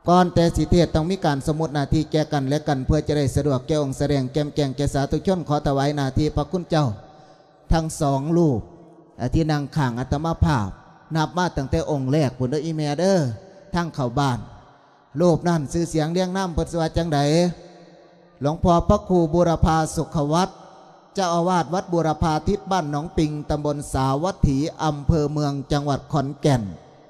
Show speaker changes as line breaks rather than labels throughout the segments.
ก่อนแต่สิเทศต้องมีการสมมติหน้าที่แก่กันและกันเพื่อจะได้สะดวกแก่องค์แสดงแก่มแก่งแก่สาธุชนขอถวายหน้าที่พระคุณเจ้าทั้งสองรูปที่นางข่างอัตมาภาพนับมาตั้งแต่องค์แรกผุนอีเมเดอร์ทั้งเข้าบ้านรูปนั่นซื้อเสียงเลี้ยงน้ำปัสสาวะจังใดหลวงพ่อพระครูบูรพาสุขวัตรเจ้าอาวาสวัดบูรพาทิศบ้านหนองปิงตำบลสาวัตถีอำเภอเมืองจังหวัดขอนแก่น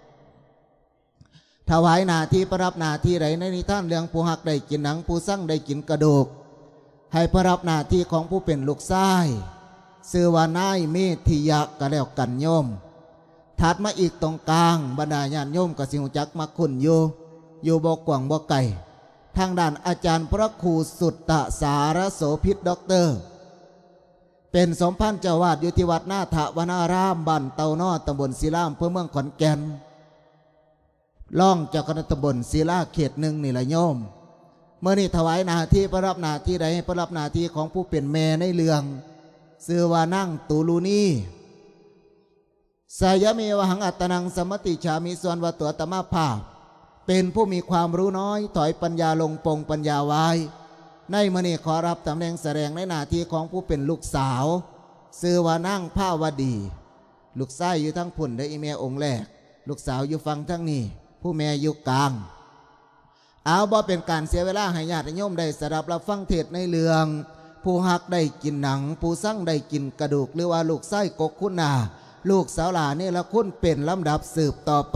ถวายหน้าที่ประรับหน้าที่ใดในนิทานเรื่องผู้หักได้กินหนังผู้สั่งได้กินกระดูกให้ประรับหน้าที่ของผู้เป็นลูกชายชื่อว่านายเมธิยะก็แล้วกันโยมถัดมาอีกตรงกลางบรรดาญาติโยมกับสิงห์จักมาคุณอยู่บ่กว่างบ่ไก่ทางด้านอาจารย์พระครูสุตตะสารโสภิตด็อกเตอร์เป็นสมภารเจ้าวาดอยู่ที่วัดนาถวนารามบ้านเตานอตำบลศิลาอำเภอเมืองขอนแก่นล่องเจ้าคณะตำบลศิลาเขตหนึ่งนี่แหละโยมเมื่อนี้ถวายหน้าที่ประรับหน้าที่ใดให้ประรับหน้าที่ของผู้เป็นแม่ในเรื่องชื่อว่านั่งตูลูนีสายเมวหังอัตนังสมติชามิส่วนวัตตัวตมะภาพเป็นผู้มีความรู้น้อยถอยปัญญาลงปงปัญญาไว้ในมื่อนี้ขอรับตำแหน่งแสดงในหน้าที่ของผู้เป็นลูกสาวชื่อว่านั่งภาวดีลูกชายอยู่ทั้งพุ่นได้อีเมองค์แรกลูกสาวอยู่ฟังทั้งนี้ผู้แม่อยู่กลางเอาบ่เป็นการเสียเวลาให้ญาติโยมได้สดับรับฟังเทศในเรื่องผู้หักได้กินหนังผู้สั่งได้กินกระดูกหรือว่าลูกไส้กกคุณาลูกสาวหลานี่ละคุณเป็นลำดับสืบต่อไป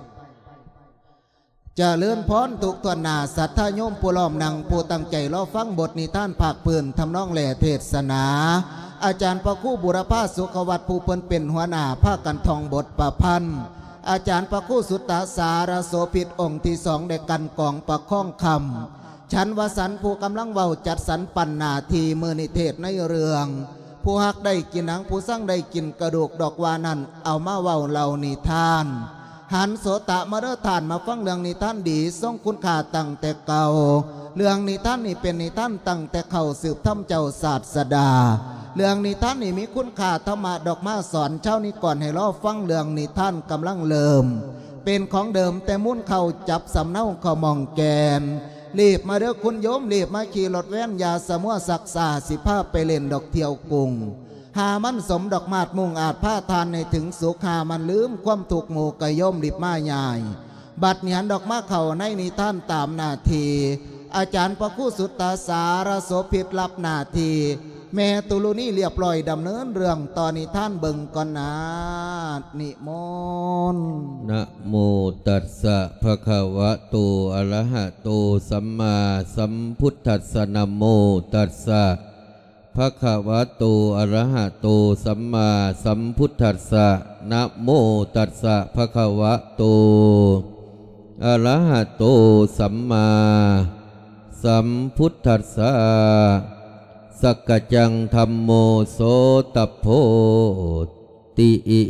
จะเลื่อนพ้นทุกตัวหนาสัทธาโยมผู้ล้อมนังผู้ตั้งใจรอฟังบทนิทานภาคพื้นทำนองแหล่เทศนาอาจารย์พระครูบุรพาสุขวัตรผู้เป็นหัวหน้าภาคกันทองบทประพันธ์อาจารย์พระครูสุตตะสารโสภิตองค์ที่สองได้กันกองประข้องคำฉันวสันผู้กำลังเว้าจัดสรรปันนาทีมือนิเทศในเรื่องผู้หักได้กินหนังผู้สั่งได้กินกระดูกดอกวานั้นเอามาเว้าเล่านิทานหันโสตะมาเด้อทานมาฟังเรื่องนิทานดีทรงคุณค่าตั้งแต่เก่าเรื่องนิทานนี่เป็นนิทานตั้งแต่เข้าสืบธรรมเจ้าศาสดาเรื่องนิทานนี่มีคุณค่าธรรมะดอกมาสอนเช้านี้ก่อนให้รอฟังเรื่องนิทานกำลังเริ่มเป็นของเดิมแต่มุ่นเข้าจับสำเนาเข้ามองแกนรีบมาเด้อคุณโยมรีบมาขี่รถแว่นยาสมัวศักษาสิภาพไปเล่นดอกเที่ยวกุงหามันสมดอกมาดมุ่งอาจผ้าทานในถึงสุขหามันลืมความถูกหมู่กะย่อมรีบมาใหญ่บัดเนียนดอกมาเข่าในนิทานตามนาทีอาจารย์พระครูสุตตะสารโสภิตรับนาทีแม่ตุลุนี่เรียบร้อยดำเนินเรื่องตอนนิทานเบิ่งก่อนนะนิมนต์
นะโมตัสสะภะคะวะโตอะระหะโตสัมมาสัมพุทธัสสะนะโมตัสสะภะคะวะโตอะระหะโตสัมมาสัมพุทธัสสะนะโมตัสสะภะคะวะโตอะระหะโตสัมมาสัมพุทธัสสะสักกจังธัมโมโสตโพติ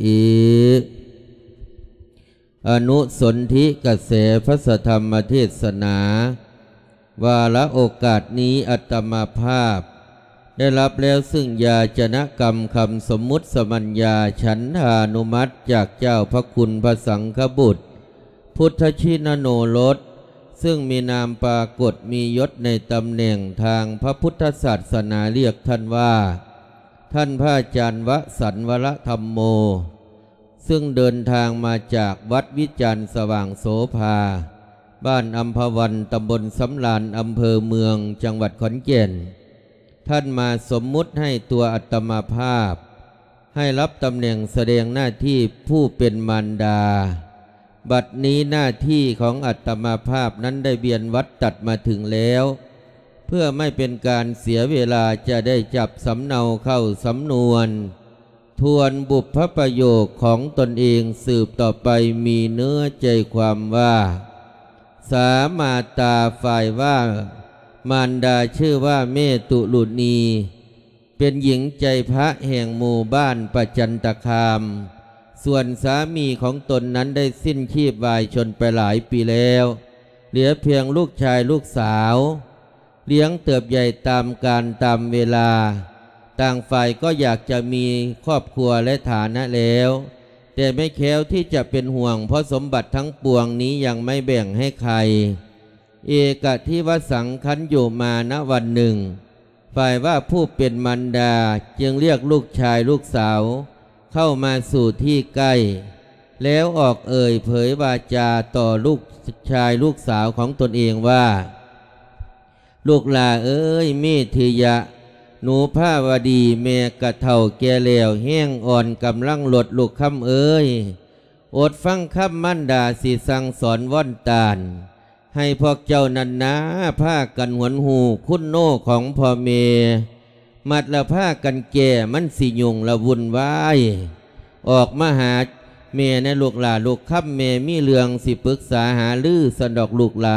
อนุสนธิกเสพระธรรมเทศนาวาระโอกาสนี้อัตมาภาพได้รับแล้วซึ่งยาจนกรรมคำสมมุติสมัญญาฉันทานุมัติจากเจ้าพระคุณพระสังฆบุตรพุทธชินโนรสซึ่งมีนามปรากฏมียศในตำแหน่งทางพระพุทธศาสนาเรียกท่านว่าท่านพระอาจารย์วสันต์วรธรรมโมซึ่งเดินทางมาจากวัดวิจารณ์สว่างโสภาบ้านอัมพวันตำบลสำราญอำเภอเมืองจังหวัดขอนแก่นท่านมาสมมุติให้ตัวอัตมาภาพให้รับตำแหน่งแสดงหน้าที่ผู้เป็นมารดาบัดนี้หน้าที่ของอัตมาภาพนั้นได้เบียนวัดตัดมาถึงแล้วเพื่อไม่เป็นการเสียเวลาจะได้จับสำเนาเข้าสำนวนทวนบุพประโยคของตนเองสืบต่อไปมีเนื้อใจความว่าสามาตาฝ่ายว่ามารดาชื่อว่าเมตุลุนีเป็นหญิงใจพระแห่งหมู่บ้านปัจจันตคามส่วนสามีของตนนั้นได้สิ้นชีพวายชนไปหลายปีแล้วเหลือเพียงลูกชายลูกสาวเลี้ยงเติบใหญ่ตามการตามเวลาต่างฝ่ายก็อยากจะมีครอบครัวและฐานะแล้วแต่ไม่แคล้วที่จะเป็นห่วงเพราะสมบัติทั้งปวงนี้ยังไม่แบ่งให้ใครเอกทิวสังขันอยู่มาณวันหนึ่งฝ่ายว่าผู้เป็นมารดาจึงเรียกลูกชายลูกสาวเข้ามาสู่ที่ใกล้แล้วออกเอ่ยเผยวาจาต่อลูกชายลูกสาวของตนเองว่าลูกหลาเอ้ยเมธิยะหนูภาวดีแม่กะเท่าแก่แล้วแห้งอ่อนกำลังหลดลูกคำเอ้ยอดฟังคำมั่นดาสิสั่งสอนว่อนตาลให้พวกเจ้านันนะผ้ากันหวนหูคุณโน่ของพ่อเมมัดละผ้ากันแก่มันสิยุงละวุ่นวายออกมาหาเมในลูกหลาลูกคับเมมีเรื่องสิปรึกษาหาลือสนดอกลูกหลา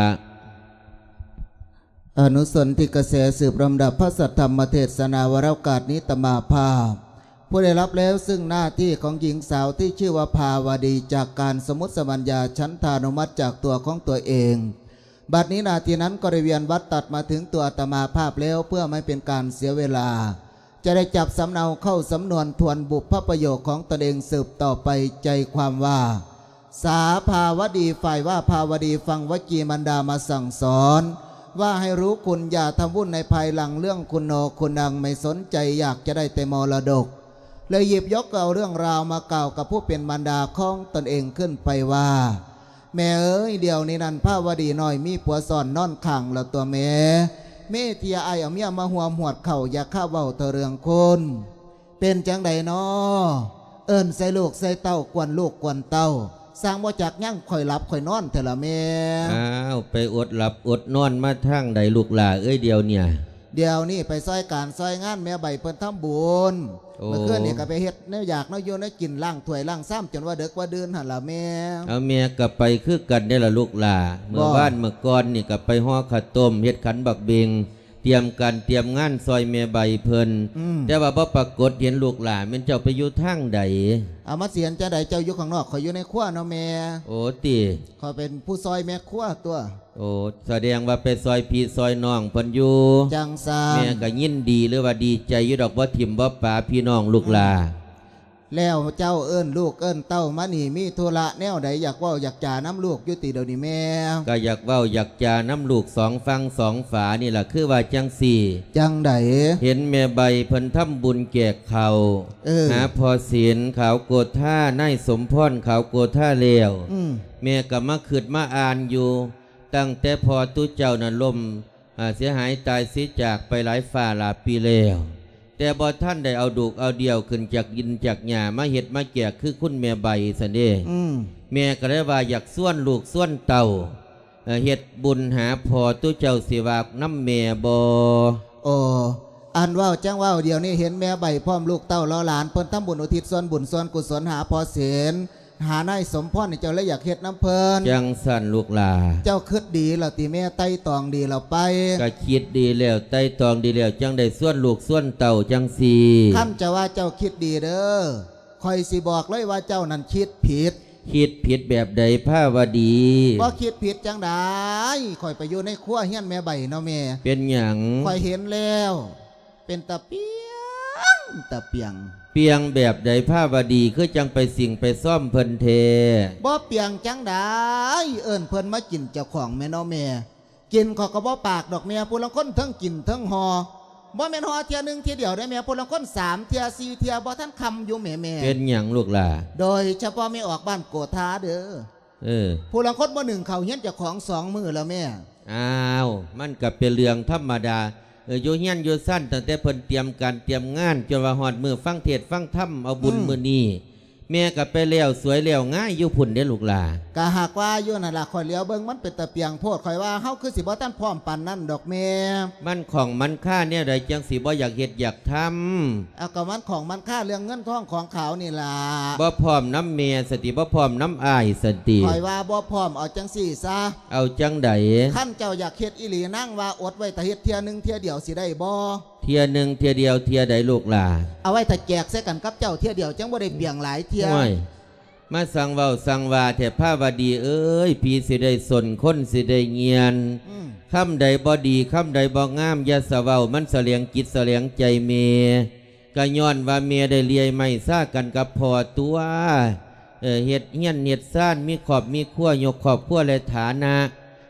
อนุสนธิกระแสสืบลำดับพระสัทธรรมเทศนาวรโอกาสนี้ตมาภาพผู้ได้รับแล้วซึ่งหน้าที่ของหญิงสาวที่ชื่อว่าภาวดีจากการสมุติสมัญญาชั้นธานุมัติจากตัวของตัวเองบัดนี้นาทีนั้นก็ได้เวียนวัดตัดมาถึงตัวตมาภาพแล้วเพื่อไม่เป็นการเสียเวลาจะได้จับสำเนาเข้าสำนวนทวนบุพประโยคของตนเองสืบต่อไปใจความว่าสาภาวดีฝ่ายว่าภาวดีฟังวจีมารดามาสั่งสอนว่าให้รู้คุณอย่าทำวุ่นในภายหลังเรื่องคุณโนคุณนังไม่สนใจอยากจะได้แต่มรดกเลยหยิบยกเอาเรื่องราวมากล่าวกับผู้เป็นมารดาของตนเองขึ้นไปว่าแม่เอ้ยเดี๋ยวนี้นั่นภาวดีน้อยมีผัวซ่อนนอนขังแล้วตัวแม่เมธิยาไอเอาเมียมาหัวหวดเข่าอยากข้าเบาเธอเรื่องคนเป็นจังใดน้อเอิ้นใส่ลูกใส่เต้ากวนลูกกวนเต้าสร้างบ่จากยั่งข่อยหลับข่อยนอนเถอะละแม่
อ้าวไปอดหลับอดนอนมาทางใดลูกหล่าเอ้ยเดียวเนี่ย
เดี๋ยวนี่ไปซอยการซอยงานแม่ใบเพิ่นทำบุญเมื่อคืนนี่ก็ไปเฮ็ดแนวอยากน้อยโยนกินล่างถ้วยล่างซ้ำจนว่าเด็กว่าเดินหันละแม่
เอาเมียก็ไปคือกันได้ละลูกหล่าเมื่อบ้านเมื่อก่อนนี่ก็ไปห่อข้าวต้มเฮ็ดขันบักเบงเตรียมงานซอยเมียใบเพิ่นแต่ว่าบ่ปรากฏเห็นลูกหล่าแม่นเจ้าไปอยู่ทางใด
เอามาเสียนจะใดเจ้าอยู่ข้างนอกข่อยอยู่ในครัวเนาะแม่
โอ้ติ
ข่อยเป็นผู้ซอยแม่ครัวตัว
โอ้แสดงว่าไปซอยพี่ซอยน้องเพิ่นอยู่
จังซา
แม่ก็ยินดีหรือว่าดีใจอยู่ดอกบ่ถิ่มบ่ปาพี่น้องลูกหล่า
แล้วเจ้าเอิ้นลูกเอิ้นเต้ามานี่มีธุระแนวใดอยากเว้าอยากจ่าน้ำลูกอยู่ติเดี๋ยวนี้แม่
ก็อยากเว้าอยากจ่าน้ำลูกสองฟังสองฝานี่ล่ะคือว่าจังสี่
จังใด
เห็นแม่ใบเพิ่นทำบุญแจกข้าวหาพอศีลขาวโกธานายสมพรขาวโกธาแล้วแม่ก็มาคิดมาอ่านอยู่ตั้งแต่พอตู้เจ้านั้นล่มเสียหายตายเสียจากไปหลายฝ่าหลายปีแล้วแต่บ่ท่านได้เอาดูกเอาเดียวขึ้นจากยินจากหญ้ามาเฮ็ดมาแจกคือคุณแม่ใบสันเด้แม่ก็ได้ว่าอยากส่วนลูกส่วนเต่าเฮ็ดบุญหาพอตู้เจ้าสิวากน้ำแม่บ่
โอ้อันว่าจังว่าเดี๋ยวนี้เห็นแม่ใบพร้อมลูกเต่าล้อหลานเพิ่นทำบุญอุทิศส่วนบุญส่วนกุศลหาพอเสนหานายสมพรนี่เจ้าเลยอยากเฮ็ดน้ำเพิ่น
จังสั่นลูกหลา
เจ้าคิดดีแล้วติแม่ไต่ตองดีแล้วไป
ก็คิดดีแล้วไต่ตองดีแล้วจังได้ส่วนลูกส่วนเต่าจังสี
ท่านจะว่าเจ้าคิดดีเด้อคอยสิบอกเลยว่าเจ้านั่นคิดผิด
แบบใดภาวดี
บ่คิดผิดจังได้คอยไปอยู่ในครัวเฮียนแม่ใบเนาะแม่
เป็นหยัง
คอยเห็นแล้วเป็นตะเปียง
เปียงแบบใดภาวดีคือจังไปสิ่งไปซ่อมเพิ่นเท
บ่เปียงจังได้เอิ้นเพิ่นมากินเจ้าของแม่เนาะแม่กินเขาก็บ่ปากดอกแม่ผู้ลางคนทั้งกินทั้งหอบ่แม่นหอเที่ยนึงเที่ยเดียวได้แม่ผู้ลางคน3เที่ย4เที่ยบ่ทันคำอยู่แม่
เป็นหยังลูกล่ะ
โดยเฉพาะแม่ออกบ้านโกธาเด้อผู้ลางคนบ่1เข้าเฮียนเจ้าของ2มื้อแล้วแม่
อ้าวมันก็เป็นเรื่องธรรมดาอยู่เฮียนอยู่สั้นตั้งแต่เพิ่นเตรียมงานจนว่าฮอดมือฟังเทศฟังธรรมเอาบุญมื้อนี้แม่ก็ไปแล้วสวยแล้วง่ายอยู่พุ่นเด้ลูกหลาก
ะหากว่าอยู่นั่นล่ะข่อยเลี้ยวเบิ่งมันเป็นตะเปียงโพดข่อยว่าเฮาคือสิบ่ทันพร้อมปานนั้นดอกแม่
มันของมันค่าเนี่ยใดจังสิบ่อยากเฮ็ดอยากทำ
เอาก็มันของมันค่าเรื่องเงินทองของเขานี่ล่ะ
บ่พร้อมน้ำแม่สติบ่พร้อมน้ำอ้ายสติ
ข่อยว่าบ่พร้อมเอาจังซี่ซะ
เอาจังใด
คั่นเจ้าอยากเฮ็ดอีหลีนั่งว่าอดไว้แต่เฮ็ดเที่ยนึงเที่ยเดียวสิได้บ่
เที่ยนึงเที่ยเดียวเที่ยใดลูกหล่า
เอาไว้ถ้าแจกใส่กันกับเจ้าเที่ยเดียวจังบ่ได้เบี่ยงหลายเที่ย
มาสั่งเว้าสั่งว่าแถบผ้าวดีเอ้ยพี่สิได้สนคนสิได้เงียนคำใดบ่ดีคำใดบ่งามอย่าสะเว้ามันเสลียงจิตเสลียงใจเมก็ย้อนว่าเมียได้เลียไม่ซ่ากันกับพอตัวเฮ็ดเฮียนเฮ็ดซ่านมีขอบมีขั้วยกขอบขั้วและฐานะ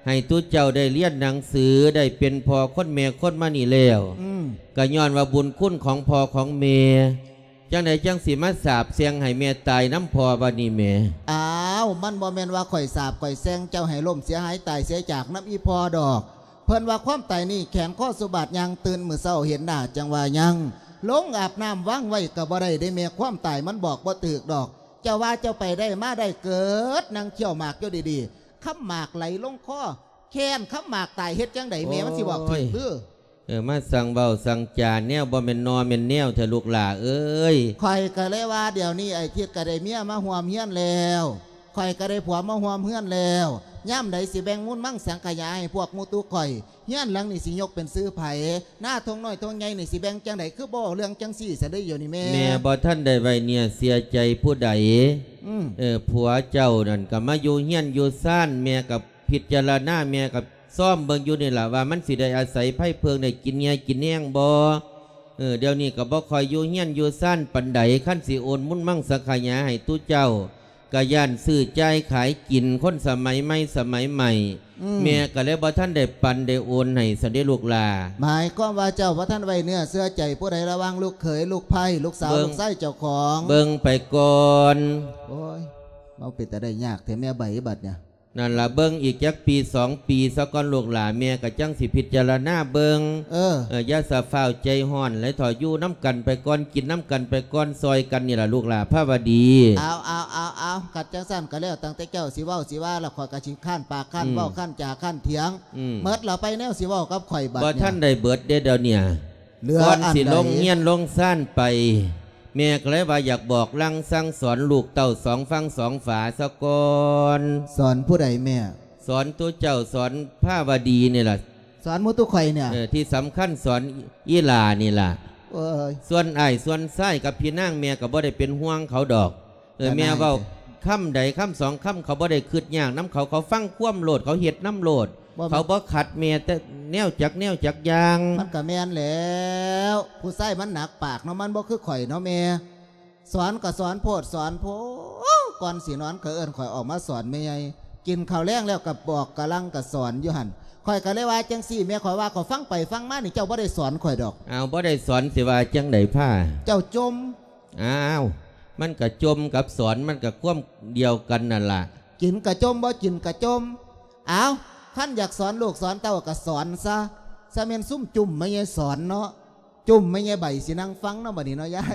ให้ทุเจ้าได้เรียนหนังสือได้เป็นพ่อคนแม่คนมานี่แล้วก็ย้อนว่าบุญคุณของพ่อของแม่จังไหนจังสิมาสาบเสียงให้แม่ตายน้ำพ่อบัดนี้แม่
อ้าวมันบ่แม่นว่าข่อยสาบข่อยแซงเจ้าให้ล่มเสียหายตายเสียจากน้ำอีพอดอกเพิ่นว่าความตายนี่แขนข้อสุบัติยังตื่นมือเศร้าเห็นหน้าจังว่ายังลงอาบน้ำว่างไว้กับบ่ได้ได้แม่ความตายมันบอกบ่ตึกดอกเจ้าว่าเจ้าไปได้มาได้เกิดนางเขี่ยวหมากเจ้าดีๆข้ามหมากไหลลงคอแค้นข้ามหมากตายเฮ็ดจังไดแม่มันสิบอกถึง
มาสั่งเบาสั่งจานแนวบ่เป็นนอเป็นแนวเถอะลูกหล่าเอ้ย
ข่อยก็เลยว่าเดี๋ยวนี้ไอ้ทิศก็ได้เมียมาห่วมเฮียนแล้วข่อยก็ได้ผัวมาห่วมเฮือนแล้วย่ำใดสิแบ่งมุ่นมั่งสังขยายพวกมูตุข่อยเฮียนหลังนี่สิยกเป็นซื้อไผ่หน้าทงน้อยทงใหญ่นี่สิแบ่งจังไดคือบ่เรื่องจังสี่เสด็จอยู่นี่แม่
บ่ท่านได้ไว้เนี่ยเสียใจผู้ใดผัวเจ้านั่นก็มาอยู่เฮียนอยู่ซ่านแม่กับพิจารณาแม่กับซ่อมเบิ่งอยู่นี่แหละว่ามันสิได้อาศัยไผ่เพิงได้กินเงี้ยกินแห้งบ่เดี๋ยวนี้ก็บ่คอยอยู่เฮียนอยู่ซ่านปันใดขั้นสิโอนมุ่นมั่งสังขยายให้ตู้เจ้ากะย่านซื้อใจขายกินคนสมัยใหม่สมัยใหม่แม่ก็เลยบ่ท่านได้ปันได้โอนให้สันเดลูกลา
หมายก็ว่าเจ้าว่าท่านไว้เนื้อเสื้อใจผู้ใดระวังลูกเขยลูกไผ่ลูกสาวลูกไส้เจ้าของ
เบิ่งไปก่อน
โอ้ยเอาปิดแต่ได้ยากแต่แม่ใบบัดเนี่ย
นั่นล่ะเบิ้งอีกจักปี2 ปีซะก่อนลูกหลานเมียกับจังสิพิจารณาเบิ้งอย่าสะฟ้าวใจห่อนและถอยยู่น้ำกันไปก่อนกินน้ำกันไปก่อนซอยกันนี่แหละลูกหลานพระวดี
เอากัดจังสั้นก็แล้วตั้งแต่เจ้าสิว่าสิว่าแล้วข่อยกระชิงขั้นปากขั้นเบ้าขั้นจ่าขั้นเถียงเมิดเราไปแนวสิว่ากับข่อยบัด
เนี่ยบ่ท่านได้เบิดเดี๋ยวเนี่ยก่อนสิลงเงียนลงซ่านไปแม่ก็เลยว่าอยากบอกลังสั่งสอนลูกเต่า2 ฝั่ง2 ฝาสะก่อน
สอนผู้ใดแม่
สอนตัวเจ้าสอนพระวดีนี่แหละ
สอนมุตุข่อยเนี่ย
ที่สำคัญสอนอีหลานี่ล่ะส่วนไอ้ส่วนไส้กับพี่นางแม่ก็บ่ได้เป็นห่วงเขาดอกแม่เว้าคำใดคำ2 คำเขาบ่ได้คืดยากน้ำเขาฟังคว่ำโหลดเขาเฮ็ดน้ำโหลดเขาบ่ขัดแม่แต่แนวจักยาง
มันก็แม่นแล้วผู้ใส่มันหนักปากเนาะมันบ่คือข่อยเนาะแม่สอนก็สอนโพดสอนโพก่อนสินอนก็เอิ้นข่อยออกมาสอนแม่ใหญ่กินข้าวแรงแล้วกับบอกกะลังกับสอนอยู่หั่นข่อยก็เลยว่าจังซี่แม่ข่อยว่าเขาฟังไปฟังมานี่เจ้าบ่ได้สอนข่อยดอก
บ่ได้สอนสิว่าจังได๋ผ้า
เจ้าจม
มันก็จมกับสอนมันก็ควมเดียวกันนั่นล่ะ
กินกะจมบ่กินกะจมท่านอยากสอนลูกสอนเต้าก็สอนซะเมนซุ่มจุ่มไม่ใช่สอนเนาะจุ่มไม่ใช่ใบสินั่งฟังเนาะบัดนี้เนาะยาย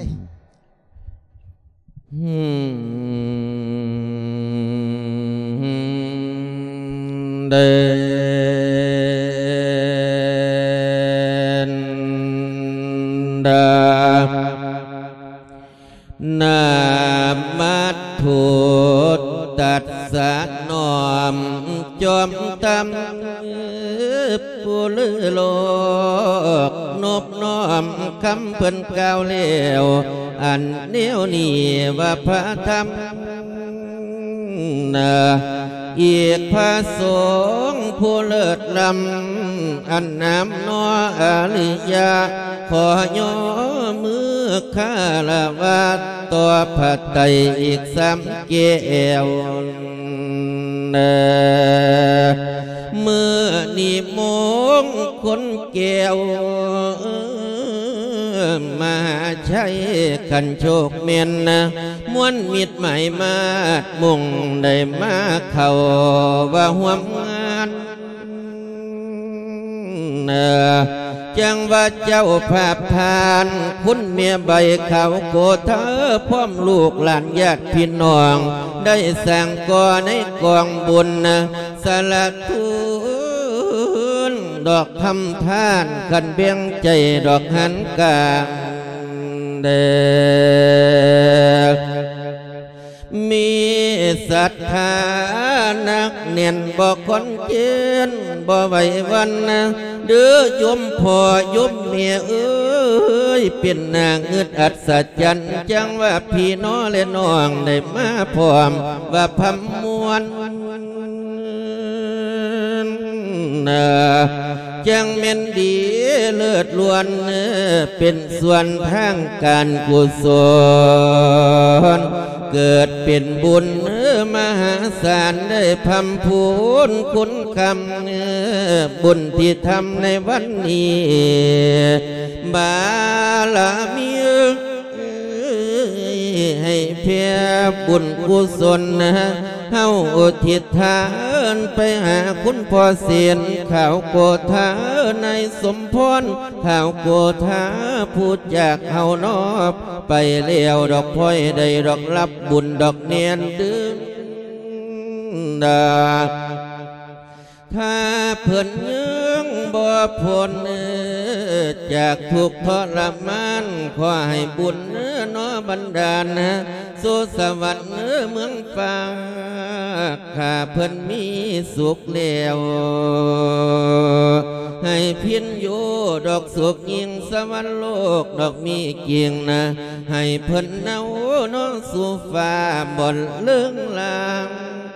เดินดานามัตถุตัดสะนอมจอมตำผู้ลือโลกนบน้อมคำเพิ่นกล่าวเลี้ยวอันเนี้ยวนี่ว่าพระธรรมอีกพระสงฆ์ผู้เลิศลำอันน้ำนออริยาขอย่อมือข้าละวาตัวพระไตรอีก3 แก้วเมื่อนิมงคนแก้วมาใช้ขันโชคเมียนมวนมิดใหม่มามุ่งได้มาเข้าว่าห่วมงานจังว่าเจ้าภาพทานคุณเมียใบเขาโกเธอพร้อมลูกหลานญาติพี่น้องได้สั่งก่อในกองบุญสละทุนดอกทำทานกันเบี้ยงใจดอกหันกาเดมีศรัทธานักเนียนบ่คนเจนบ่ไหววันเดือยมพ่อยมเมียเอ้ยเป็นนางเงืดอัศจรรย์จังว่าพี่น้องและน้องได้มาพร้อมว่าพำมวนจังเม่นดีเลิศล้วนเป็นส่วนทางการกุศลเกิดเป็นบุญมหาศาลได้พำพูนคุณคำบุญที่ทำในวันนี้บารมีให้เพียบบุญกุศลเฮาอุทิศทานไปหาคุณพ่อเสียนข่าวโกธาในสมพรข่าวโกธาพูดจากเฮานอบไปเลี้ยวดอกพ้อยได้ดอกรับบุญดอกเนียนดึงดาถ้าเพิ่นยังบ่พ้นจากทุกข์ทรมานขอให้บุญน้อบันดาลสู่สวรรค์เมืองฟ้าข้าเพิ่นมีสุขแล้วให้พินอยู่ดอกสุขยิ่งสวรรค์โลกดอกมีเกียงให้เพิ่นเนาน้องสู่ฟ้าบนเรื่องลาง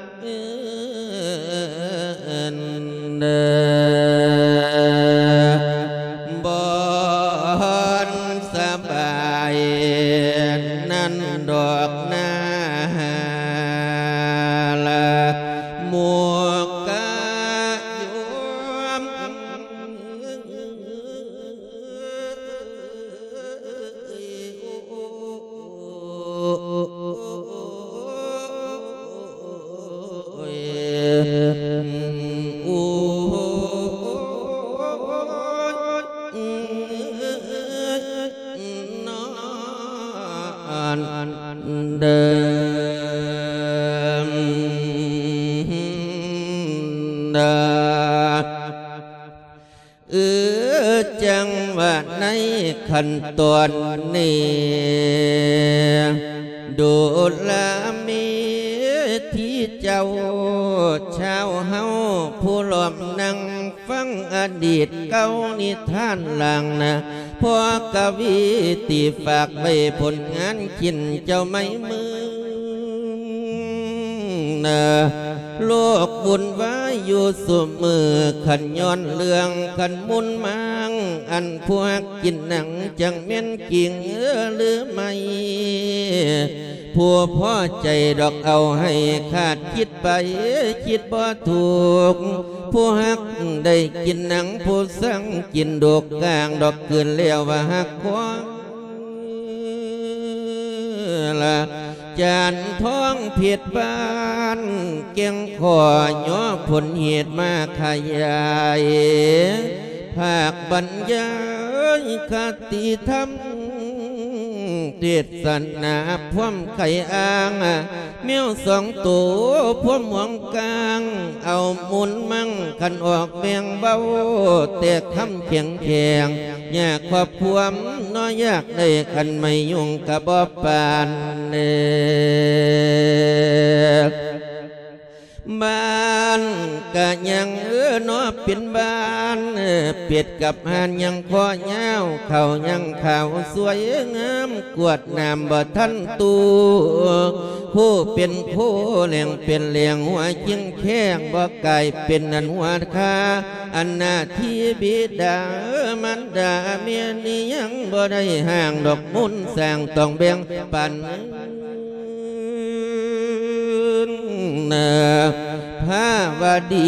บอนสบายนั่นดอกนาละหมวกกะยวมเดิมจังว่าในขั้นตอนนี้ดูแลมีที่เจ้าชาวเฮาผู้หลอมนั่งฟังอดีตเก่านิทานหลังพอกวีตีฝากไว้ผลงานกินเจ้าไม่มือโลกบุญไว้อยู่สุมือขันย้อนเรื่องขันมุนมังอันพวกกินหนังจังเม่นกิ่งหรือไม่ผู้พ่อใจดอกเอาให้ขาดคิดไปคิดบ่ถูกผู้ฮักได้กินหนังผู้สั่งกินดอกกลางดอกเกินแล้วว่าฮักควงละจานท้องเพียดบ้านเกียงขอย่อผลเหตุมาขยายภาคบรรยายคติธรรมเทศนาพวมไข่อ่างเมียวสองตัวพวมหวงกลางเอามุนมั่งขันออกแบ่งเบาแต่คำเขียงแข็งอยากครอบครัวน้อยอยากได้ขันไม่ยุ่งกับบ่ปานบ้านกะยังน้อเป็นบ้านเปียดกับหานยังคอเงาเขายังข่าวสวยงามกวดน้ำบ่ทันตูผู้เป็นผู้เลี้ยงเป็นเลี้ยงหัวจิ้งแข้งบ่ไก่เป็นอันหัวคาอันหน้าที่บิดามันดาเมียนี่ยังบ่ได้ห่างดอกมุนแสงต้องแบ่งปันพาวดี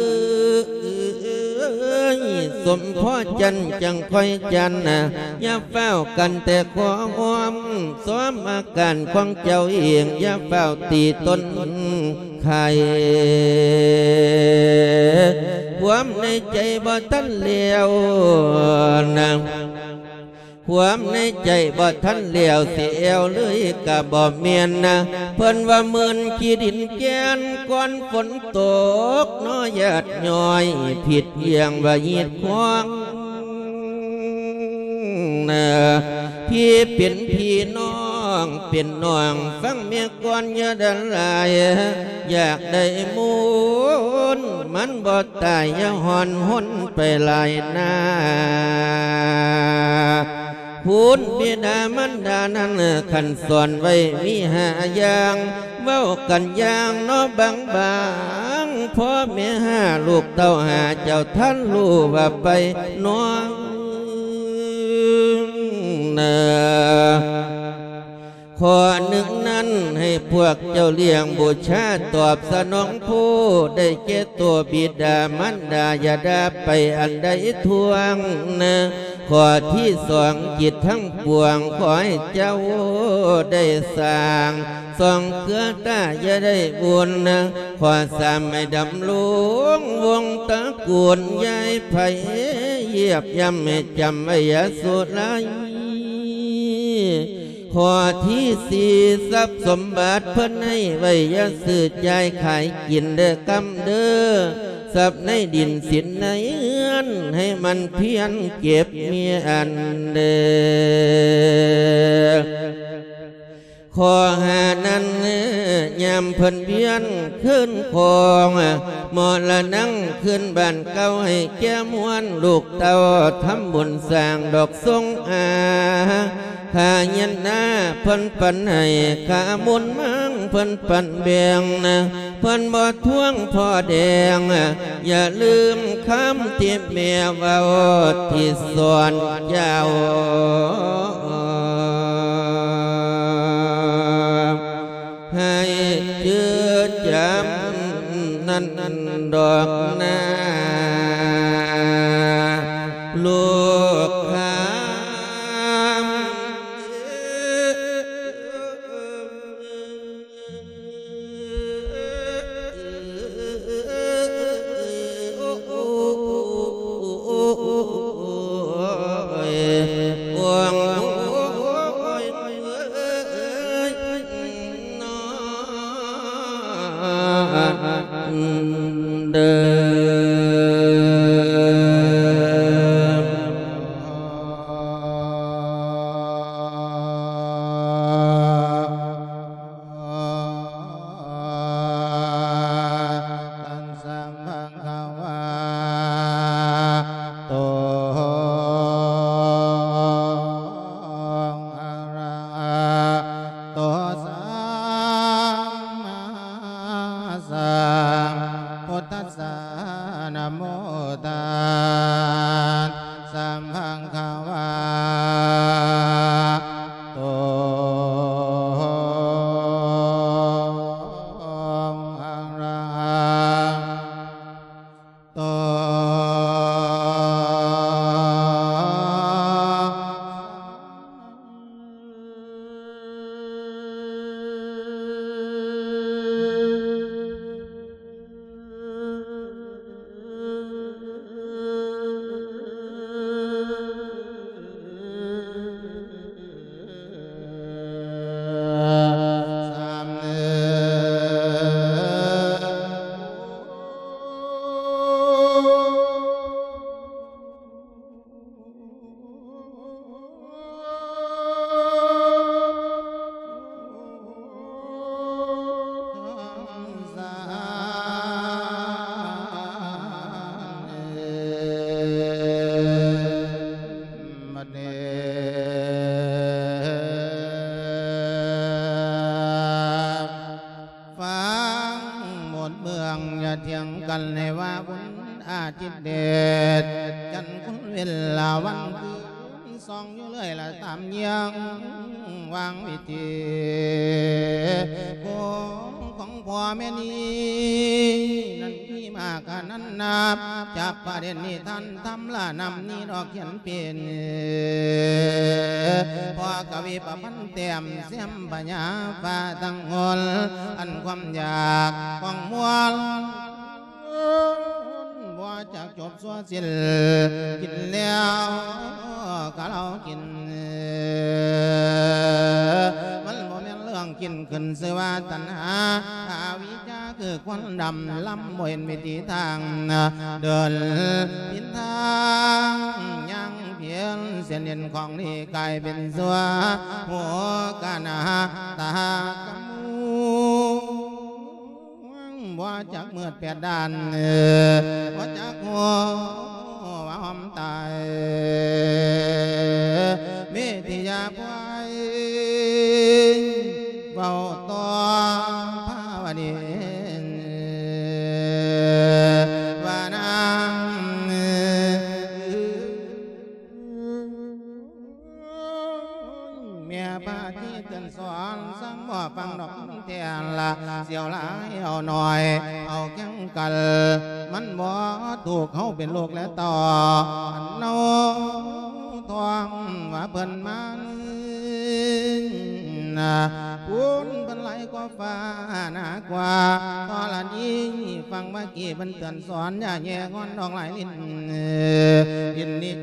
สมพ่อจันจังค่อยจันอย่าเฝ้ากันแต่ความซ้อมอาการของเจ้าเองอย่าเฝ้าตีต้นไข่ความในใจบ่ทันเลี้ยวความในใจบ่ทันเลี้ยวเสียวเลยกะบ่เมียนเพิ่นว่าหมื่นขี้ดินแกนก่อนฝนตกน้อยหยาดย้อยผิดเอียงว่ายีดควงพี่เป็นพี่น้องเป็นน้องฟังเมียก่อนอย่าดันลายอยากได้มูลมันบ่ตายอย่าหอนหุนไปลายหน้าพูนบิดามันดานั้นขันสอนไว้มี5อย่างเว้ากันอย่างน้อบางพ่อแม่5ลูกเต้า5เจ้าท่านรู้ว่าไปน้องขอหนึ่งนั้นให้พวกเจ้าเลี้ยงบูชาตอบสนองผู้ได้แก่ตัวบิดามันดาอย่าได้ไปอันใดทวงนะขอที่สองจิตทั้งปวงขอให้เจ้าได้สร้างส่องเกลือตาอย่าได้บุญนะขอสามให้ดำลวงวงตะกูลยายไผ่เหยียบย่ำให้จำไว้อย่าสุดละขอที่สี่ทรัพย์สมบัติเพิ่นให้ไว้อย่าซื้อใจขายกินเด้อกำเด้อทรัพย์ในดินสินในเฮือนให้มันเพียรเก็บเมียอันเด้อขอหานั้นยามเพิ่นเวียนขึ้นคองหมอละนั่งขึ้นบ้านเก่าให้แก้มวนลูกเต้าทำบุญสร้างดอกทรงข้าเย็นหน้าเพิ่นปันให้ข้ามุนมั่งเพิ่นปันแบ่งนะเพิ่นบ่ท่วงพ่อแดงอย่าลืมคำที่แม่เว้าที่สอนเจ้าให้เจือจำนั่นดอกนาลูกข้าเดิพอกวีประพันธ์เต็มเสียมปัญญาฟ้าตั้งหนอันความอยากของมวลบ่จากจบสัวสิ้นกินแล้วก็เรากินมันบ่แม่นเรื่องกินขึ้นชื่อว่าตัณหาอาวิชชาคือควันดำล้ำบ่เห็นวิถีทางเดินผิดทางยังเพียงเส้นเด่นของนี่กลายเป็นสัวหัวกานาตากมูบ่จากเมื่อแปดด้านบ่จากหัวว่าหอมตายเมติยาปวยเบาต่อภาวดีวานางเมียพาที่เตือน
สอนสั่งบ่ฟังดอกแทนละเสียวหลายเอาหน่อยเอาแข่งกันมันบ่ถูกเขาเป็นโลกและต่อเนาทองว่าเพิ่นมันพูนเป็นไหลกว่าฟ้าหนากว่าตอละนี้ฟังเมื่อกี้เป็นเตือนสอนอย่าแย่งอนดอกไหลลิ้นยินนิด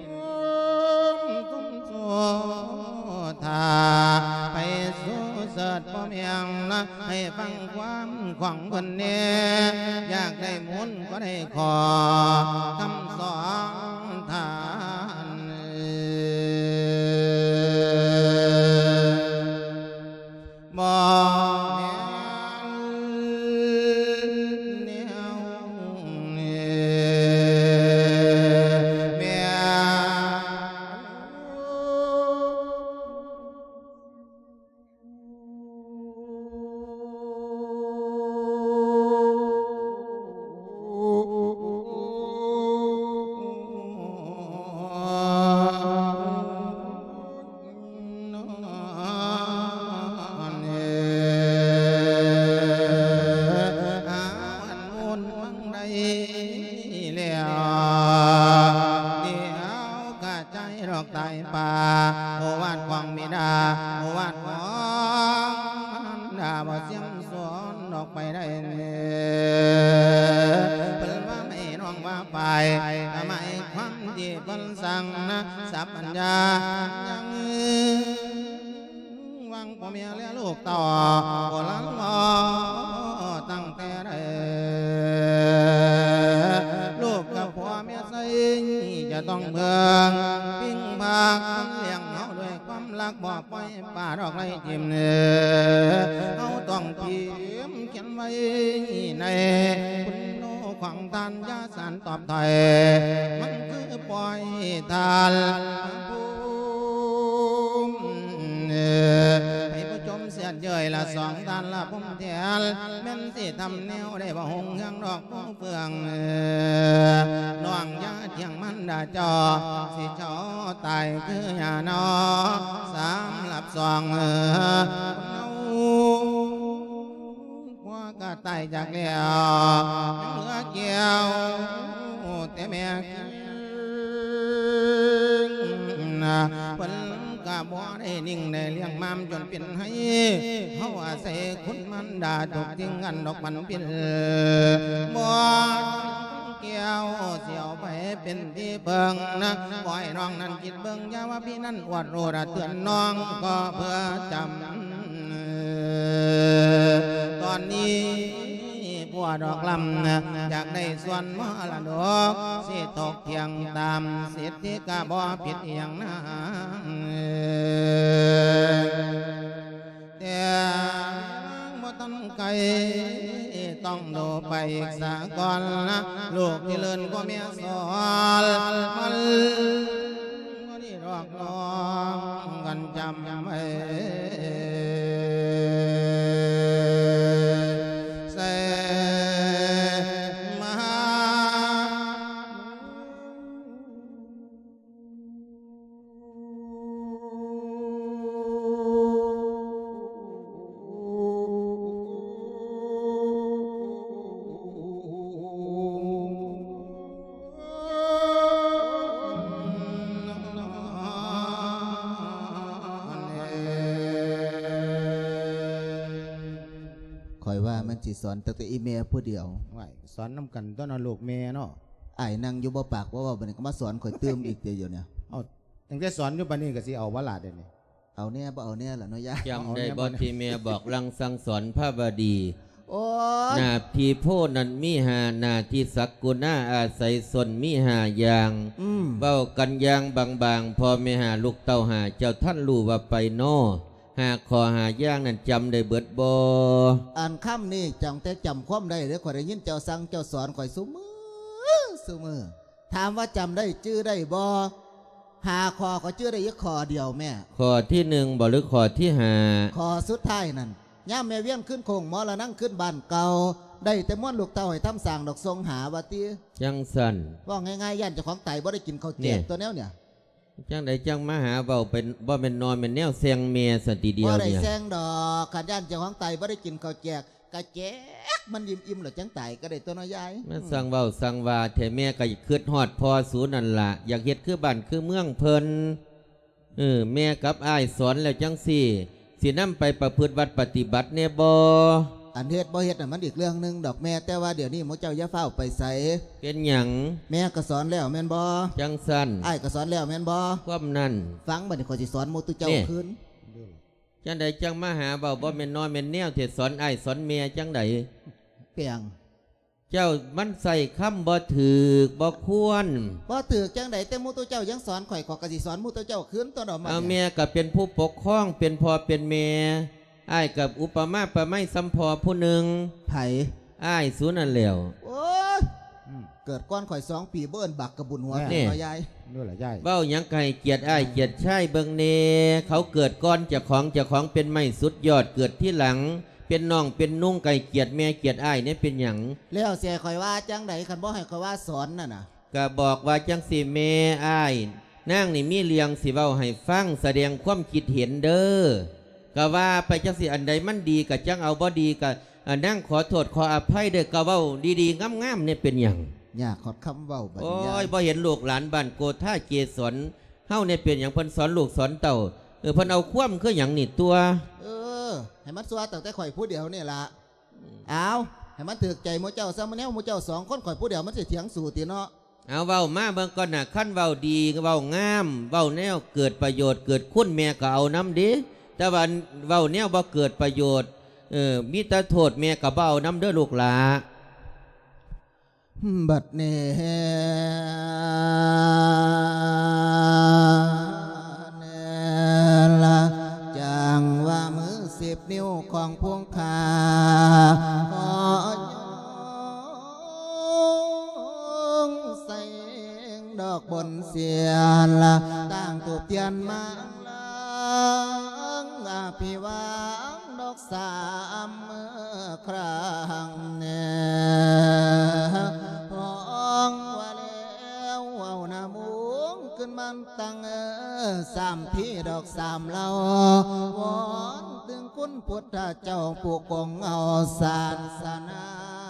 ตุ้มโซธาไปสู่เสดพ่อเมียงนะให้ฟังความของคนเนี่ยอยากได้มุนก็ได้ขอคำสอนทานบ่แม่นแนวแม่ มันเป็นบ่เกี่ยวเสียวไปเป็นที่เบิ่งนะปล่อยน้องนั้นคิดเบิ่งอย่าว่าพี่นั้นอวดโรดเตือนน้องก็เพื่อจำตอนนี้ผัวดอกลำอยากได้ส่วนมรดกสิตกเที่ยงตามสิทธิกะบ่ผิดอย่างนั้นแต่ต้องไกลต้องดูไปอีกสักก่อนนะลูกที่เลินก็เมียสอนมันก็ได้รอกร้องกันจำไว้เสมา
มันสิสอนแต่อีเมลผู้เดียว
สอนน้ำกันต้นเอาลูกเมย์เนาะ
ไอ้นั่งอยู่บ่ปากว่าบัดนี้ก็มาสอนข่อยเติมอีกเดียวเนี่ย
เอาตั้งแต่สอนอยู่ปานนี้ก็สิเอาวลาเดี๋ยวนี้
เอาเนี่ยบ่เอาเนี่ยล่ะเนาะยาย
จำได้บ่ที่เมียบอกลังสั่งสอนพระบดี
โอ้
หน้าที่โพนั้นมีหาหน้าที่สักกุณาอาศัยสนมีหาอย่างเว้ากันอย่างบางๆพอไม่หาลูกเต้าหาเจ้าท่านรู้ว่าไปโนหาขอหาย่างนั่นจำได้เบิดบ่
อ่านค่ำนี่จังแต่จำความได้เด้อข่อยได้ยินเจ้าสั่งเจ้าสอนข่อยซุมือถามว่าจำได้ชื่อได้บ่หาขอก็ชื่อได้ยักขอเดียวแม่
ขอที่หนึ่งบ่หรือขอที่หา
ขอสุดท้ายนั่นย่ามแม่เวียนขึ้นโคงหมอละนั่งขึ้นบ้านเก่าได้แต่ม้วนลูกเต้าให้ทำสางดอกทรงหาว่าตี
ยังสั่น
ว่าง่ายๆย่านเจ้าของไตบ่ได้กินข้าวเจ็บตัวแนวเนี่ย
จังใดจังมาหาเบาเป็นบ่เป็นนอนเป็นแนวเสียงเมียสันติเดียว
บ่ได้
เนี่ย
แซงดอกขันย่านเจ้าของไตบ่ได้กินข้าวแจกกะแจกมันอิ่มหรือจังไตก็ได้ตัวน้อยใหญ่
มาสั่งเบาสั่งว่าแถแม่ก็คืดฮอดพอศูนย์นั่นล่ะอยากเฮ็ดคือบ้านคือเมืองเพิ่นแม่กับอ้ายสอนแล้วจังสินำไปประพฤติวัดปฏิบัติแน่บ่
อันเฮ็ดบ่เฮ็ดน่ะมันอีกเรื่องนึงดอกแม่แต่ว่าเดี๋ยวนี้หมู่เจ้าอย่าเฝ้าไปใส่
เป็นหยัง
แม่ก็สอนแล้วแม่นบ่
จังสั่น
อ้ายก็สอนแล้วแม่นบ่
ความนั้น
ฟังบัดนี้ข้อยสิสอนหมู่ตุเจ้าคืน
จังใดจังมาหาเบาบ่แม่นน้อยแม่นแนวเทศสอนอ้ายสอนแม่จังใด
เปียง
เจ้ามันใส่คำบ่ถือบ่ควร
บ่ถือจังใดแต่หมู่ตุเจ้ายังสอนข่อยก็สิสอนหมู่ตุเจ้าคืนตัวดอก
เอาแม่ก็เป็นผู้ปกครองเป็นพ่อเป็นแม่อ้ายกับอุปมาประไม้สัมพอผู้หนึ่ง
ไผ
อ้ายสูนั่นแล้ว
โอ้ยเกิดก้อนข่อย2 ปีเบิ้นบักกระบุญหัว
นี่
ยาย
นู่นแหละยาย
เบ้ายังไก่เกียรติอ้ายเกียรติชายเบิงเนเขาเกิดก้อนเจ้าของเป็นไม่สุดยอดเกิดที่หลังเป็นน้องเป็นนุ่งไก่เกียรติแม่เกียรติอ้ายเนี่ยเป็นหยัง
แล้วเสียข่อยว่าจังใดคันบ่ให้ข่อยว่าสอนน่ะ
ก็บอกว่าจังสิแม่อ้ายนางนี่มีเลี้ยงสิเว้าให้ฟังแสดงความคิดเห็นเด้อก็ว่าไปจังสิอันใดมันดีกับจังเอาบ่ดีกับนั่งขอโทษขออภัยเด้อก็เว้าดีๆงามๆเนี่ยเป็นหยัง
อยากขอดคำเว้าบัด
นี้โอ้ยบ่เห็นลูกหลานบ้านโกธาเกศรเฮาเนี่ยเป็นหยังเพิ่นสอนลูกสอนเต่าเพิ่นเอาคว่ำคือหยังนี่ตัว
ให้มันซัวตั้งแต่ข่อยผู้เดียวนี่ล่ะเอาให้มันถึกใจหมู่เจ้าซะมื้อแนวหมู่เจ้า2 คนข่อยผู้เดียวมันสิเถียงสู่ติเนาะ
เอาเว้ามาเบิ่งก่อนน่ะคันเว้าดีเว้างามเว้าแนวเกิดประโยชน์เกิดคุณแม่ก็เอานำดิแต่ว่าเว้าแนวบ่เกิดประโยชน์มีแต่โทษแม่ก็บ่เอานำเด้อลูกหลา
บัดนี้ละจังว่ามือ10 นิ้วของพวงขาขอยใส่ดอกบนเสียนละตั้งตูบเทียนมาพี่วางดอก3 ครั้งเนี่ยห้องว่าแล้วเอาหน้ามุงขึ้นมันตั้ง3 ที่ดอก3 เหล่าวอนถึงคุณพุทธเจ้าผู้คงเอาศาสนา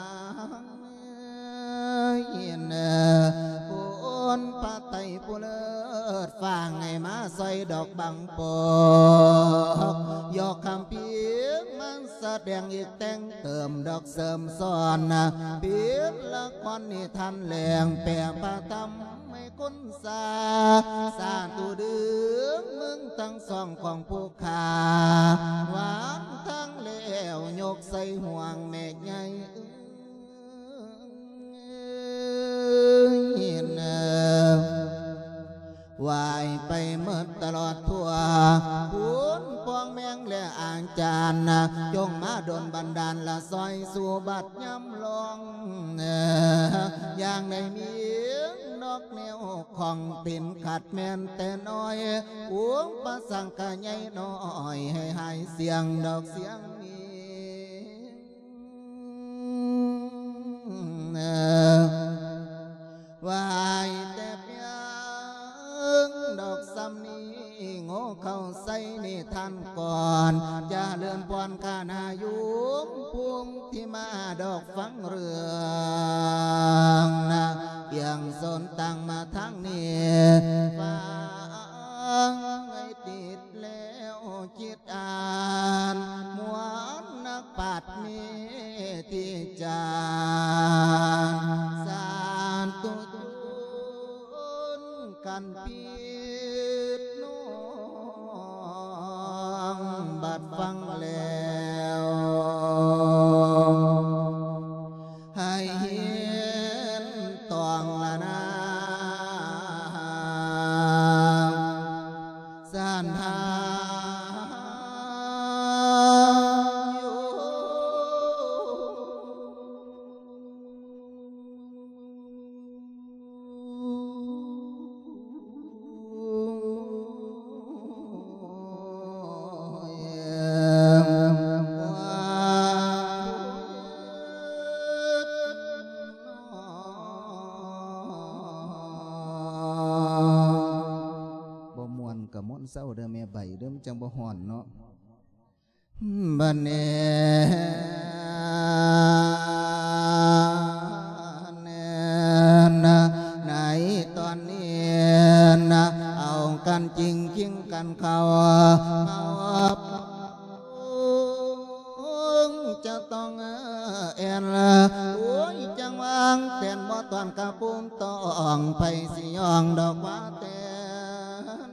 เย็นคนพระไตรผู้เลิศฟังให้มาใส่ดอกบังปอกยกคำเพียงมันแสดงอีกแต่งเติมดอกเสริมซ้อนเพียงละครนิทานแหลงแปลพระธรรมไม่คุ้นสาตูดึงมึงทั้ง2 ของผู้ขาหวานทั้งแล้วยกใส่ห่วงแม่ใหญ่วายไปเมื่อตลอดทั่วพุนพวงแมงและอ่างจานจงมาดลบันดาลละซอยสู่บัดย้ำลงอย่างในมีนกแนวของตินขัดแม่นแต่น้อยอ้วงประสังกะใหญ่น้อยให้หายเสียงดอกเสียงวายแต่เพียงดอกซ้ำนี้โง่เข้าใส่นิทานก่อนจะเลื่อนปอนกานายุมพุงที่มาดอกฟังเรื่องเพียงสนตั้งมาทั้งนี้ฟังให้ติดแล้วจิตอ่านมวนนักปัดมีที่จานสารตุนกันปีดน้องบัดฟังแล้วให้เห็นตองละนาสานหาศร้าเด้อแม่ใบเด้อมันจังบ่ฮ้อนเนาะบัดนี้ไหนตอนนี้นะเอากันจริงจริงกันเขาจะต้องแอนละโอ้ยจังวางเต้นบ่ตอนกระปุ้มต้องไปสิยองดอกว่าเต้น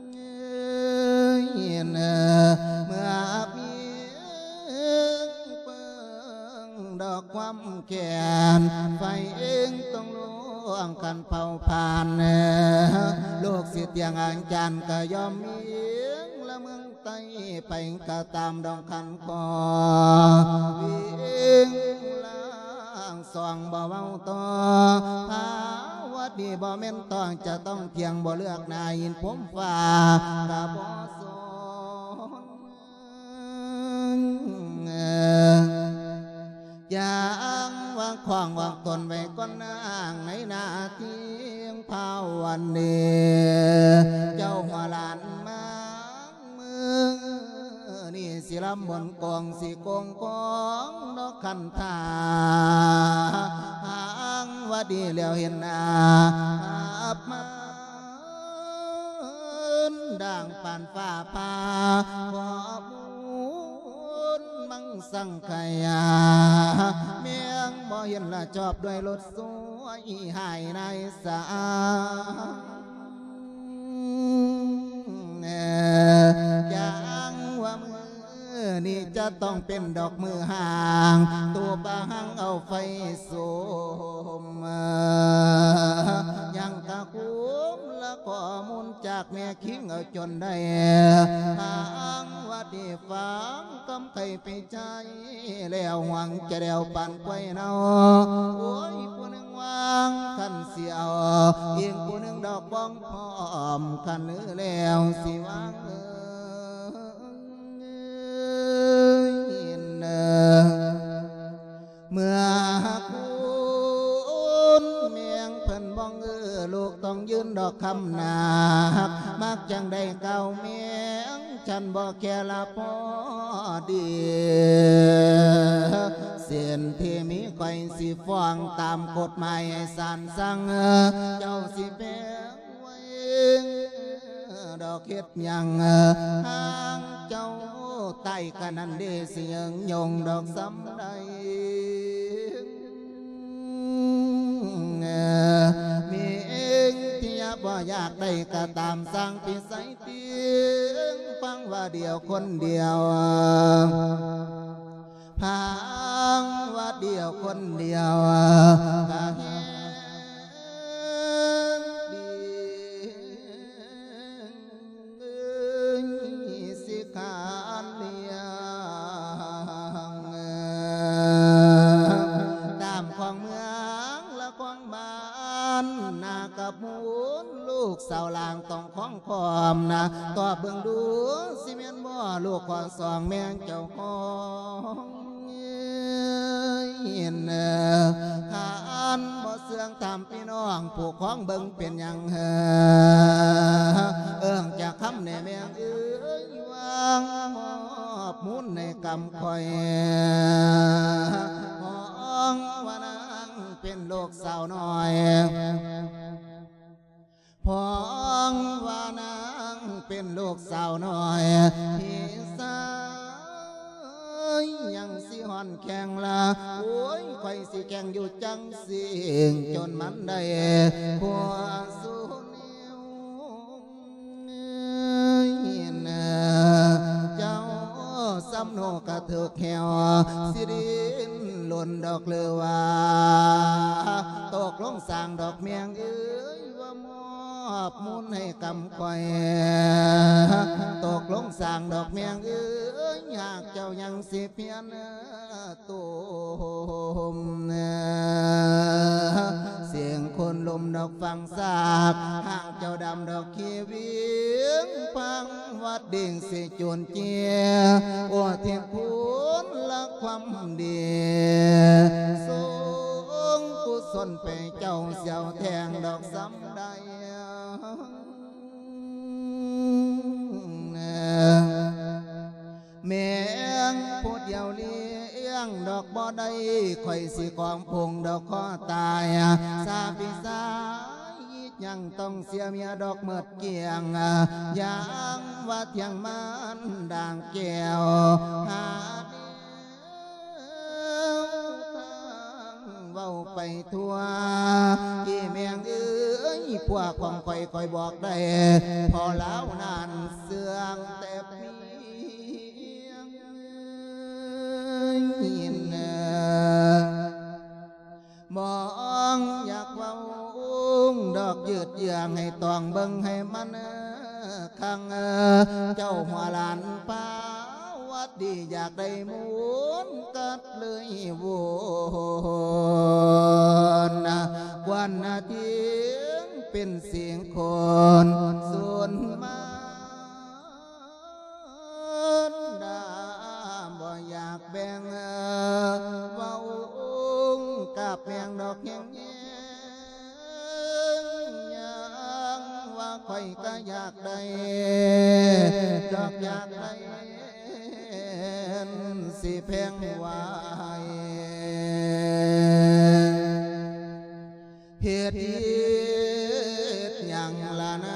เมื่อมีเปิงดอกความแก่นไฟเองต้องล่วงกันเผาผ่านโลกสิเตียงอ่างจันก็ยอมมีละเมืองไต้ไปก็ตามดองคันคอวิงล่างสองบ่เว้าต่อภาวะดีบ่แม่นต้องจะต้องเพียงบ่เลือกนายอินผมฟ้ากะบ่สนอย่างวางขวางวางตนไว้ก้อนนางในนาทีภาวันนี้เจ้าหัวหลานมามือนี่สิลำบนกองสิกงกองนกขันธาหางว่าดีแล้วเห็นอาบมาด่างปานฟ้าผ่าขอบมังสังขยาเมียงบ่เห็นละจอบด้วยรถสวยหายในสาอย่างว่ามือนี่จะต้องเป็นดอกมือห่างตัวบางเอาไฟสูมยังตะคุมละข้อมูลจากแม่คิงเอาจนได้หางว่าดีฟังกำไข่ไปใจแล้วหวังจะเดียวปั่นไว้เนาโอ้ยผู้หนึ่งวางขันเสียวยิงผู้หนึ่งดอกบ้องพร้อมขันเนื้อแล้วสิวางเมื่อคุณเมียงเพิ่นบ้องลูกต้องยืนดอกคำนามักจังได้เก่าเมียงฉันบอกแค่ละพอดีเสียนที่มีไข่สิฟ้องตามกฎหมายให้สารสั่งเจ้าสิแปลงไว้ดอกเฮ็ดยังทางเจ้าใต้กันนั้นเดเสียงยงดอกซ้ำใดมีเองที่บ่อยากได้ก็ตามสร้างพิสัยเตียงฟังว่าเดียวคนเดียวพังว่าเดียวคนเดียวกะแหงดีสิขานเลียงตามของเมืองและของบ้านนากับมูลลูกสาวลางต้องของคอมนะต่อเบิ่งดูสิเมียนบ่ลูกขอสองแม่งเจ้าของขานบ่เสื่องตามพี่น้องผู้ของเบิ่งเป็นอย่างเอิ้งจากคำในแม่งวางมอบมุนในกำคอยห้องว่านางเป็นโลกสาวน้อยพองว่านางเป็นลูกสาวน้อยที่สายยังสิหอนแข่งละโอ้ยไข่สิแข่งอยู่จังเสียงจนมันได้หัวสูนิ้วเจ้าซ้ำโนกระเถือกแหวสิรินหล่นดอกเลือว่าตกลงสร้างดอกเมียงว่ามอบมุนให้กำก่อยตกลงสร้างดอกเมียงอยากเจ้ายังสิเพียนตุ่มเสียงคนลมดอกฟังสาบห่างเจ้าดำดอกขี้เวียงฟังวัดดิ่งสิจวนเจียโอ้เทียงคุณละความดีส่งกุศลไปเจ้าเสียวแทงดอกซ้ำใดแมงพูดเดียวเลี้ยงดอกบ่ได้ข่อยสิของพงดอกข้อตายซาพิสายยังต้องเสียเมียดอกเมิดเกียงยังว่าเทียงมันด่างแก้วหาเว้าไปทั่วกี่แมงเอ้ยพวกของข่อยบอกได้พอแล้วนานเสื่องแต่มองอยากเว้าดอกยืดเยื้องให้ตองเบิ่งให้มันขังเจ้าหัวหลานป้าวัดดีอยากได้หมุนกัดเลยวนวันนาทีเป็นเสียงคนส่วนมาบ่อยากแบ่งเว้ากับแมงดอกแห้งยังว่าข่อยก็อยากได้ดอกอยากได้สิแพงไว้เหตุอย่างละนะ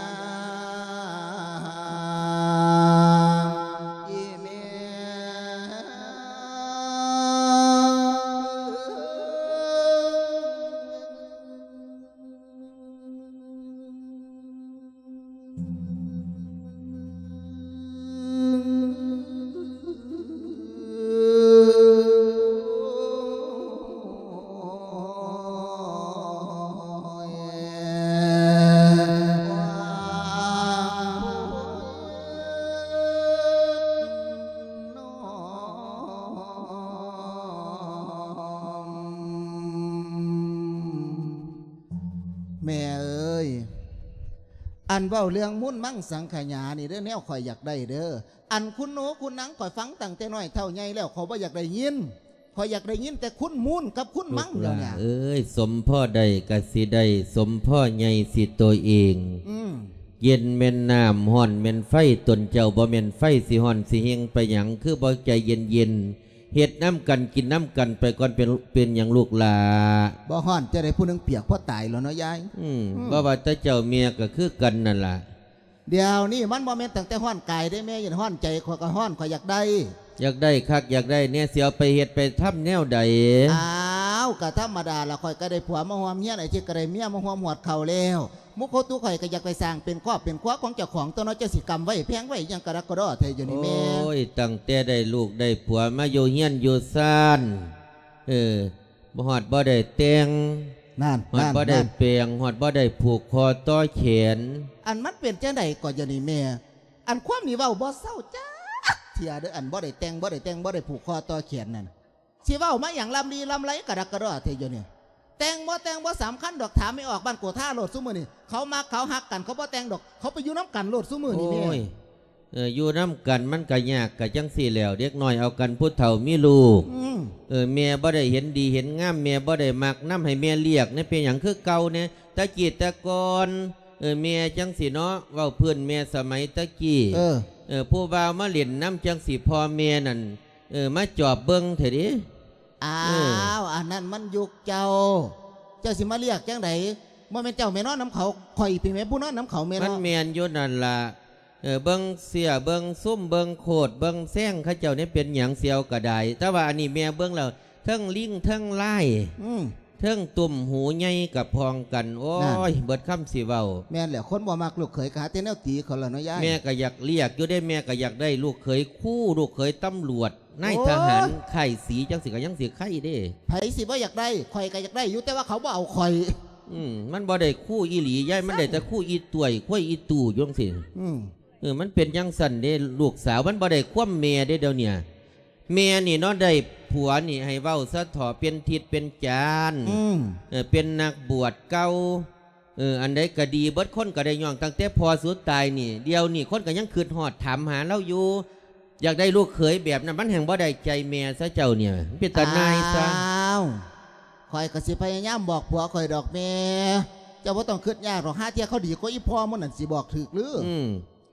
แม่เอ้ยอันเว้าเรื่องมุ่นมั่งสังขยานี่เด้อแนวข่อยอยากได้เด้ออันคุณโนคุณนังข่อยฟังตั้งแต่น้อยเท่าใหญ่แล้วข่อยบ่อยากได้ยินข่อยอยากได้ยินแต่คุณมุ่นกับคุณมั่งเดี๋ยวนี้
เอ้ยสมพ่อใดกสิได้สมพ่อใหญ่สิตัวเองเย็นเม่นน้ำห่อนเม่นไฟตนเจ้าบ่เม่นไฟสิห่อนสิเฮงไปหยังคือบ่ใจเย็นเฮ็ดน้ำกันกินน้ำกันไปก่อนเป็นอย่างลูกหลา
บ่ฮ้อนจะได้ผู้นึงเปียกเพราะตายแล้วเนาะยาย
บ่ว่าแต่เจ้าเมียก็คือกันนั่นล่ะ
เดี๋ยวนี่มันบ่แม่นตั้งแต่ฮ้อนกายได้แม่ยันฮ้อนใจข่อยก็ฮ้อนข่อยอยากได้
คักอยากได้เนี่ยเสียวไปเฮ็ดไปทำแนวใด
อ้าวก็ธรรมดาละข่อยก็ได้ผัวมาหอมเฮียนไอ้ที่ก็ได้เมียมาหอมหวดเข่าแล้วมุขโคตุข่อยก็อยากไปสร้างเป็นครอบเป็นครัวของเจ้าของตัวน้อยจะสิกรรมไว้แพงไว้ยังกระดักกระดอเธออยู่นี่แม่
โอ้ยตั้งแต่ได้ลูกได้ผัวมาอยู่เฮียนอยู่ซ่านบ่ฮอดบ่ได้แต่ง
นั่น
ฮอดบ่ได้เปียงฮอดบ่ได้ผูกคอต่อแขน
อันมันเป็นจังไดก็อยู่นี่แม่อันความนี่เว้าบ่เศร้าจ้าเที่ยเด้ออันบ่ได้แต่งบ่ได้ผูกคอต่อแขนนั่นสิเว้ามาอย่างลำดีลำไรกระดักกระดอเธออยู่นี่แต่งบ่สำคัญดอกถามไม่ออกบ้านโกท่าโลดซุมือนี่เขามักเขาหักกันเขาบ่แต่งดอกเขาไปอยู่น้ำกันโลดซุมือนี่แม่
อยู่น้ำกันมันก็ยากกะจังสี่แล้วเด็กน้อยเอากันผู้เฒ่ามีลูกแม่บ่ได้เห็นดีเห็นงามแม่บ่ได้มักน้ำให้แม่เรียกเนี่ยเป็นอย่างคือเก่าเนี่ยตะกี้ตะกอนแม่จังสี่เนาะเว้าเพื่อนแม่สมัยตะกี้ผู้บ่าวมาเล่นน้ำจังสี่พ่อแม่นั่นมาจอบเบิ้งเถิดดิ
อ้าวอันนั้นมันยุกเจ้าสิมาเรียกจังไดบ่แม่นเจ้าแม่นอนน้ำเขาข่อยเป็นแม่ผู้นอนน้ำเขาแม่น
มันแม่นอยู่นั่นล่ะเบิ้งเสียเบิ้งซุ่มเบิ้งโคดเบิ้งแซงข้าเจ้าเนี่ยเป็นหยังเสียวกระไดแต่ว่าอันนี้แม่เบิ้งแล้วเทิงลิงเทิงไล่เทิงตุ่มหูใหญ่กับพองกันโอ้ยเบิดคำสิเว้า
แม่นแหละคนบ่มักลูกเขยกะแต่แนวตีเขาล่ะเนาะยาย
แม่ก็อยากเรียกอยู่ได้แม่ก็อยากได้ลูกเขยคู่ลูกเขยตำรวจนายทหารไข่สีจังสิก็ยังสิไข่เด้
ไผสิบ่อยากได้ข่อยก็อยากได้อยู่แต่ว่าเขาบ่เอาข่อย
มันบ่ได้คู่อีหลียายมันได้แต่คู่อีต่วยคู่อีตู่จังสิมันเป็นยังสั่นเด้ลูกสาวมันบ่ได้คว่ำเมียได้เดี๋ยวเนี่ยเมียนี่เนาะได้ผัวนี่ให้เว้าซะถอเป็นทิศเป็นจานเป็นนักบวชเก่าอันใดก็ดีเบิดคนก็ได้ย่องตั้งแต่พอสุดตายนี่เดียวนี่คนก็ยังคืดหอดถามหาเราอยู่อยากได้ลูกเขยแบบนั้นมันแห่งบ่ได้ใจเมียซะเจ้าเนี่ยเป็นตาหนายซะ
ข่อยก็สิพยายามบอกผัวข่อยดอกแม่เจ้าบ่ต้องคิดยากหรอกหาเที่ยเขาดีก็อีพ่อมันนั่นสิบอกถูกหรือ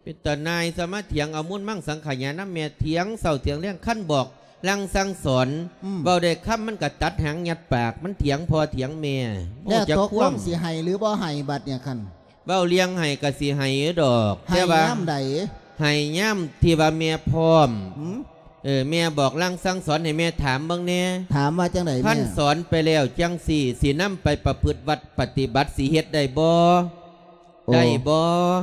เป็นตานายสมาเถียงเอามุ่นมั่งสังขยาน้ำเมียเถียงเสาเถียงเรื่องขั้นบอกลังสั่งสอนเบาได้ค่ำมันก็ตัดหางยัดปากมันเถียงพอเถียงเมีย
แล้วตกลงสิให้หรือบ่ให้บัดเนี่ยคัน
เบาเลี้ยงให้ก็สิให้ดอก
ให้ย่ำใด
ให้ย่ำที่ว่าเมียพร้อมเมียบอกลังสั่งสอนให้เมียถามบ้างเนี่ย
ถามว่าจังไหน
ท่านสอนไปแล้วจังสีน้ำไปประพฤติวัดปฏิบัติสีเฮ็ดได้บ่ได้บ่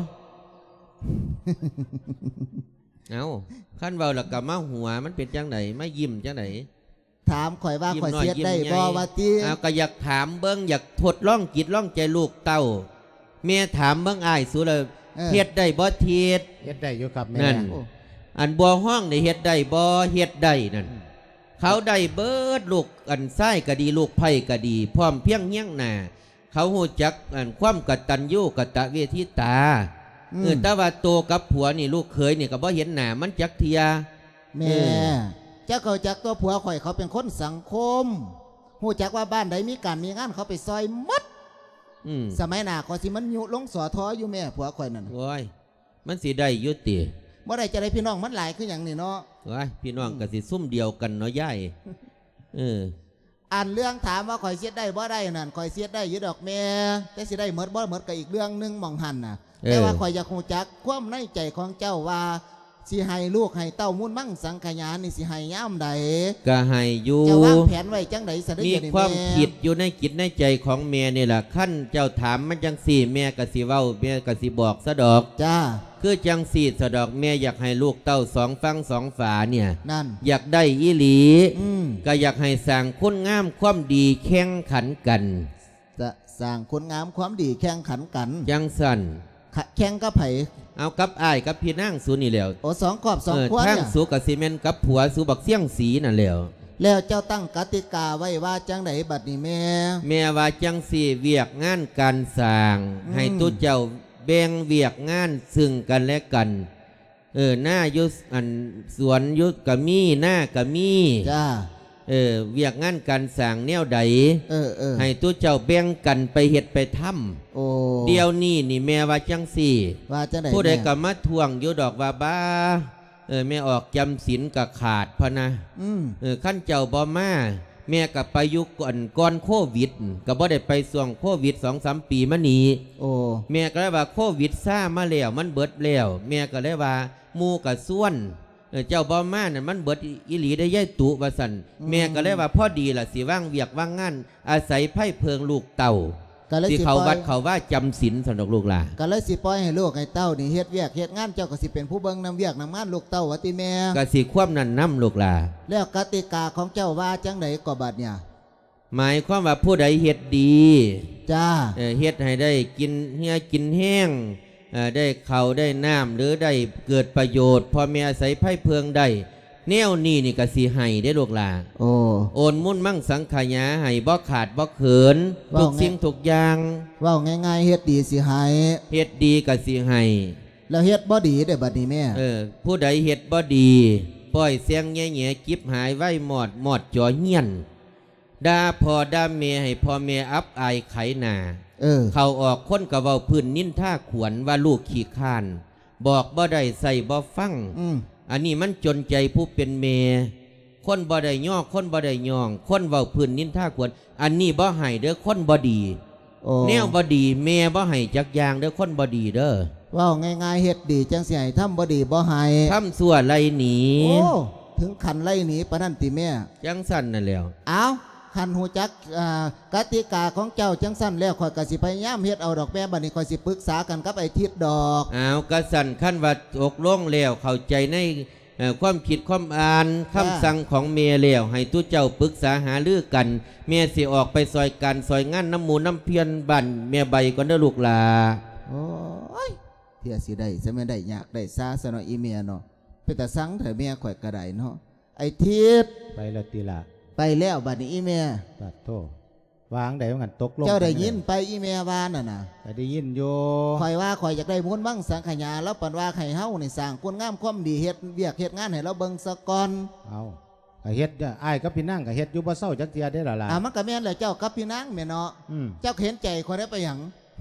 เอาขั้นเบาหลักกับมาหัวมันเป็นจังไหนไม่ยิ้มจังไหน
ถามข่อยว่าข่อยเสียได้บ่ว่าตี
ก็อยากถามเบิ้งอยากทดลองจิตลองใจลูกเต้าเมียถามเบิ้งอ้ายสู้เลยเฮ็ดได้บ่เทียด
เฮ็ดได้อยู่กับแม่
นั่นอันบัวห้องในเฮ็ดได้บ่เฮ็ดได้นั่นเขาได้เบิดลูกอันไส้ก็ดีลูกไผ่ก็ดีพร้อมเพียงเงี้ยงหน้าเขาหูจักอันความกตัญญูกตเวทิตาแต่ว่าโตกับผัวนี่ลูกเคยนี่ก็บ่เห็นหน้ามันจักเทีย
แม่เจ้าเขาจักตัวผัวข่อยเขาเป็นคนสังคมหูจักว่าบ้านใดมีการมีงานเขาไปซอยมัดสมัยหน้าก็สิมันยุลงสอทออยู่แม่ผัวข่อยนั่น
โอ้ยมันสิได้ยุติ
เมื่อไรจะได้พี่น้องมันหลายคืออย่างนี้เนาะ
โอ้ยพี่น้องก็สิซุ่มเดียวกันเนาะย่าย
อ่านเรื่องถามว่าข่อยเสียได้บ่ได้นั่นข่อยเสียได้ยืดดอกแม่แต่สิได้เมิดบ่เมิดกับอีกเรื่องนึงมองหันน่ะแต่ว่าข่อยอยากหูจักความในใจของเจ้าว่าสิให้ลูกให้เต้ามุ่นมั่งสังขยานี่สิให้ย่ำใด
ก็ให้อยู่
จะวางแผนไว้จังใดสัน
มีความคิดอยู่ในจิตในใจของแม่นี่แหละขั้นเจ้าถามมันจังสี่แม่ก็สิเว้าแม่ก็สิบอกสะดอก
จ้า
คือจังสี่สะดอกแม่อยากให้ลูกเต้าสองฟังสองฝาเนี่ย
นั่น
อยากได้อีหลีก็อยากให้สร้างคุณงามความดีแข่งขันกัน
จะสร้างคุณงามความดีแข่งขันกัน
จังสั่น
แข่งกับไผ
เอากับอ้ายกับพี่นั่งสูนี่แล้ว
โอ้สองขอบสองขวด
ทั้งสูกับซีเมนกับผัวสูบักเสี่ยงสีนั่นแล้ว
เจ้าตั้งกติกาไว้ว่าจังไหนบัดนี้แม่
ว่าจังสี่เวียกงานการสร้างให้ตู้เจ้าแบ่งเวียกงานซึ่งกันและกันหน้ายุสอันสวนยุสกะมีหน้ากะมี
จ้า
เวียกงานการสร้างแนวใดให้ตู้เจ้าแบ่งกันไปเฮ็ดไปทำเดี๋ยวนี้นี่แม่ว่าจังสี่
ว่าจังไหน
ผู้ใดก็มาทวงอยู่ดอกว่าบ้าแม่ออกจำศีลก็ขาดพะนะขั้นเจ้าบ่มาแม่กับไปยุก่อนโควิดก็บ่ได้ไปส่วงโควิด 2-3 ปีมานี้แม่ก็เลยว่าโควิดซ่ามาแล้วมันเบิดแล้วแม่ก็เลยว่ามูกับส่วนเจ้าบ่มานั่นมันเบิดอีหลีได้ย่ายตุว่าสั่นแม่ก็เลยว่าพอดีล่ะสิว่างเวียกว่างงานอาศัยไพ่เพิงลูกเต่าสิเขาวัดเขาว่าจำศีลสำหรับลูกหลาน
ก็เลยสิปล่อยให้ลูกให้เต้านี่เฮ็ดเวียกเฮ็ดงานเจ้าก็สิเป็นผู้เบิ่งนำเวียกนำงานลูกเต้าว่าติแม่
ก็สิควบนั่นนำลูกหลาน
แล้วกติกาของเจ้าว่าจังไหนก็บัดเนี่ย
หมายความว่าผู้ใดเฮ็ดดี
จ้า
เฮ็ดให้ได้กินเฮียกินแห้งได้ข้าวได้น้ำหรือได้เกิดประโยชน์พอแม่อาศัยไพ่เพิงได้แนวนี้นี่ก็สิให้ได้ลูกหลานโอนมุ่นมั่งสังขยาให้บ่ขาดบ่เขินทุกสิ่งทุกอย่าง
ว่าง่ายๆเฮ็ดดีสิให้
เฮ็ดดีก็สิให้
แล้วเฮ็ดบ่ดีได้บัดนี้แม่
ผู้ใดเฮ็ดบ่ดีปล่อยเสียงแง่ๆกิบหายไว้หมอดจ่อเหี้ยนด่าพ่อด่าแม่ให้พ่อแม่อับอายไขหน้าเขาออกคนกะเว้าพื้นนินท่าขวนว่าลูกขี้ข้านบอกบ่ได้ใส่บ่ฟังอันนี้มันจนใจผู้เป็นเมคนบ่ได้ย่อคนบ่ได้ย่องคนเว้าพื้นนินท่าขวนอันนี้บ่ให้เด้อคนบ่ดีแนวบ่ดีแม่บ่ให้จักอย่างเด้อคนบ่ดีเด้อ
ว่าง่ายๆเฮ็ดดีจังสิให้ทำบ่ดีบ่ให้
ทำชั่วไล่หนี
ถึงขันไล่หนีปะนั่นติแม่
จังสั่นนั่นแล้ว
อ้าวขันหูจักกติกาของเจ้าจังสั้นแล้วข่อยกสิพยายามเฮ็ดเอาดอกแม่บัดนี้ข่อยสิปรึกษากันกับไอ้ทิศดอก
กระสั่นขั้นว่าอกลงแล้วเข้าใจในความคิดความอ่านคำสั่งของเมียแล้วให้ตู้เจ้าปรึกษาหารือกันเมียสิออกไปซอยกันซอยงานน้ำมูน้ำเพียนบั่นเมียใบก็ได้ลูกหลา
โอ้ยเที่ยสิได้จะไม่ได้ยากได้ซาสนออีเมียเนาะไปแต่สั่งเถอะเมียข่อยกระไดเนาะไอ้ทิศ
ไปละตีละ
ไปแล้วบัดนี้อีเมีย
บัดโตวางได้ว่างันตกลง
เจ้าได้ยินไปอีเมียวานน่ะ
ได้ยินอยู่
ข่อยว่าข่อยอยากได้ม้วนมั่งสังขยาแล้วปันว่าไข่เฮ้าในสร้างคุณงามความดีเฮ็ดเวียกเฮ็ดงานให้เราเบิ่งสะก่อน
เอาเฮ็ดอ้ายกับพี่นั่งกับเฮ็ดอยู่บ่เศร้าจักเทียได้หรอล่ะ
มันก็แม่นแหละเจ้ากับพี่นั่งแม่เนาะเจ้าเห็นใจคนได้ไปหยัง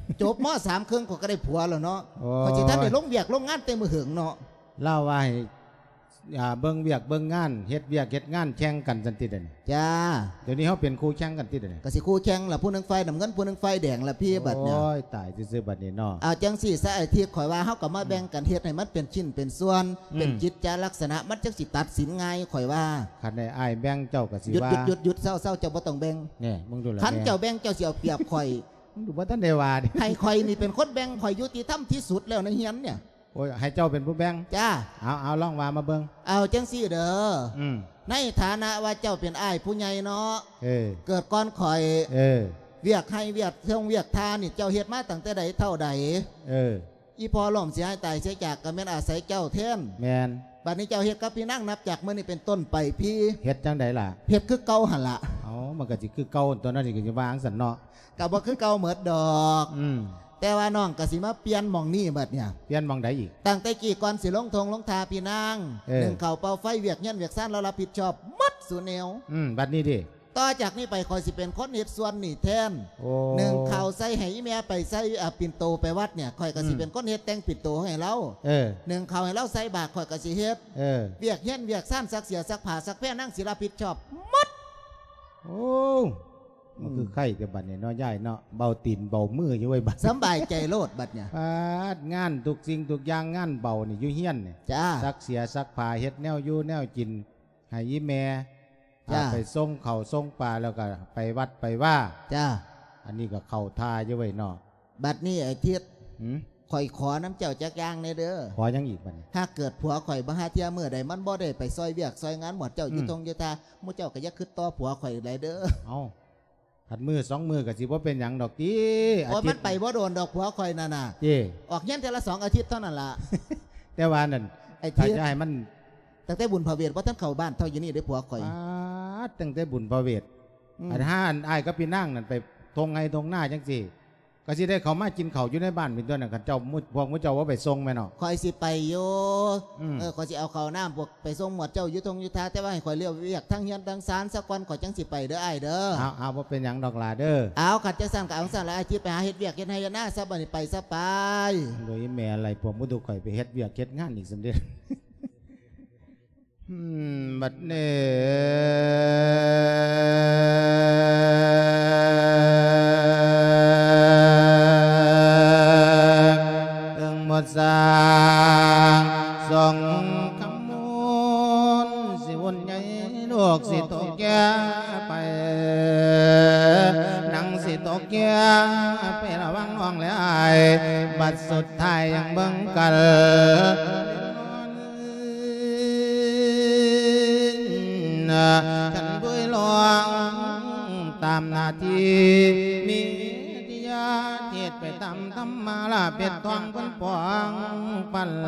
จบม.3ครึ่งก็ได้ผัวแล้วเนาะพอจิท่านได้ลงเวียกลงงานเต็มมือหึงเนาะ
เล่าว่าเบิ้งเวียกเบิ้งงานเฮ็ดเวียกเฮ็ดงานแข่งกันสันติเด่น
จ้า
เดี๋ยวนี้เขาเป็นคู่แข่งกันติเด่น
ก็สิคู่แข่งล่ะผู้นึงไฟน้ำเงินผู้นึงไฟแดงล่ะพี่บัดเนี่ย
โอ้ยตายซื่อๆบัดนี้เนาะ
เอาจังสี่ซะไอ้ที่ข่อยว่าเฮาก็มาแบ่งกันเฮ็ดให้มันเป็นชิ้นเป็นส่วนเป็นจิตจาลักษณะมันจังสิตัดสินง่ายข่อยว่า
คันได้อ้ายแบ่งเจ้าก็สิว่า
หยุดเศร้าเจ้าบ่ต้องแบ่ง
นี่มึงดูแล
คันเจ้าแบ่งเจ้าสิเอาเปรียบข่อย
มึงดูว่าท่านได้ว่าดิ
ให้ข่อยนี่เป็นคนแบ่งข่อยยุติธรรมที่สุดแล้วในเฮียนเนี่ย
โอ้ยให้เจ้าเป็นผู้แบ่ง
จ้า
เอาล่องว่ามาเบิ่ง
เอาจังสี่เด้อในฐานะว่าเจ้าเป็นอ้ายผู้ใหญ่เนาะเกิดก่อนข่อยเวียกให้เวียกเท่งเวียกทานี่เจ้าเฮ็ดมาตั้งแต่ใดเท่าใดอีพอล่มเสียให้ตายเสียจากก็แม่นอาศัยเจ้าแทน
แมน
บัดนี้เจ้าเฮ็ดกับพี่นั่งนับจากเมื่อนี้เป็นต้นไปพี่
เฮ็ดจังใดล่ะ
เฮ็ดคือเก่าหั่นล่ะ
มันก็สิคือเก่าตัวนั้นนี่ก็สิวางสันเนาะ
ก็บ่คือเก่าเหมือนดอกแต่ว่าน้องกสิมาเปลี่ยนมองนี่บัดเนี่ย
เปลี่ยนมองใดอีก
ตั้งแต่กี่ก่อนสิลงทงลงทาพี่นางหนึ่งเข่าเป่าไฟเวียกเงี้ยเวียกซ่านเรารับผิดชอบมัดสูแนว
บัดนี้ดิ
ต่อจากนี้ไปคอยสิเป็นคนเฮ็ดส่วนนี่แทนหนึ่งเข่าใส่ให้แม่ไปใส่ปิ่นโตไปวัดเนี่ยคอยกสิเป็นคนเฮ็ดแต่งปิ่นโตให้เราหนึ่งเข่าให้เราใส่บาตรคอยกสิเฮ็ดเวียกเงี้ยเวียกซ่านซักเสียซักผ้าซักแพร่นั่งศิลปิดชอบมัด
โอ้มันคือไข่แต่บัดเนี่ยเนาะย่ายเนาะเบาตีนเบามืออยู่ไว้บัด
สบายใจโลดบัดเนี่ย
งานทุกสิ่งทุกอย่างงานเบานี่อยู่เฮียนเนี่ยซักเสียซักผ้าเฮ็ดแนวอยู่แนวกินให้ยี่แม่ไปส่งเข่าส่งปลาแล้วก็ไปวัดไปว่า
จ้า
อันนี้ก็เข่าทาอยู่ไว้เนาะ
บัดนี้ไอ้เทียดข่อยขอน้ำเจ้าจักยางในเด้อ
ขอยังอีกบัด
ถ้าเกิดผัวข่อยบ่หาเที่ยเมื่อใดมันบ่ได้ไปซอยเวียกซอยงานหมดเจ้าอยู่ตรงอยู่ตาหมู่เจ้าก็อย่าคิดต่อผัวข่อยไรเด้อ
เอาหัดมือ2 มือก็สิบ่เป็นหยังดอกติ
โอ้มันไปบ่โดนดอกผัวข่อยนั่นน่ะออกเงี้ยแต่ละ2 อาทิตย์เท่านั้นล่ะ
แต่ว่านั่นไอ้ที่จะให้มัน
ตั้งแต่บุญพระเวทว่าท่านเข้าบ้านเท่าอยู่นี่ได้ผัวข่อย
ตั้งแต่บุญพระเวทถ้าอ้ายก็พี่นั่งนั่นไปทงไงทงหน้าจังสิก็สิได้เขามากินเขาอยู่ในบ้านเป็นตัวนั่นกันเจ้าพวกมุเจ้าว่าไปส่งไหมเนาะ
ข่อยสิไปโยข่อยสิเอาเขาน้ำพวกไปส่งหมดเจ้าอยู่ทงอยู่ท่าแต่ว่าให้ข่อยเลี้ยวเวียกทั้งเฮียนทั้งศาลสักวันข่อยจังสิไปเด้อไอเด้อ
เอาว่าเป็นอย่างดอกลาเด้อ
เอาขัดจะสั่งกับเอาสั่งแล้วไอ้ที่ไปหาเฮ็ดเวียกเฮ็ดให้หน้าซะบัดนี้ไปซะไป
โดยแม่อะไรพวกมุตุข่อยไปเฮ็ดเวียกเฮ็ดงานอีกสำเร็จบัดเน่ตึงหมดสางส่งคำมูลสิวนใหญ่ลูกสิโตแก่ไปนังสิโตแก่ไประวังน้องแล้วไอ้บัดสุดท้ายยังเบิ่งกันฉันด้วยลองตามหน้าที่มีทิยาเทศไปตามธรรมาลาเป็ดทองคนปองปัน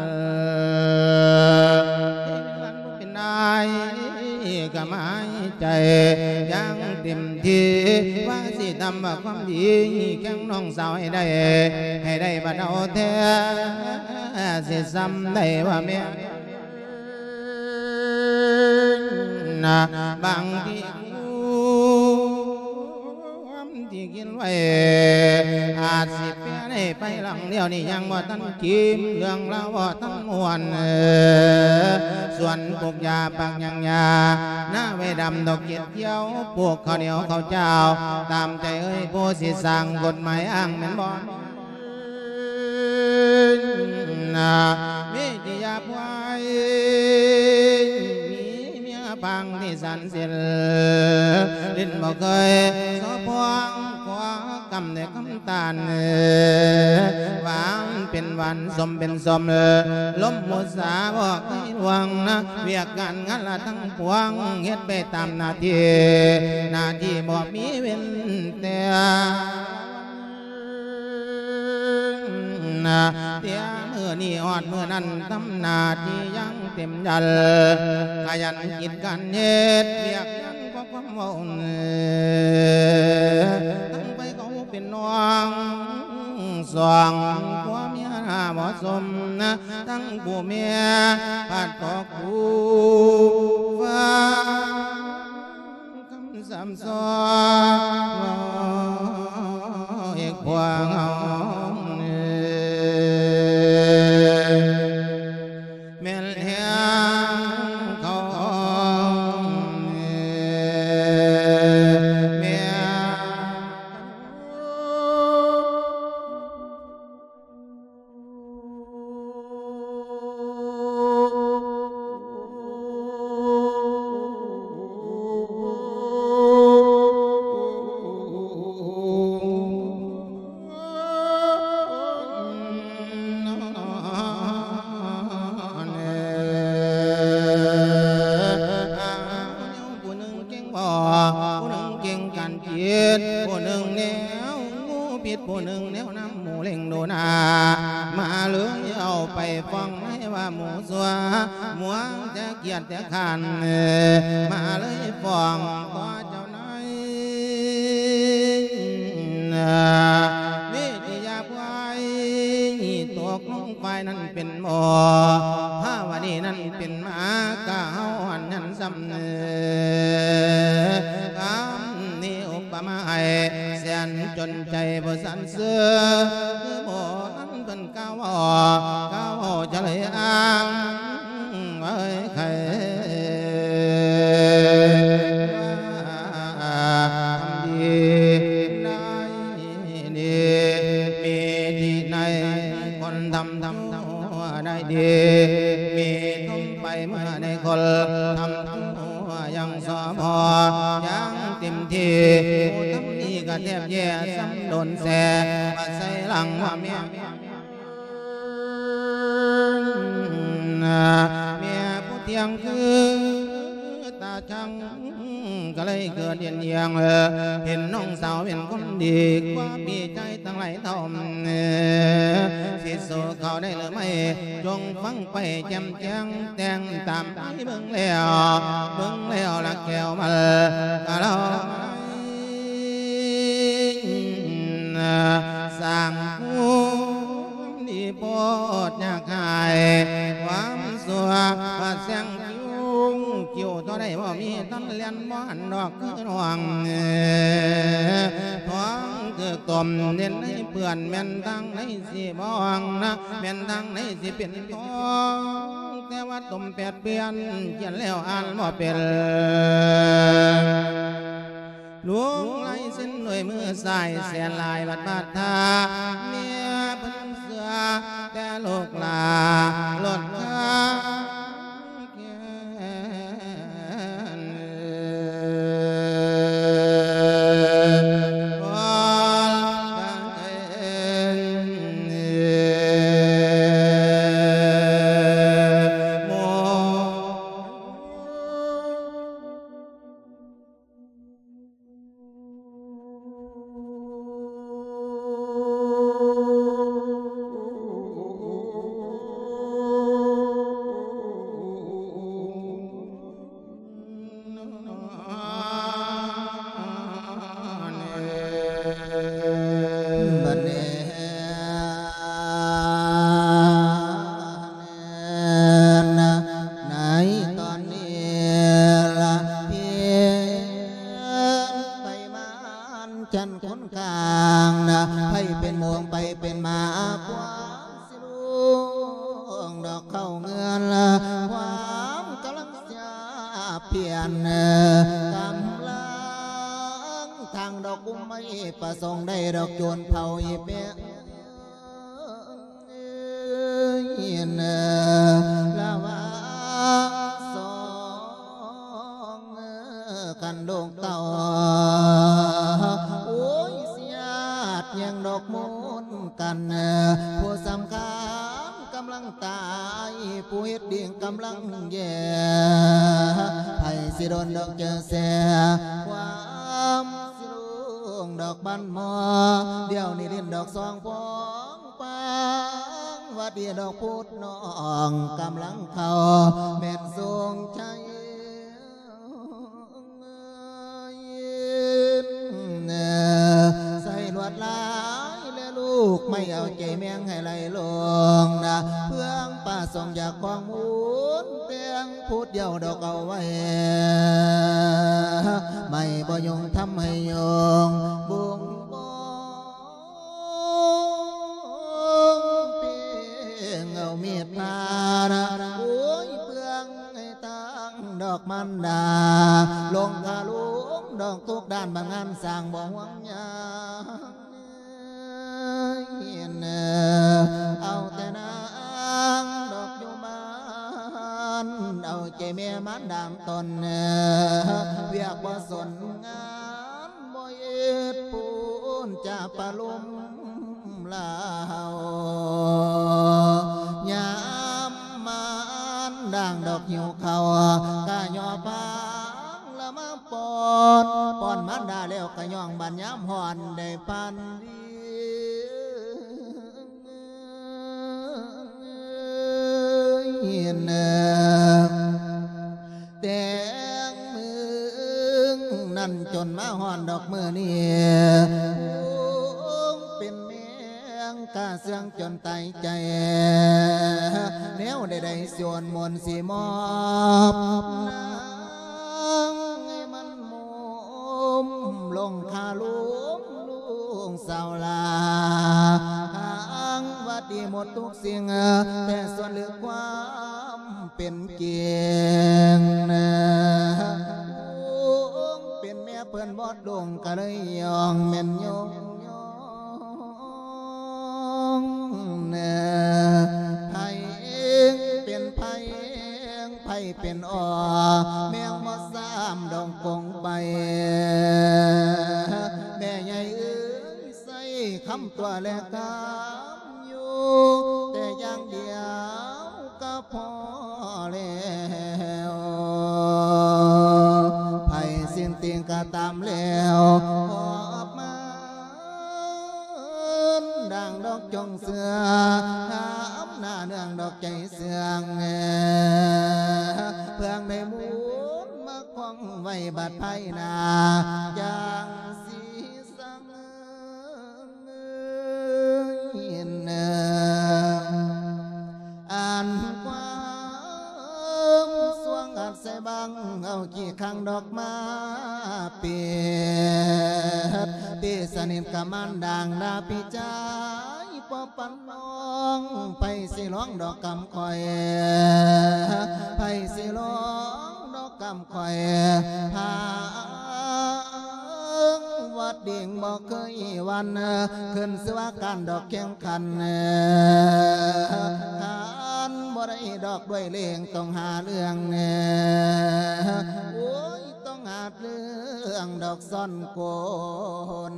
เป็นนายก็หมายใจยังเต็มที่ว่าสิทำความดีแข่งน้องสาวให้ได้บัดเอาแท้สิซ้ำได้ว่าแม่บางทีที่กินไว้อาจสิเปลี่ยนไปหลังเดียวนี่ยังว่าท่านกิมเรื่องเล่าว่าท่านมวนส่วนปลูกยาปักยังยาหน้าไว้ดำดอกเกียดเที่ยวปลูกข้าวเหนียวข้าวเจ้าตามใจเอ้ยผู้สิสั่งกฎหมายอ้างแม่นบ่มีที่ยาพวยพังที่สันเสียลิ้นบ่เคยสอพวงขวากำเด็กคำตาลหวานเป็นหวานสมเป็นสมล้มมุสาบอกให้หวังนะเวียกกันงานละทั้งปวงเฮ็ดไปตามหน้าที่บ่มีเว้นแต่เตี้ยมือนี่อดมือนั้นทำหน้าที่ยังเต็มยันขยันกินกันเฮ็ดเวียกยังก็ความเมาตั้งไปเขาเป็นน้องสองผัวเมียเหมาะสมนะทั้งผู้เมียผัดตอกกูฟ้าคำสามซ้อนเอกพวงเอาหมูเล่งดูนามาเลื้อยเอาไปฟังให้ว่าหมูสัวหมัวจะเกียดจะขันมาเลยฟังตัวเจ้านายนี่ที่อยากไว้ตัวของไฟนั้นเป็นหมอผ้าวันนี้นั้นเป็นหมาก้าวหันยันซ้ำเนื้อนี่อุปมาให้แสนจนใจบ่สันเสือคือบ่นั้นเป็นก้าวจะเลยอ้างไว้ใครทำดีได้ดีมีที่ไหนคนทำได้ดีมีต้มไปเมื่อในคนทำยังสมพอยังเต็มที่ทำนี่ก็แทบแย่ซ้ำโดนแสมาใส่หลังว่าเมียผู้เที่ยงคือตาช่างก็เลยเกิดเย็นเยียงเห็นน้องสาวเป็นคนดีกว่ามีใจตั้งหลายทอมสิสู้เขาได้หรือไม่จงฟังไปแจ่มแจ้งแต่งตามที่เบิ่งแล้วละแก้วมาก็เราสร้างผู้ดีโปรดอยากหายความสัวแสงคิวตัวได้บ่มีต้นเลียนบ่หันดอกคือหวงท้องคือตมเด่นในเปื่อนแม่นทางในสิบ่วังนะแม่นทางในสิเป็นท้องแต่ว่าตมแปดเปลี่ยนเขียนแล้วอ่านบ่เป็นหลวงไหลเส้นด้วยมือสายแสนลายบัดบาดทาเมียเพิ่นเสือแต่ลูกลาหลดคาเอาแต่นางดอกอยู่บ้านเอาใจแม่มันดังตนเวียกบ่สนงานบ่เอ็ดปูนจะปะลุมลาวยามมันดังดอกหิวเขากะย่อปางละมาปอนมันดาแล้วกะย่องบันยามหอนได้ปันดี
แต่งมือนั่นจนมาหอนดอกมือนี่เป็นแมงกาเสื่องจนตายใจแนวใดๆส่วนมนสีมอบนางให้มันมุมลงคาลุงลุงสาวลาอ้างว่าดีหมดทุกสิ่งแต่ส่วนเหลือความเป็นเกียงเป็นแม่เปิ้นบอดดงก็เลยยองแม่นยองไผ่เป็นไผ่ไผ่เป็นอ่อแมวมาซ้ำดองกงไปแม่ใหญ่เอ้ยใส่คำตัวแลกำอยู่แต่อย่างเดียวก็พอแล้วไผ่สิ้นเตียงก็ตามแล้วออกมาดังดอกจงเสือถามหน้าเนื่องดอกใจเสืองเพื่องในมูนมาคล้องไว้บาดไผ่นาอย่างสีสังอ่านความสวงอัดใส่บังเอากี่ครั้งดอกมาเปียดตีสนิทกับมันดังดาพิจายปอปันน้องไปสิร้องดอกกำคอยไปสิร้องดอกกำคอยหาวัดดิ่งบอกเคยวันขึ้นสวาการดอกแข่งขันขันบ่ได้ดอกด้วยเลี้ยงต้องหาเรื่องโอ้ยต้องหาเรื่องดอกซ่อนโกน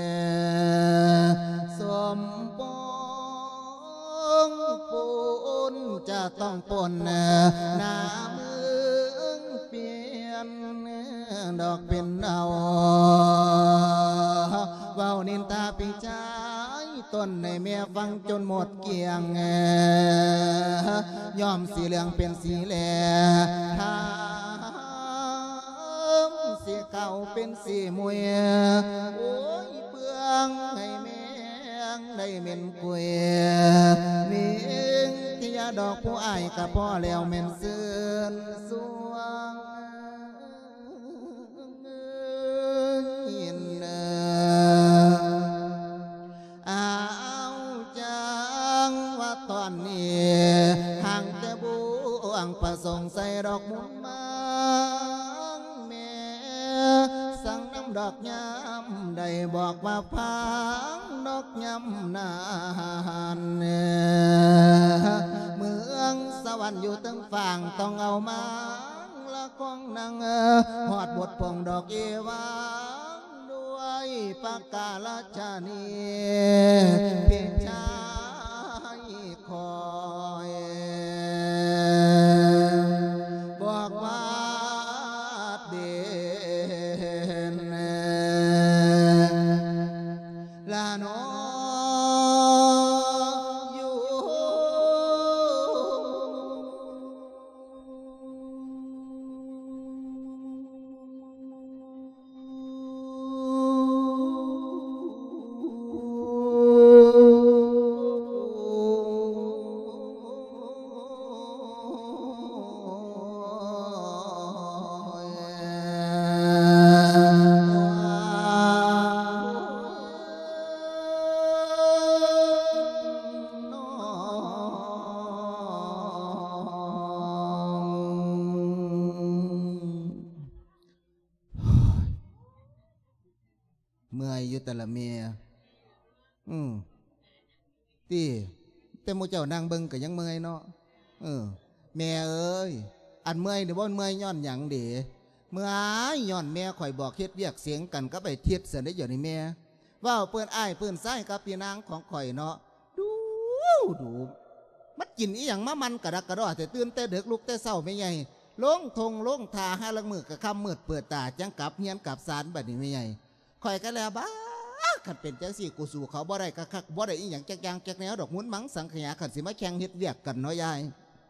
สมปองปูนจะต้องปนหน้ามึงเปลี่ยนดอกเป็นเอาเว้านินตาปีใจต้นในแม่ฟังจนหมดเกียงยอมสีเหลืองเป็นสีแหล่ทำสีเก่าเป็นสีมวยโอ้ยเปลืองให้แม่ได้เม็นกุยนี่เองที่ยาดอกผู้อ้ายกับพ่อแล้วเม็นเสื่อนสวงตอนนี้ห่างแต่บวงประสงค์ใส่ดอกมุนมังแม่สั่งน้ำดอกยำได้บอกว่าพังดอกยำนานเมืองสวรรค์อยู่ตั้งฝั่งต้องเอามาละกองนางหอดบทพงดอกเอวาด้วยปากกาลชานีเพียงชาคอยบอกว่าเด่นลาโนอยู่เมื่อยอยู่แต่ละเมียตีแต่โมเจ้านางเบิงก็ยังเมื่อยเนาะแม่เอ้ยอันเมื่อยหรือว่าเมื่อยย้อนหยังเด๋เมื่อยย้อนแม่ข่อยบอกเฮ็ดเวียกเสียงกันก็ไปเทียดเสียได้อยู่ในแม่ว่าเปิ้นอ้ายเปิ้นไส้กับพี่นางของข่อยเนาะดูมันกินอีหยังมันกระดักกระดอแต่ตื่นแต่เด็กลุกแต่เศร้าไม่ใหญ่ลงทงลงทาห้าลังมือกับคำมืดเปิดตาจังกับเฮียนกับสารบัดนี้ไม่ใหญ่ข่อยก็แล้วบ้าขัดเป็นจังสี่กูสู่เขาบ่ได้กะคักบ่ได้อีหยังจักอย่างจักแนวดอกมุนมังสังขยาขัดสิมาแข่งเฮ็ดเวียกกันเนาะยาย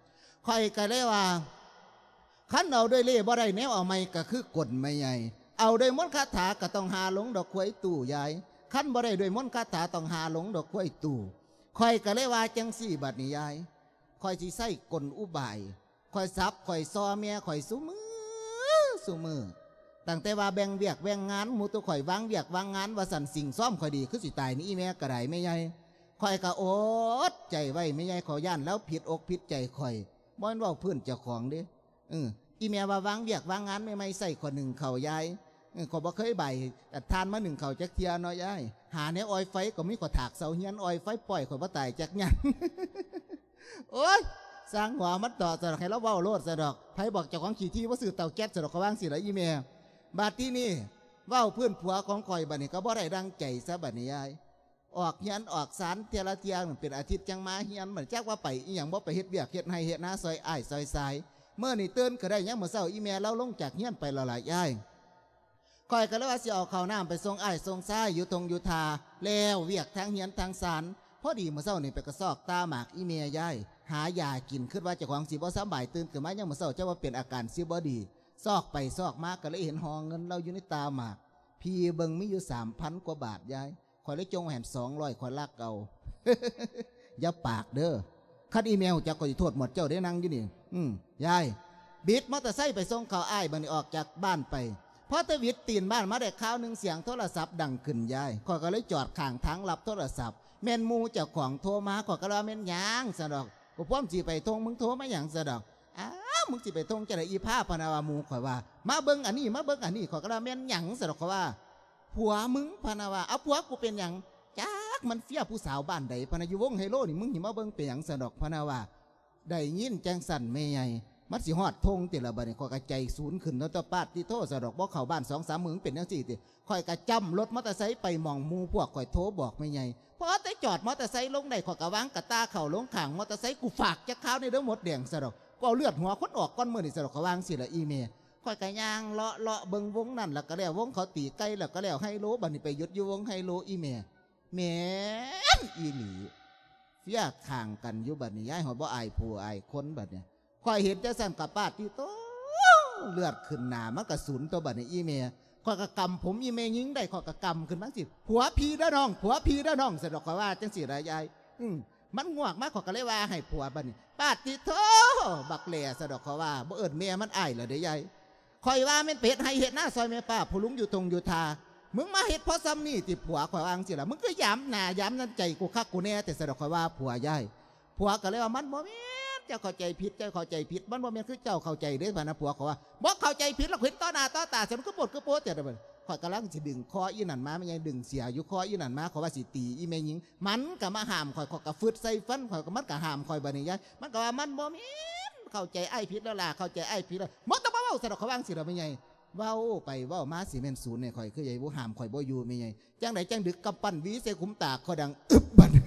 ข่อยก็เลยว่าขันเอาด้วยเล่บ่ได้แนวเอาไม่ก็คือกฎไม่ใหญ่เอาด้วยมนต์คาถาก็ต้องหาหลงดอกควายตู่ยายขันบ่ได้ด้วยมนต์คาถาต้องหาหลงดอกควายตู่ข่อยก็เลยว่าจังสี่บัดนี้ยายข่อยสิใส่กลอุบายข่อยซับข่อยซอเมียข่อยซุมือตั้งแต่ว่าแบ่งเวียกแบ่งงานหมู่ตัวข่อยวางเวียกวางงานว่าสั่นสิ่งซ่อมข่อยดีคือสิตายนี่แม่กระไดไม่ใหญ่ข่อยก็อดใจไว้ไม่ใหญ่ขอย่านแล้วผิดอกผิดใจข่อยบ่แม่นว่าพื้นเจ้าของเด้อีแม่ว่าวางเวียกวางงานไม่ใส่คนหนึ่งเข่ายายขอบ่เคยใบทานมาหนึ่งเข่าจักเทียน้อยยายหาในออยไฟก็มีขอถากเสาเฮียนออยไฟปล่อยขอบ่ตายจักยัน โอ้ยสร้างหัวมัดต่อสะดอกให้เราเว้าโลดสะดอกไผบอกเจ้าของขี่ที่ว่าซื้อเตาแก๊สสะดอกเขาว่างสิละอีแม่บาดที่นี่เว้าเพื่อนผัวของข่อยบัดนี้ก็บ่ได้ดังใจซะบัดนี้ยายออกเฮียนออกสารเทียละเทียเป็นอาทิตย์จังมาเฮียนเหมือนจักว่าไปอีหยังบ่ไปเฮ็ดเวียกเฮ็ดให้เฮ็ดนาซอยอ้ายซอยสายเมื่อนี่ตื่นก็ได้ยังเมื่อเช้าอีแม่เราลงจากเฮียนไปละหลายยายข่อยก็เลยว่าสิเอาข้าวน้ำไปส่งอ้ายส่งซ้ายอยู่ตรงอยู่ทาแล้วเวียกทางเฮียนทางสารพอดีเมื่อเช้านี่ไปกระซอกตาหมากอีแม่ยายหายากินคิดว่าเจ้าของสิบ่สบายตื่นขึ้นมายังเมื่อเช้าเจ้าว่าเป็นอาการสิบ่ดีซอกไปซอกมาก็เลยเห็นหองเงินเราอยู่ในตาหมากพี่เบิ่งมีอยู่ 3,000 กว่าบาทยายข่อยเลยจงแห่น200ข่อยลักเอา อย่าปากเด้อคัดอีเมลจะข่อยโทษหมดเจ้าได้นั่งอยู่นี่ยายบิดมอเตอร์ไซค์ไปส่งข่าวอ้ายบัดนี้ออกจากบ้านไปพอตะวิดตีนบ้านมาได้ข่าวหนึ่งเสียงโทรศัพท์ดังขึ้นยายข่อยก็เลยจอดข้างทางรับโทรศัพท์แม่นมูเจ้าของโทรมาข่อยก็เลยแม่นหยังซะดอกกูพร้อมสิไปทงมึงโทรมาหยังซะดอกมึงสิไปทงจะได้อีผ้าพนาวามูข่อยว่ามาเบิ่งอันนี้มาเบิ่งอันนี้ข่อยก็เลยแม่นหยังซะดอกข่อยว่าผัวมึงพนาวาเอาผัวกูเป็นหยังจักมันเฟี้ยผู้สาวบ้านใดพนาอยู่วงไฮโลนี่มึงหิมาเบิ่งเป็นหยังซะดอกพนาวาได้ยินแจ้งสั่นแม่ใหญ่มัดสิฮอดทงติละบัดนี้ข่อยกระใจศูนย์ขึ้นแล้วตะปาดที่โทษสะดอกบ่เข้าบ้าน 2-3 มื้อเป็นจังซี่ติข่อยกระจำรถมอเตอร์ไซค์ไปมองหมู่พวกข่อยโทรบอกแม่ใหญ่พอแต่จอดมอเตอร์ไซค์ลงได้ข่อยกะวางกะตาเข้าลงข้างมอเตอร์ไซค์กูฝากจักข้าวในเด้อหมดแดงซะดอกก็เอาเลือดหัวคนออกก้อนมื้อนี่ซะดอกเขาวางสิละอีเมข่อยกะย่างเลาะเบิ่งวงนั่นแล้วก็แล้ววงเขาตีไก่แล้วก็แล้วไฮโลบัดนี้ไปหยุดอยู่วงไฮโลอีเมแม่นอีหลีเฟี้ยข้างกันอยู่บัดนี้ยายหอดบ่อายผู้อายคนบัดนี้ข่อยเห็นจะสั่นกับป้าที่โตเลือดขึ้นหนามันกระสุนตัวบัดในอีเมข่อยกระกำผมอีเมยิงได้ข่อยกระกำขึ้นมาสิผัวพีด้าน้องผัวพีด้าน้องเสร็จดอกข่อยว่าจังสิระยายมันงวกมากข่อยก็เลยว่าให้ผัวบัดนี้ป้าที่โตบักเล่เสร็จดอกข่อยว่าบ่เอิญเมียมันอ้ายเหรอเด้ยายข่อยว่าแม่นเป็ดให้เห็ดหน้าซอยแม่ป้าผู้ลุงอยู่ตรงอยู่ทามึงมาเห็ดเพราะซ้ำนี่ติผัวข่อยว่าจังสิละมึงก็ย้ำหน้าย้ำนั่นใจกูคักกูแน่แต่เสร็จดอกข่อยว่าผัวยายผัวก็เลยว่ามันบ่มีเจ้าเข้าใจผิดเจ้าเข้าใจผิดมันบ่แม่นคือเจ้าเข้าใจเด้อพะนะผัวเขาว่าบ่เข้าใจผิดแล้วเห็นต่อหน้าต่อตาฉันก็ปวดก็โป๊ะแต่เด้อข่อยกำลังสิดึงคออีนั่นมาไม่ใช่ดึงเสียอยู่คออีนั่นมาข่อยว่าสิตีอีแม่หญิงมันก็มาห้ามข่อยก็ฟึดใส่ฟันข่อยก็มันก็ห้ามข่อยบัดนี้ยายมันก็ว่ามันบ่แม่นเข้าใจไอ้ผิดแล้วล่ะเข้าใจไอ้ผิดแล้วบ่ต้องมาเว้าซะดอกเขาวางสิล่ะแม่ใหญ่เว้าไปเว้ามาสิแม่นศูนย์เนี่ยข่อยคือใหญ่บ่ห้ามข่อยบ่อยู่แม่ใหญ่จังได๋จังดึกกำปั้นหวีใส่ขุมตาข่อยดังอึบบัด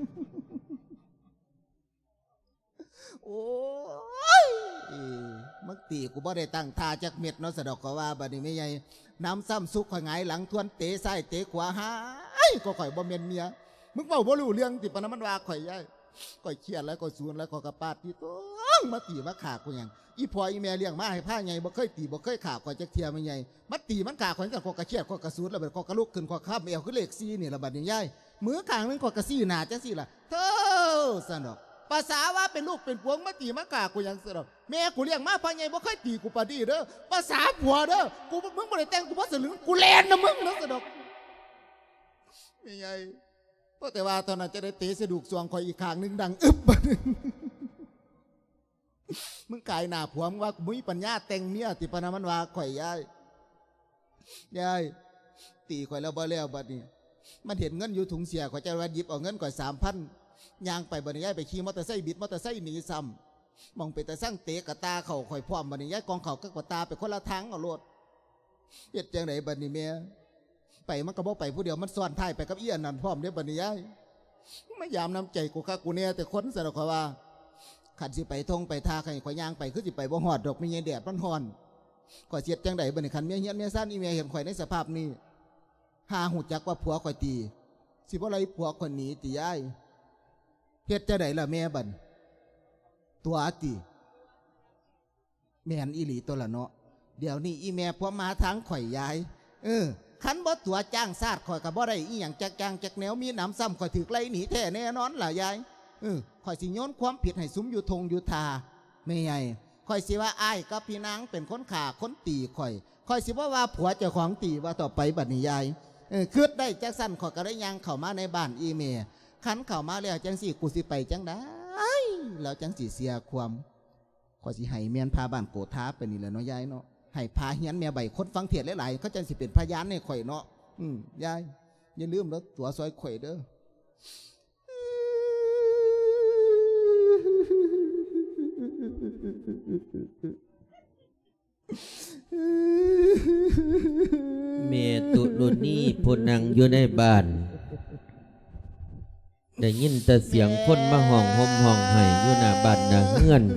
โอ้ยมักตีกูบ่ได้ตั้งท่าจักเม็ดเนาะสะดอกก็ว่าบัดนี้ไม่ใหญ่น้ำซ้ำซุกข่อยหงายหลังทวนเตะซ้ายเตะขวาหายก็ข่อยบ่แม่นเมียมึงเว้าบ่รู้เรื่องติปะนะมันว่าข่อยยายข่อยเครียดแล้วก็สูนแล้วก็กระปาดที่ต้องมาตีมาขากูหยังอีพ่ออีแม่เลี้ยงมาให้ผ้าใหญ่บ่เคยตีบ่เคยขาข่อยจักเที่ยไม่ใหญ่มาตีมันขาข่อยก็ข่อยกระเครียดข่อยกระสูนแล้วบัดข่อยกระลุกขึ้นข่อยค้ำเอวคือเลข4นี่ล่ะบัดนี้ยายมือข้างนึงข่อยกระซี่หน้าจังซี่ล่ะเธอสะดอกภาษาว่าเป็นลูกเป็นพวงมาตีมากากูยังเสือแม่กูเลี้ยงมาพายไงบ่เคยตีกูปะดีเด้อภาษาผัวเด้อกูมึงบ่ได้แต่งกูเพราะสลึงกูแลนนะมึงนะสะดอกไม่ใหญ่เพราะแต่ว่าตอนนั้นจะได้เตะสะดุกสวงคอยอีกข้างนึงดังอึบมึงกายหน้าผัวมึงว่ากูมีปัญญาแต่งเมียติปนามันว่าข่อยยายตีข่อยแล้วบ่แล้วบัดนี้มันเห็นเงินอยู่ถุงเสียข่อยจะว่าหยิบเอาเงินข่อย 3,000ย่างไปบันนี้ย้ายไปขี่มอเตอร์ไซค์บิดมอเตอร์ไซค์หนีซ้ำมองไปแต่สร้างเตะกะตาเข่าข่อยพร้อมบันนี้ย้ายกองเข่ากับกะตาไปคนละทางเอาโลดเฮ็ดจังไหนบันนี้เมียไปมันก็บอกไปผู้เดียวมันซ้อนท้ายไปกับเอี้ยนั่นพร้อมเด้บันนี้ย้ายไม่ยามน้ำใจกูค่ะกูเนี่ยแต่คนสะดอกว่าขัดสิไปทงไปทาใครข่อยย่างไปคือสิไปบ่หอดดอกมีเงี้ยแดดมันฮ้อนข่อยเสียดจังไหนบันนี้ขันเมียเฮียนเมียซ่านอีเมียเห็นข่อยในสภาพนี้หาหูจักว่าผัวข่อยตีสิบ่ไรผัวคนหนีตีย้ายเฮ็ดจะไหนล่ะแม่บันตัวตีแม่นอีหลีตัวละเนาะเดี๋ยวนี้อีแม่พอมาทางข่อยยายคันบ่ตัวจ้างซาดข่อยกับบ่ได้อีหยังจักจ้างจักแนวมีน้ำซ้ำข่อยถือไล่หนีแท้แน่นอนล่ะยายข่อยสิโยนความผิดให้ซุ้มอยู่ทงอยู่ทาไม่ไงข่อยสิว่าอ้ายกับพี่นางเป็นคนขาคนตีข่อยสิว่าผัวเจ้าของตีว่าต่อไปบัดนี้ยายคืดได้จักสั้นข่อยก็ได้ยังเข้ามาในบ้านอีเมคันเข้ามาแล้วจังสิกูสิไปจังได้แล้วจังสิเสียความข่อยสิให้เมียนพาบ้านโกท้าไปนี่แหละเนาะยายเนาะให้พาเฮียนแม่ใบคนฟังเทศหลายๆเขาจะสิเป็นพยานในข่อยเนาะยายอย่าลืมแล้วตัวซอยข่อยเด้อ
เมตุลุนีพนังอยู่ในบ้านได้ยินแต่เสียงคนมาห้องห่มห้องไห้อยู่หน้าบ้านหน้าเฮือน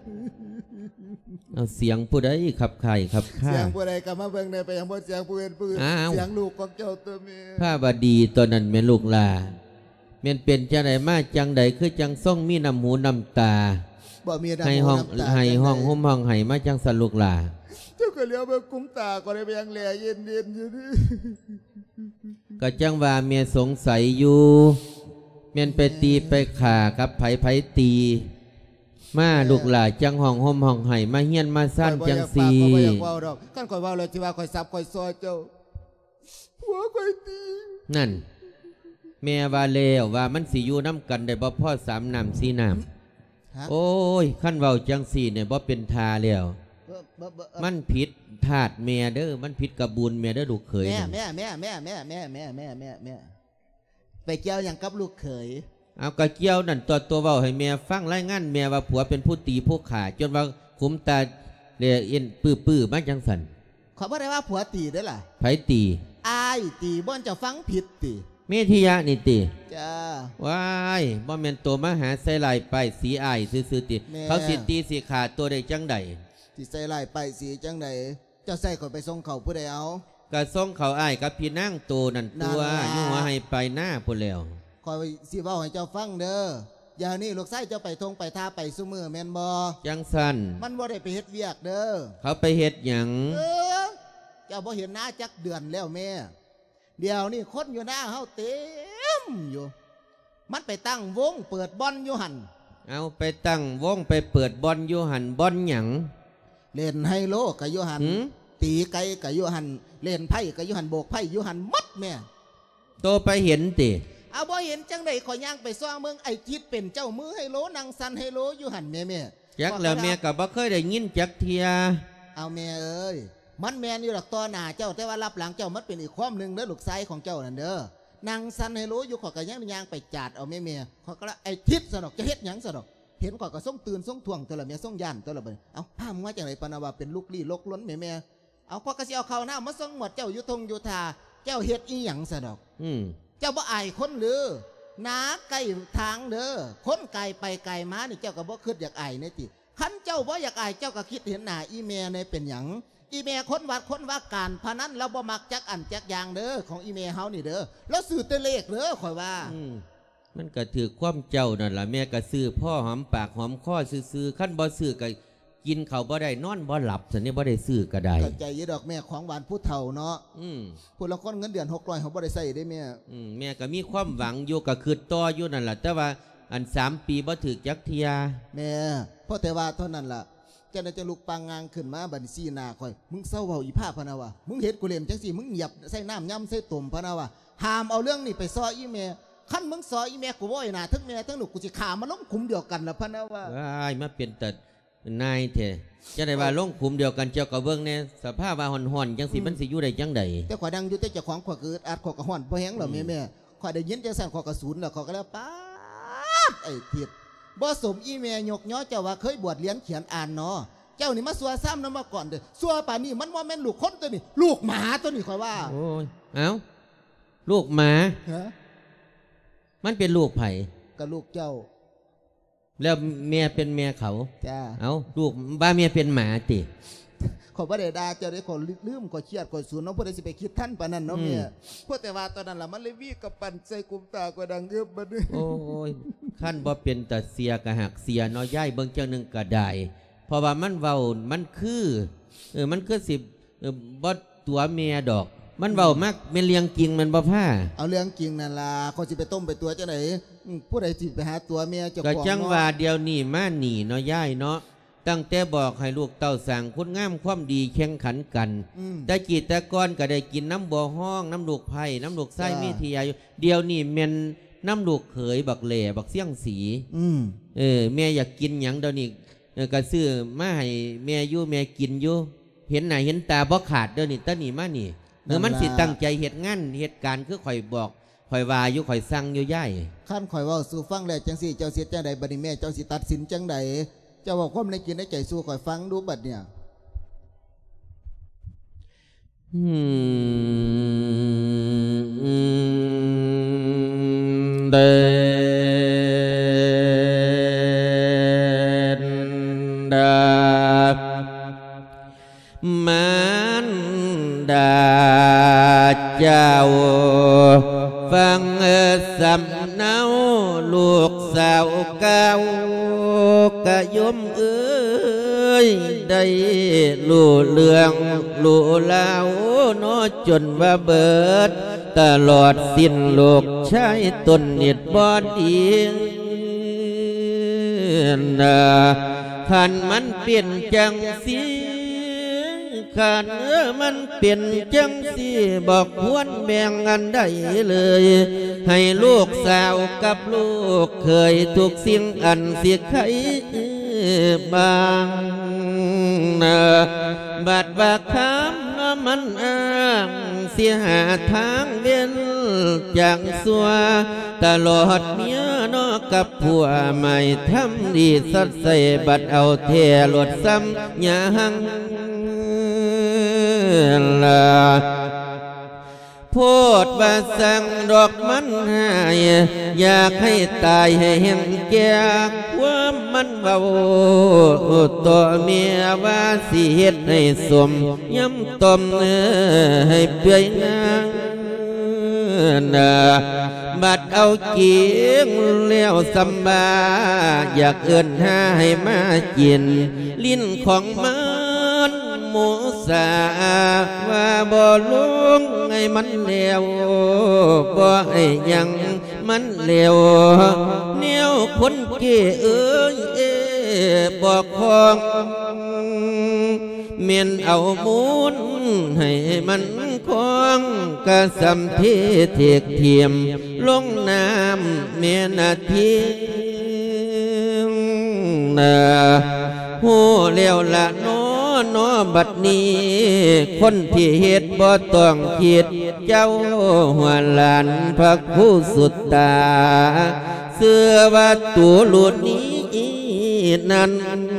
เอาเสียงผู้ใดขับไข่ขับข้า
เสียงผู้ใดก็มาเบิ่งได้ไปยังบ่เสียงผู้อื่นเสียงลูกของเจ้าตัวเมีย
พระบดีตอนนั้นแม่ลูกลาแม่นเป็นจังไดมาจังใดคือจังส่งมีน้ำหูน้ำตา
บ่มีน้ำหู
ให้ห้องห่มห้องไห้มาจังสันลูกลา
เจ้าก็เลี้ยวเบิ่งกุ้มตาก็ได้ไปยังแลเย็นอยู่นี่
ก็จังว่าเมียสงสัยอยู่เมียนไปตีไปข่ากับไผตีมาลูกหลาจังห้องห่มห้องไห้มาเฮียนมาสั้นจังสี
ขั้นข่อยว่าเลยที่ว่าข่อยซับข่อยซอยเจ้าหัวข่อยตี
นั่นแม่ว่าแล้วว่ามันสิอยู่น้ำกันได้บ่พ่อ3 น้ำ 4 น้ำโอ้ยขั้นเว้าจังสีเนี่ยบ่เป็นทาแล้วมันผิดธาตุแม่เด้อมันผิดกระบุญแม่เด้อลูกเขย
แม่ไปเกี่ยวอย่างกับลูกเขย
เอากระเกี่ยวนั่นตัวเว้าให้แม่ฟังรายงานแม่ว่าผัวเป็นผู้ตีผู้ข่าจนว่าขุมตาเลียเอ็นปื้อมาจังสัน
ขอบ่ได้ว่าผัวตีได้ล่ะ
ไผตี
อ้ายตีบ่จะฟังผิดตี
เมธิยะนี่ตี
จ้า
ว้ายบ่แม่นตัวมหาไซไลไปสีอ้ายซื่อๆติเขาสิตีสิขาตัวใดจังใด
สิไซไลไปสีจังใดเจ้าใส่ข่อยไปส่งเขาผู้ใดเอา
ก็ส่งเขาอ้ายกับพี่นางโตนั่นตัวอยู่หัวให้ไปหน้าพุ่นแล้ว
คอยสิเว้าให้เจ้าฟังเด้ออย่านี่ลูกไส้เจ้าไปทงไปท่าไปซุมือแม่นบ่
จังสัน
มันบ่ได้ไปเฮ็ดเวียกเด้อ
เขาไปเฮ็ดหยัง
เจ้าบ่เห็นหน้าจักเดือนแล้วแม่เดี๋ยวนี่คนอยู่หน้าเฮาเต็มอยู่มันไปตั้งวงเปิดบ่อนอยู่หั่น
เอาไปตั้งวงไปเปิดบ่อนอยู่หั่นบ่อนหยัง
เล่นไฮโลก็อยู่หั่นตีไก่ก็อยู่หั่นเล่นไพ่ก็อยู่หั่นโบกไพ่อยู่หั่นมัดแม่
โตไปเห็นติ
เอาบ่เห็นจังใดขอย่างไปซ่องเมืองไอ้จิตเป็นเจ้ามือให้โลนังซันให้โลอยู่หันแม่
จักแล้วแม่กับบ่เคยได้ยินจักเทีย
เอาแม่เอ้ยมันแมนอยู่หลักต่อหน้าเจ้าแต่ว่ารับหลังเจ้ามันเป็นอีกความหนึ่งเด้อลูกไส้ของเจ้านั่นเด้อนางซันให้โลอยู่ขอกระย่างไปจาดเอาแม่ขอกระไอ้ทิศสนอกจะเฮ็ดหยังสนอกเห็นขอกระส่งตื่นส่งถ่วงตัวละแม่ส่งย่านตัวละเบิ่งเอาผ้ามึงว่าจังไรปานว่าเป็นลูกลี้ลกล้นแม่เอาขอกระเสียวข้าวหน้ามาส่งหมดเจ้าอยู่ทงอยู่ทาเจ้าเฮ็ดอีหยังสนอกเจ้าบ่อายคนหรือนาไก่ทางเด้อคนไก่ไปไก่มานี่เจ้าก็บ่คิดอยากอายเนี่ยติขันเจ้าบ่อยากอายเจ้าก็คิดเห็นหน้าอีเมในเป็นหยังอีเมคนวัดคนว่าการพนันเราบ่มักจักอันจักยางเด้อของอีเมเฮานี่เด้อแล้วซื้อแต่เลขเด้อข่อยว่า
มันก็ถือความเจ้านั่นล่ะแม่ก็ซื้อพ่อหอมปากหอมคอซื้อขั้นบ่ซื้อก็กินเขาบ่ได้นอนบ่หลับสันนี่บ่ได้ซื้อก็ได้
ใจยี่ดอกแม่ของหวานผู้เฒ่าเนาะผู้ละคนเงินเดือน600เขาบ่ได้ใส่ได้แม่
แม่ก็มีความหวังอยู่ก็คือต่ออยู่นั่นแหละแต่ว่าอัน3 ปีบ่ถึกจักเทีย
แม่เพราะแต่ว่าเท่านั้นล่ะเจ้าจะลุกปางงางขึ้นมาบัดซี่นาคอยมึงเศร้าเบาอีผ้าพะนะวะมึงเฮ็ดกูเล่นจังสิมึงหยับใส่น้ำย่ำใส่ตุ่มพะนะวะห้ามเอาเรื่องนี้ไปซ้ออีแม่ขั้นมึงซ้ออีแม่กูบ่อยนะทั้งแม่ทั้งลูกกูสิขามาล้มคุมเดียวกันละพะนะวะ
ว้ายมาเป็นแต่นายเถอะจะได้ว่าลงคุมเดียวกันเจ้ากับเบิ้งเนี่ยสภาพว่าห่อนจังสิมันสิอยู่ได้จังใด
แต่ข่อยดังอยู่แต่เจ้าของข่อยเกิดอาจข่อยกระห่อนเพราะแห้งหรอแม่ข่อยได้ยินจังสั่นข่อยกระสุนแล้วข่อยก็แล้วป๊าดไอ้ทิดบ่สมอีแม่ยกย้อเจ้าว่าเคยบวชเรียนเขียนอ่านเนาะเจ้านี่มาสัวซ้ำน้ำมาก่อนเด้อสัวป่านนี้มันว่าแม่นลูกคนตัวนี้ลูกหมาตัวนี้ข่อยว่า
โอ้ยเอ้าลูกหมามันเป็นลูกไผ่
กับลูกเจ้า
แล้วเมียเป็นเมียเขา
จ้า
เอาลูกบ้าเมียเป็นหมาติ
ขอพระเดชาเจ้าได้ขอลืมขอเครียดขอสูนน้องพระเดชไปคิดท่านปานนั้นเนาะเมียเพราะแต่ว่าตอนนั้นล่ะมันเลยวิ่งกับปั่นใจกุมตากว่าดังเงือบบัดนี้
โอ้ยขั้นบ่เป็นแต่เสียกะหักเสียน้อยย่ายเบิ่งเจ้าหนึ่งกระไดเพราะว่ามันเว้ามันคือมันคือสิบ่ตัวเมียดอกมันเว้ามากเป็นเลี้ยงจริงมันบ่ผ้า
เอาเรื่องจริงนั่นล่ะเขาสิไปต้มไปตัวจังได๋ผู้ใดสิไปหาตัวเมียเจ้าของ
ก็จังว่าเดียวนี้มาหนีเนาะย่ายเนาะตั้งแต่บอกให้ลูกเต้าสั่งคุณงามความดีแข่งขันกันแต่กีตะกอนก็ได้กินน้ำบ่อห้องน้ำลูกไผ่น้ำลูกไส้มีทีอายุเดียวนี้เมนน้ำลูกเขยบักเหล่บักเสี่ยงสีแม่อยากกินหยังเดี๋ยวนี้ก็ซื้อมาให้แม่อยู่แม่กินอยู่เห็นหน้าเห็นตาบ่ขาดเดี๋ยวนี้ตะนี่มานี่มันสิตั้งใจเหตุงานเหตุการณ์คือข่อยบอกข่อยว่าอยู่ข่อยสั่งอยู่ย่าย
ขั้นข่อยว่าสู่ฟังแล้วจังสี่เจ้าเสียจังใดบัดนี้แม่เจ้าสิตัดสินจังใดเจ้าบอกความในกินในใจสู่ข่อยฟังดูบัดเนี่ย
เดินดามันดาเจ้าฟังสำเนาลูกสาวเก่ากะยมเอ้ยได้ลู่เลืองลู่ลาวโนจนว่าเบิดตลอดสิ้นโลกใช้ตนเน็ดบอดอีกขันมันเปลี่ยนจังสีขันมันเปลี่ยนจังสีบอกควรแบ่งกันได้เลยให้ลูกสาวกับลูกเคยทุกสิ่งอันเสียใครบางบัดว่าคำมันอ้างเสียหาทางเว้นจากสัวตลอดเมียนอกับผัวใหม่ทำดีสัดใส่บัดเอาเทหลดซ้ำยังลาโพดว่าสั่งดอกมันหายอยากให้ตายให้เห็นแก่ความมันเบาตัวเมียว่าสิเฮ็ดให้สมย้ำต้มให้เปื่อยงามบัดเอาเกียงแล้วสำบาอยากเอื้อนหาให้มากินลิ้นของมันหมูสาว่าบ่ลุงให้มันเลวบ่ให้ยังมันเลวเนียวคนเกี่เอ้ยบอกคองเมียนเอามูลให้มันคองกะสำเทเทกเทียมลงน้ำเมียนาทีหูเลี้ยวละนอบัดนี้คนที่เหตุบ่ต้องคิดเจ้าหัวหลานพระผู้สุดตาเสื้อว่าตัวหลุดนี้นั้น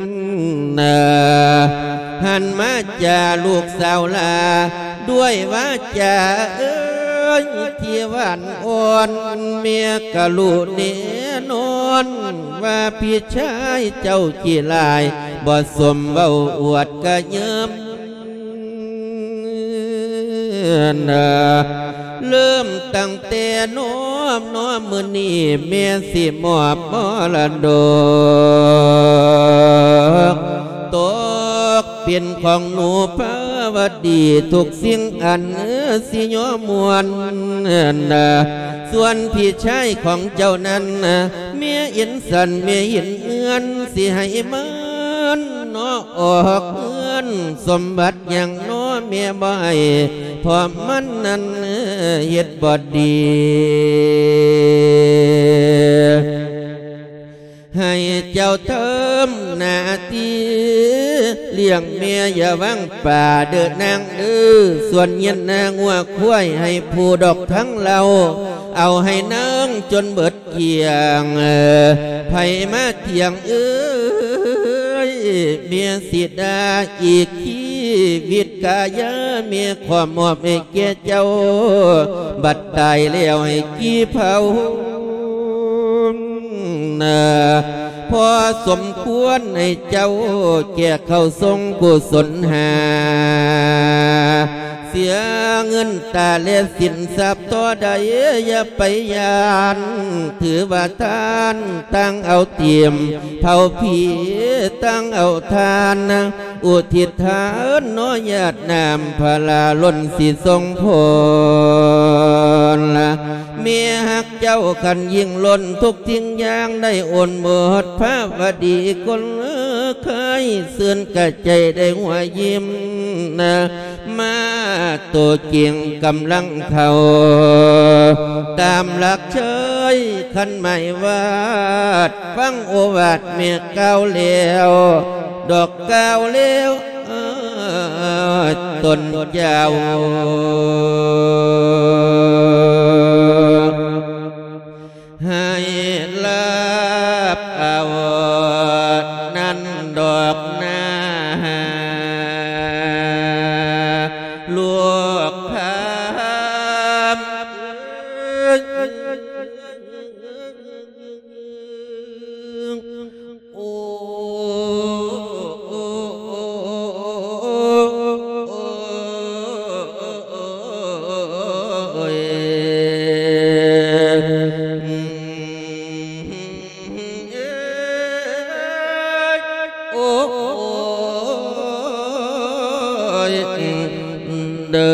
หันมาจ่าลูกสาวลาด้วยว่าจ่าเอ้ยที่หวานอ่อนเมียกะลูเนนอนว่าพี่ชายเจ้าขี้ลายบ่สมเบ้าอวดกะเยิมเริ่มตั้งแต่น้อมมื้อนี้แม่สิมอบมรดกตกเป็นของหนูพระวดีทุกสิ่งอันสิยอมมวลส่วนพี่ชายของเจ้านั้นเมียอินสันเมียอินเอื้อนสิให้มันนอออกเอื้อนสมบัติอย่างน้อเมียบ่ให้พอมันนั้นเฮ็ดบ่ดีให้เจ้าเทิมหน้าที่เลี้ยงเมียอย่าวังป่าเดินนางส่วนเย็นนางวัวควายให้ผู้ดอกทั้งเราเอาให้นางจนเบิดเกียงไผมาเที่ยงเมียสิดาอีกชีวิตกายะเมียความมอบให้แก่เจ้าบัดตายแล้วให้กี่เผาพอสมควรให้เจ้าแก่เข้าทรงกุศลหาเสียเงินตาและสินทรัพย์ตัวใดอย่าไปยานถือว่าทานตั้งเอาเตรียมเผาผีตั้งเอาทานอุทิศทานน้อยญาตินามพลาล้นสิทรงพรเมียหักเจ้าขันยิ่งล้นทุกทิ้งย่างได้โอนหมดพระวดีคนเคยเสื่อนกระใจได้หัวยิ้มมาตัวเกียงกำลังเขาตามหลักเชยขันไม่วาดฟังโอวาทเมียเก้าเลี้ยวดอกเก้าเลี้ยวต้นยาวให้ลาบเอานั่นดอกนาลวกพามโอ้เดิ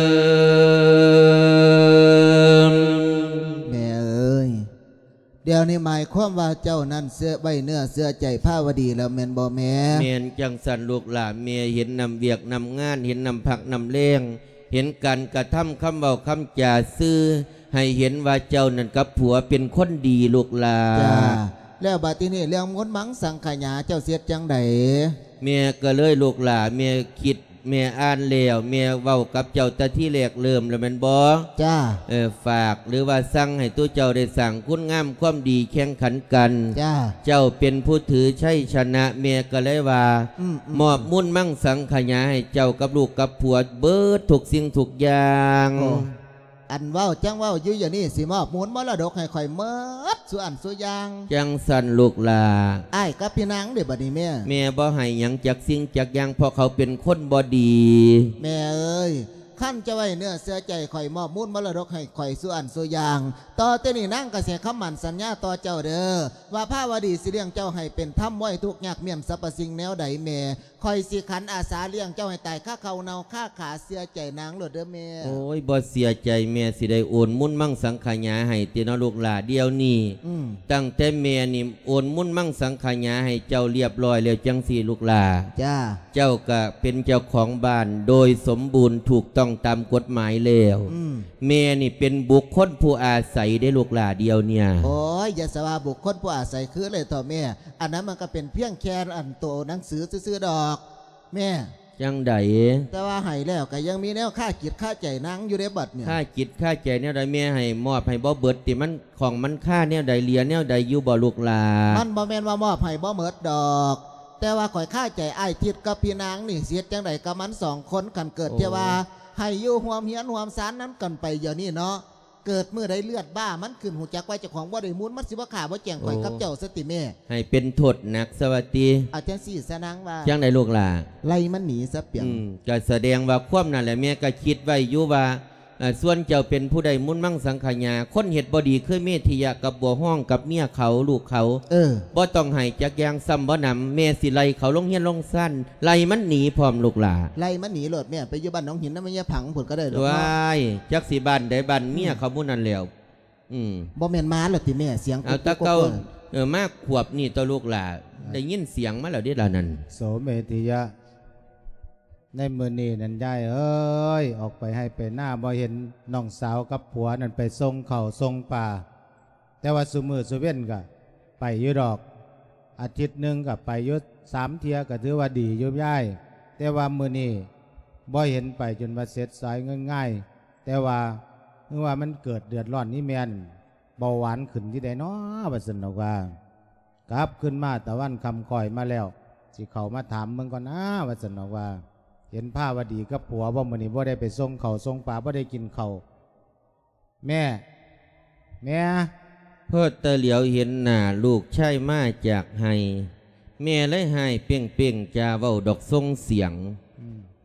ม
แม่เอ้ยเดี๋ยวนี้หมายความว่าเจ้านั้นเสื้อใบเนื้อเสื้อใจผ้าวดีแล้วแม่นบ่แม่
เมียนจังสันลูกหลานเมียเห็นนำเวียกนำงานเห็นนำผักนำเลี้ยงเห็นการกระทำคำเบาคำจ่าซื่อให้เห็นว่าเจ้านั่นกับผัวเป็นคนดีลูกหลาน
จ้าแล้วบัดนี้เรื่องมนต์มังสังขยาเจ้าเสียจังใด
เมียก็เลยลูกหลานเมียคิดเมียอ่านแล้วเมียเว้ากับเจ้าแต่ที่แรกเริ่มแล้วแม่นบ่
จ้า
ฝากหรือว่าสั่งให้ตัวเจ้าได้สั่งคุณงามความดีแข่งขันกัน
จ้า
เจ้าเป็นผู้ถือชัยชนะเมียก็เลยว่ามอบมุ่นมั่งสังขยาให้เจ้ากับลูกกับผัวเบิดทุกสิ่งทุกอย่าง
อันเว้าจังเว้าอยู่อย่างนี้สิมอบมูลมรดกให้ข่อยเมิดสุอันสุยาง
จังสันลูกลา
อ้ายกับพี่นางเดี๋ยวบัดนี้
แม่บ่ให้หยังจักสิ่งจักอย่างเพราะเขาเป็นคนบ่ดี
แม่เอ้ยขั้นจะไว้เนื้อเสื้อใจข่อยมอบมูลมรดกให้ข่อยสุอันสุยางต่อเต้นี่นั่งกระเสคำมันสัญญาต่อเจ้าเด้อว่าผ้าวดีสิเลี้ยงเจ้าให้เป็นถ้ำไว้ทุกยากเมี่ยมสรรพสิ่งแนวใดแม่คอยสิขันอาสาเลี้ยงเจ้าให้ตายข้าเขาเนาข้าขาเสียใจนางหลดเด้อแม่
โอ้ยบ่เสียใจแม่สิได้โอนมุ่นมั่งสังขยาให้ตีนลูกหลาเดียวนี่ตั้งแต่แม่นี่โอนมุ่นมั่งสังขยาให้เจ้าเรียบร้อยแล้วจังสีลูกหลา
จ้า
เจ้าก็เป็นเจ้าของบ้านโดยสมบูรณ์ถูกต้องตามกฎหมายแล้วแม่นี่เป็นบุคคลผู้อาศัยได้ลูกหลาเดียวเนี่ย
โอ้ยอย่าสว่าบุคคลผู้อาศัยคือเลยต่อแม่อันนั้นมันก็เป็นเพียงแค่อันโตหนังสือซื้อดอกแม่
จังใด
แต่ว่าให้แล้วก็ยังมีแนวค่าจิตค่าใจนั่งอยู่ในบัดเนี่ย
ค่าจิตค่าใจแนวใดแม่ให้มอบให้บ่เบิดติมันของมันค่าแนวใดเลียแนวใดอยู่บ่ลูกหลา
มันบ่แม่นว่ามอบให้บ่เมิดดอกแต่ว่าข่อยค่าใจอ้ายทิดกับพี่นางนี่เสียจังใดกับมัน2คนกันเกิดเทว่าให้อยู่ห่วมเฮียนห่วมสารนั้นกันไปอย่างนี้เนาะเกิดเมื่อใดเลือดบ้ามันขึ้นหูจักไว้เจ้าของว่าได้มูลมันสิว่าขาว่าแจงข่อยกับเจ้าสติแม่
ให้เป็นโทษหนักสวัสดี
อาจารย์สี่สนางว่า
จังใดลูกหลา
ไล่มันหนีซะเปียง
ก็แสดงว่าความนั่นแหละแม่ก็คิดไว้อยู่ว่าส่วนเจ้าเป็นผู้ใดมุ่นมั่งสังขยาคนเหตุบดีเคยเมธิยะกับบัวห้องกับเมียเขาลูกเขาบ่ต้องให้จักยางซ้ำบ่นำแม่สิไล่เขาลงเฮียนลงสั้นไล่มันหนีพร้อมลูกหลา
ไล่มันหนีโหลดแม่ไปอยู่บ้านน้องหินนั่นไม่ยผังผลก็ได้หรอก
ว้ายจักสีบ้านได้บ้านเมียเขามุ่นนั่นแล้ว
บ่แม่นมาหรอกที่แม่เสียง
เอาตะเกามากขวบนี่ตัวลูกหลาได้ยินเสียงมาแล้วดิล่ะนั่น
โสเมธิยะในมือนี้นั่นยายเอ้ยออกไปให้ไปหน้าบ่เห็นน้องสาวกับผัวนั่นไปทรงเข่าทรงป่าแต่ว่าสุมือสุเว้นก็ไปอยู่ดอกอาทิตย์หนึ่งก็ไปยุด3 เที่ยก็ถือว่าดียุ่ยายแต่ว่ามือนี้บ่เห็นไปจนว่าเสร็จสายง่ายๆแต่ว่าเมื่อว่ามันเกิดเดือดร้อนนี่แม่นเบาหวานขึ้นที่ใดเนาะว่าสนุกว่ากลับขึ้นมาตะวันคำคอยมาแล้วสิเขามาถามมึงก่อนนะว่าสนุกว่าเห็นผ้าวดีกับผัวว่ามื้อนี้บ่ได้ไปส่งเขาส่งปลาบ่ได้กินเขาแม่
เพื่อตะเหลียวเห็นหน้าลูกใช่มาจากให้แม่เลยให้เปียงจาเว้าดอกทรงเสียง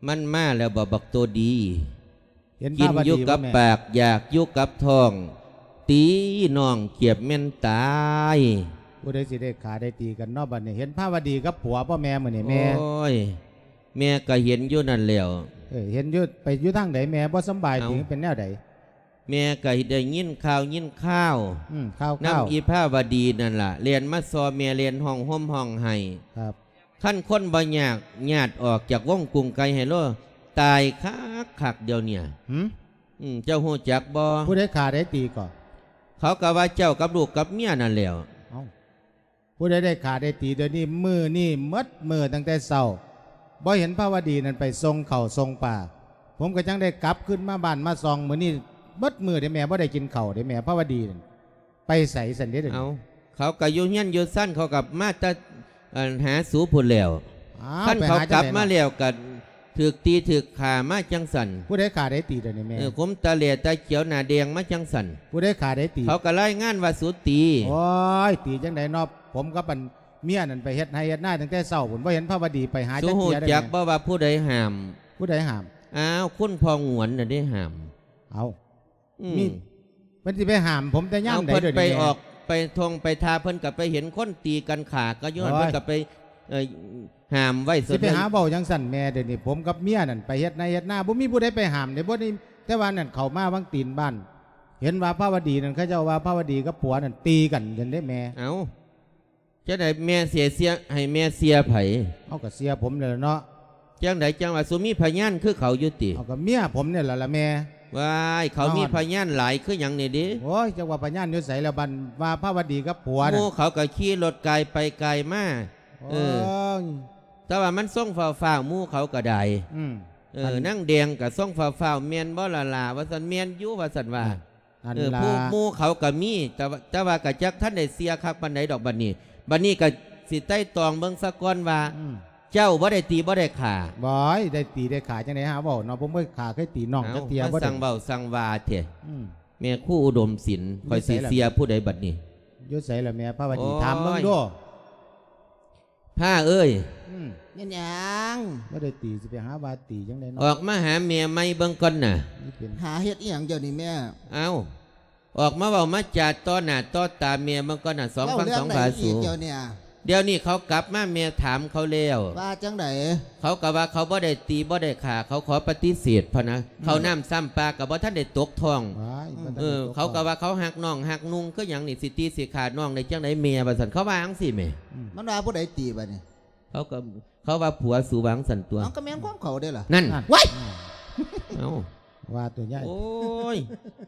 มันมาแล้วบ่บักตัวดี
เห็น
กิ
ภาน พ
อยู่
ดี
กับ
บ่แม่
ปากอยากอยู่กับท้อง ตีน้องเกียบแม่นตาย
ผู้ใดสิได้ขาได้ตีกันเนอกบัดนี้เห็นภาพดีกับผัวพ่อแม่มื้อนี่แม่
โอ้ยแม่ก็เห็นอยู่นั่นแล้ว
เห็นอยู่ไปอยู่ทางใดแม่บ่สำบาย
เอา
ถึงเป็นแนวใด
แม่ก็ได้ยินข่าวข้าว
ข้าว
น้ำอีผ้าวดีนั่นล่ะเรียนมาซอแม่เรียนห้องห่มห้องให้
ครับ
ขั้นคนบ่ยากญาติออกจากวงกรุงไกลให้โลตายคักเดียวเนี่ย
หืม
เจ้าหูจักบ่
ผู้ใดขาได้ตีก่อน
เขาก็ว่าเจ้ากับลูกกับเมียนั่นแหล้ว
เอ้าผู้ใดได้ขาได้ตีเดี๋ยวนี้มือนี่มดมือตั้งแต่เช้าบ่เห็นภาวดีนั่นไปทรงเข่าทรงป่า ผมก็จังได้กลับขึ้นมาบ้านมาซองมื้อนี้มดมือได้แม่บ่ได้กินเข่าวได้แม่ภาวดีนั่นไปใส่สันเด็ด
เอาเขาก็อยู่เฮียนอยู่สั้นเขากับมาแตหาสูพุ่นแล้วขั้นเขากลับมาแล้วกันถึกตีถึกขามาจังสัน
ผู้ใดขาได้ตีเดี๋ยวนี้แม่
ผมตาเหลียตาเขียวหน้าแดงมาจังสัน
ผู้ใดขาได้ตี
เขาก็ไล่งานว่าสูตี
โอ้ยตีจังไดเนอบผมกับปันเมียนั่นไปเฮ็ดให้เฮ็ดหน้าตั้งแต่เช้าผมบ่เห็นภาวดีไปหา
สู
จัก
หู
เทียได้
จัก
แม่
บ่ว่าผู้ใดห้าม
ผู้ใดห้าม
อ้าวคุณพองหวนน่ะได้ห้าม
เอา
อื
มีเพิ่นสิไปห้ามผมแต่ย่าม
เอา
ใด
เพิ่น
เดี๋ยว
ไป
นี้
ออกไปทงไปทาเพิ่นกับไปเห็นคนตีกันขาก็ย้อน
โอ้ย
เพิ่นกับไปห้ามไว้
สิไปหาเบาจังสั่นแม่เดี๋ยวนี้ผมกับเมียนั่นไปเฮ็ดในเฮ็ดหน้าบ่มีผู้ใดไปห้ามเด้บ่ได้แต่ว่านั่นเข้ามาวังตีนบ้าน เห็นว่าภาวดีนั่นเขาเจ้าว่าภาวดีกับผัวนั่นตีกันจนได้แม่
เอาจังไดแม่เสียให้แม่เสียไผ
เอาก็เสียผมเลยเนาะ
จังไดจังว่าสุมีพยานคือเขาอยู่ติ
เอาก็เมียผมเนี่ยล่ะแม่
ว้ายเขามีพยานหลายคือหยังนี่ดิ
โอ้ยจังว่าปัญญาอยู่ไสแล้วบันว่าภาวดีกับผัว
ห
น่ะ
มู่เขาก็ขี่รถไกลไปไกลมา
โอ้ย
แต่ว่ามันส่งฟ้าวๆหมู่เขาก็ได้
อืม
นั่งแดงกับส่งฟ้าวๆเมียนบ่ละว่าสันเมียนอยู่ว่าสันว่า
อัน
ผู้
ลา
หมู่เขาก็มีแต่ว่ากะจักท่านได้เสียคักปานใดดอกบัดนี้ก็สิใต้ตองเบิ่งสะก่อนว่า
อืม
เจ้าบ่ได้ตีบ่ได้ขา
บอยได้ตีได้ขาจังได๋หาเว้าเนาะผมบ่ขาเคยตีน้องจักเทีย
มา
บ่ได้
สั่งเบาสั่งวาเถอะ
อืม
แม่คู่อุดมศิลป์คอยสิเสียผู้ใดบัดนี้
อยู่ไสล่ะแม่ภาวดี
โอ้ย
ถามเบิ่งดู
ผ้าเอ้ย
อืม
เนี่ยยัง
บ่ได้ตีสิไปหาว่าตีจังได๋
อ
เนาะ
อกมาหาเมียไม่เบิ่งก่อนน่ะ
นี่เป็น
หาเฮ็ดอีหยังเดี๋ยวนี้แม่
เอาออกมาเว้ามาจาต้อหน้าต้อตาเมียเบิ่งก่อนน่ะสองฟัง
เล่า
สอง
เรื่
ภา
ไหน
สู
กเดี๋ยวเนี่ย
เดี๋ยวนี้เขากลับมาเมียถามเขาแล้ว
ว่าจังได
เขาก็ว่าเขาบ่ได้ตีบ่ได้ขาเขาขอปฏิเสธพะนะเขาน้ำซ้ำปลากับบ่ท่านได้ตกท้อง
ว้ายบ่ทัน
เขาก็ว่าเขาหักน้องหักนุงก็อย่างนี่สิตีสิขาดน้องในจังไดเมียว่าสันเขาว่าจังสิแม่
มันว่าผู้ใดตีบัดนี้
เขาว่าผัวสู่วางสันตัว
เอาก็แม่นความเขาได้อล่ะ
นั่น
ไว้
เอ้า
ว่าตัวใหญ่
โอ้ย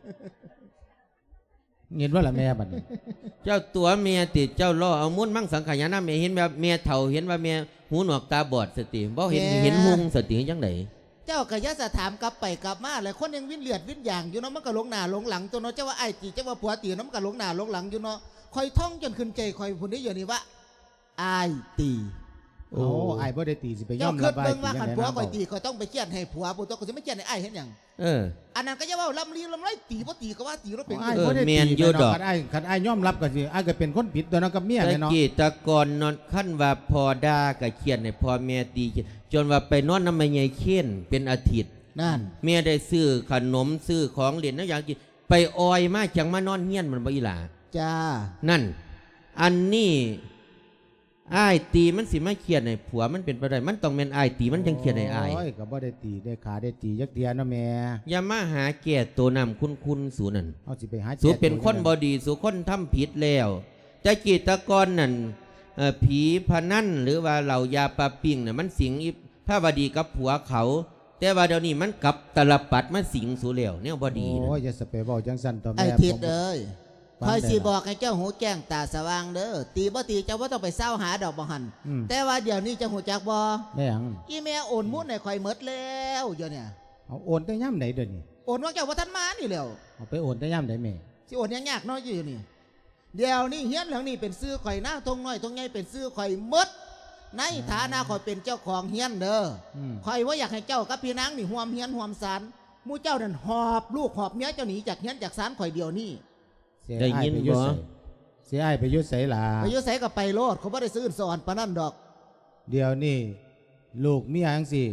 เห็นว่าล่ะแม่บัดนี้
เจ้าตัวเมียติดเจ้าล่อเอามุ่นมั่งสังขยานะเมียเห็นแบบเมียเฒ่าเห็นว่าเมียหูหนวกตาบอดสติบ่เห็นหุงสติจังได
เจ้าก็อยาสะถามกลับไปกลับมาหลายคนยังวิ่นเลือดวิ่นอย่างอยู่เนาะมันก็หลงหน้าหลงหลังตัวเนาะเจ้าว่าไอ้ตีเจ้าว่าผัวตีเนาะมันก็หลงหน้าหลงหลังอยู่เนาะคอยท่องจนขึ้นใจคอยพูดได้อยู่นี่ว่าไอ้ตี
โอ้ไอ้บ่ได้ตีสิไปยอ
เจ้าม คิ
รั
ด
บว่า
เบิ่งว่า
ตี
ขัน
จัง
ผัว
ได๋
คอย
นะ
ตีคอยต้องไปเครียดให้ผัวปุ๋ยตัวก็จะไม่เครียดให้ไอ้เห็นอย่าง
เออ
อันนั้นก็จะว่าลำลีลำไรตีบ่ตีก็ว่าตีรถเป็น
ไอ้บ่ได้
เมี
ตี
ยนอยู่ดอก
คันไอ้ยอมรับก็สิไอ้ก็เป็นคนผิดตัวนั้นกับเมีย
ตะ
เนี่ยเนาะ
กี้ตะกอนนอนขั้นว่าพอด่ากับเขียนให้พอเมียตีจนว่าไปนอนน้ำไม่ใหญ่เขียนเป็นอาทิตย์
นั่น
เมียได้ซื้อขนมซื้อของเหรียญนั่นอย่างกินไปออยมาจังมานอนเฮียนมันบ่อีหล่า
จ้า
นั่น อันนี้อ้ายตีมันสิมาเขียนให้ผัวมันเป็นไปได้มันต้องเป็นอ้ายตีมันจังเขียนให้อ้าย
โอ้ยก็บ่ได้ตีได้ขาได้ตีจักเทียเนาะแม่
อย่ามาหาแก่ตัวนำคุณสูนั่น
เอาสิไปหา
สูเป็นคนบอดีสูคนทำผิดแล้วแต่กีตะกอนนั่นผีพนันหรือว่าเหล่ายาปลาปิ่งน่ะมันสิงอีพระบดีกับผัวเขา แต่ว่าเดี๋ยวนี้มันกลับตลปัดมาสิงสูแล้วเนี่ยบดี
โอ้ยอย่าสเปเว้าจังซั่นตัวแม่
ไอ้ทิด
ผม
เอ้ยคอยสิบอกให้เจ้าหูแจ้งตาสว่างเด้อตีบ่ตีเจ้าว่าต้องไปเศร้าหาดอกบ่หัน
อืม
แต่ว่าเดี๋ยวนี้เจ้าหูจักบ่
แม่หยัง
อีแม่โอนมุ่นให้คอยหมดแล้วเดี๋ยวเนี่ย
เอาโอนแต่ย่ำไหนเดี๋ยวนี้
โอนว่าเจ้าว่าท่านมานี่แล้ว
เอาไปโอนแต่ย่ำไหนแม่
สิโอนยากๆน้อยอยู่นี่เดี๋ยวนี้เฮียนหลังนี้เป็นซื้อข่อยหน้าทงน้อยทงใหญ่เป็นซื้อข่อยหมดในฐานะข่อยเป็นเจ้าของเฮียนเด้อ
อืม
ข่อยว่าอยากให้เจ้ากับพี่นางนี่ห่วมเฮียนห่วมศาลหมู่เจ้านั่นหอบลูกหอบเมียเจ้าหนีจากเฮียนจากศาลข่อยเดียวนี่
เสีย
ได้ยิน
อ้าไปอ
บ่
ไสเสียอ้ายไปอยุดใส่ล่ะ
ไปอยุใส่กับไปโลดเขาไม่ได้ซื้อสอนปานนั่นดอก
เดี๋ยวนี้ลูกเมียจังสิ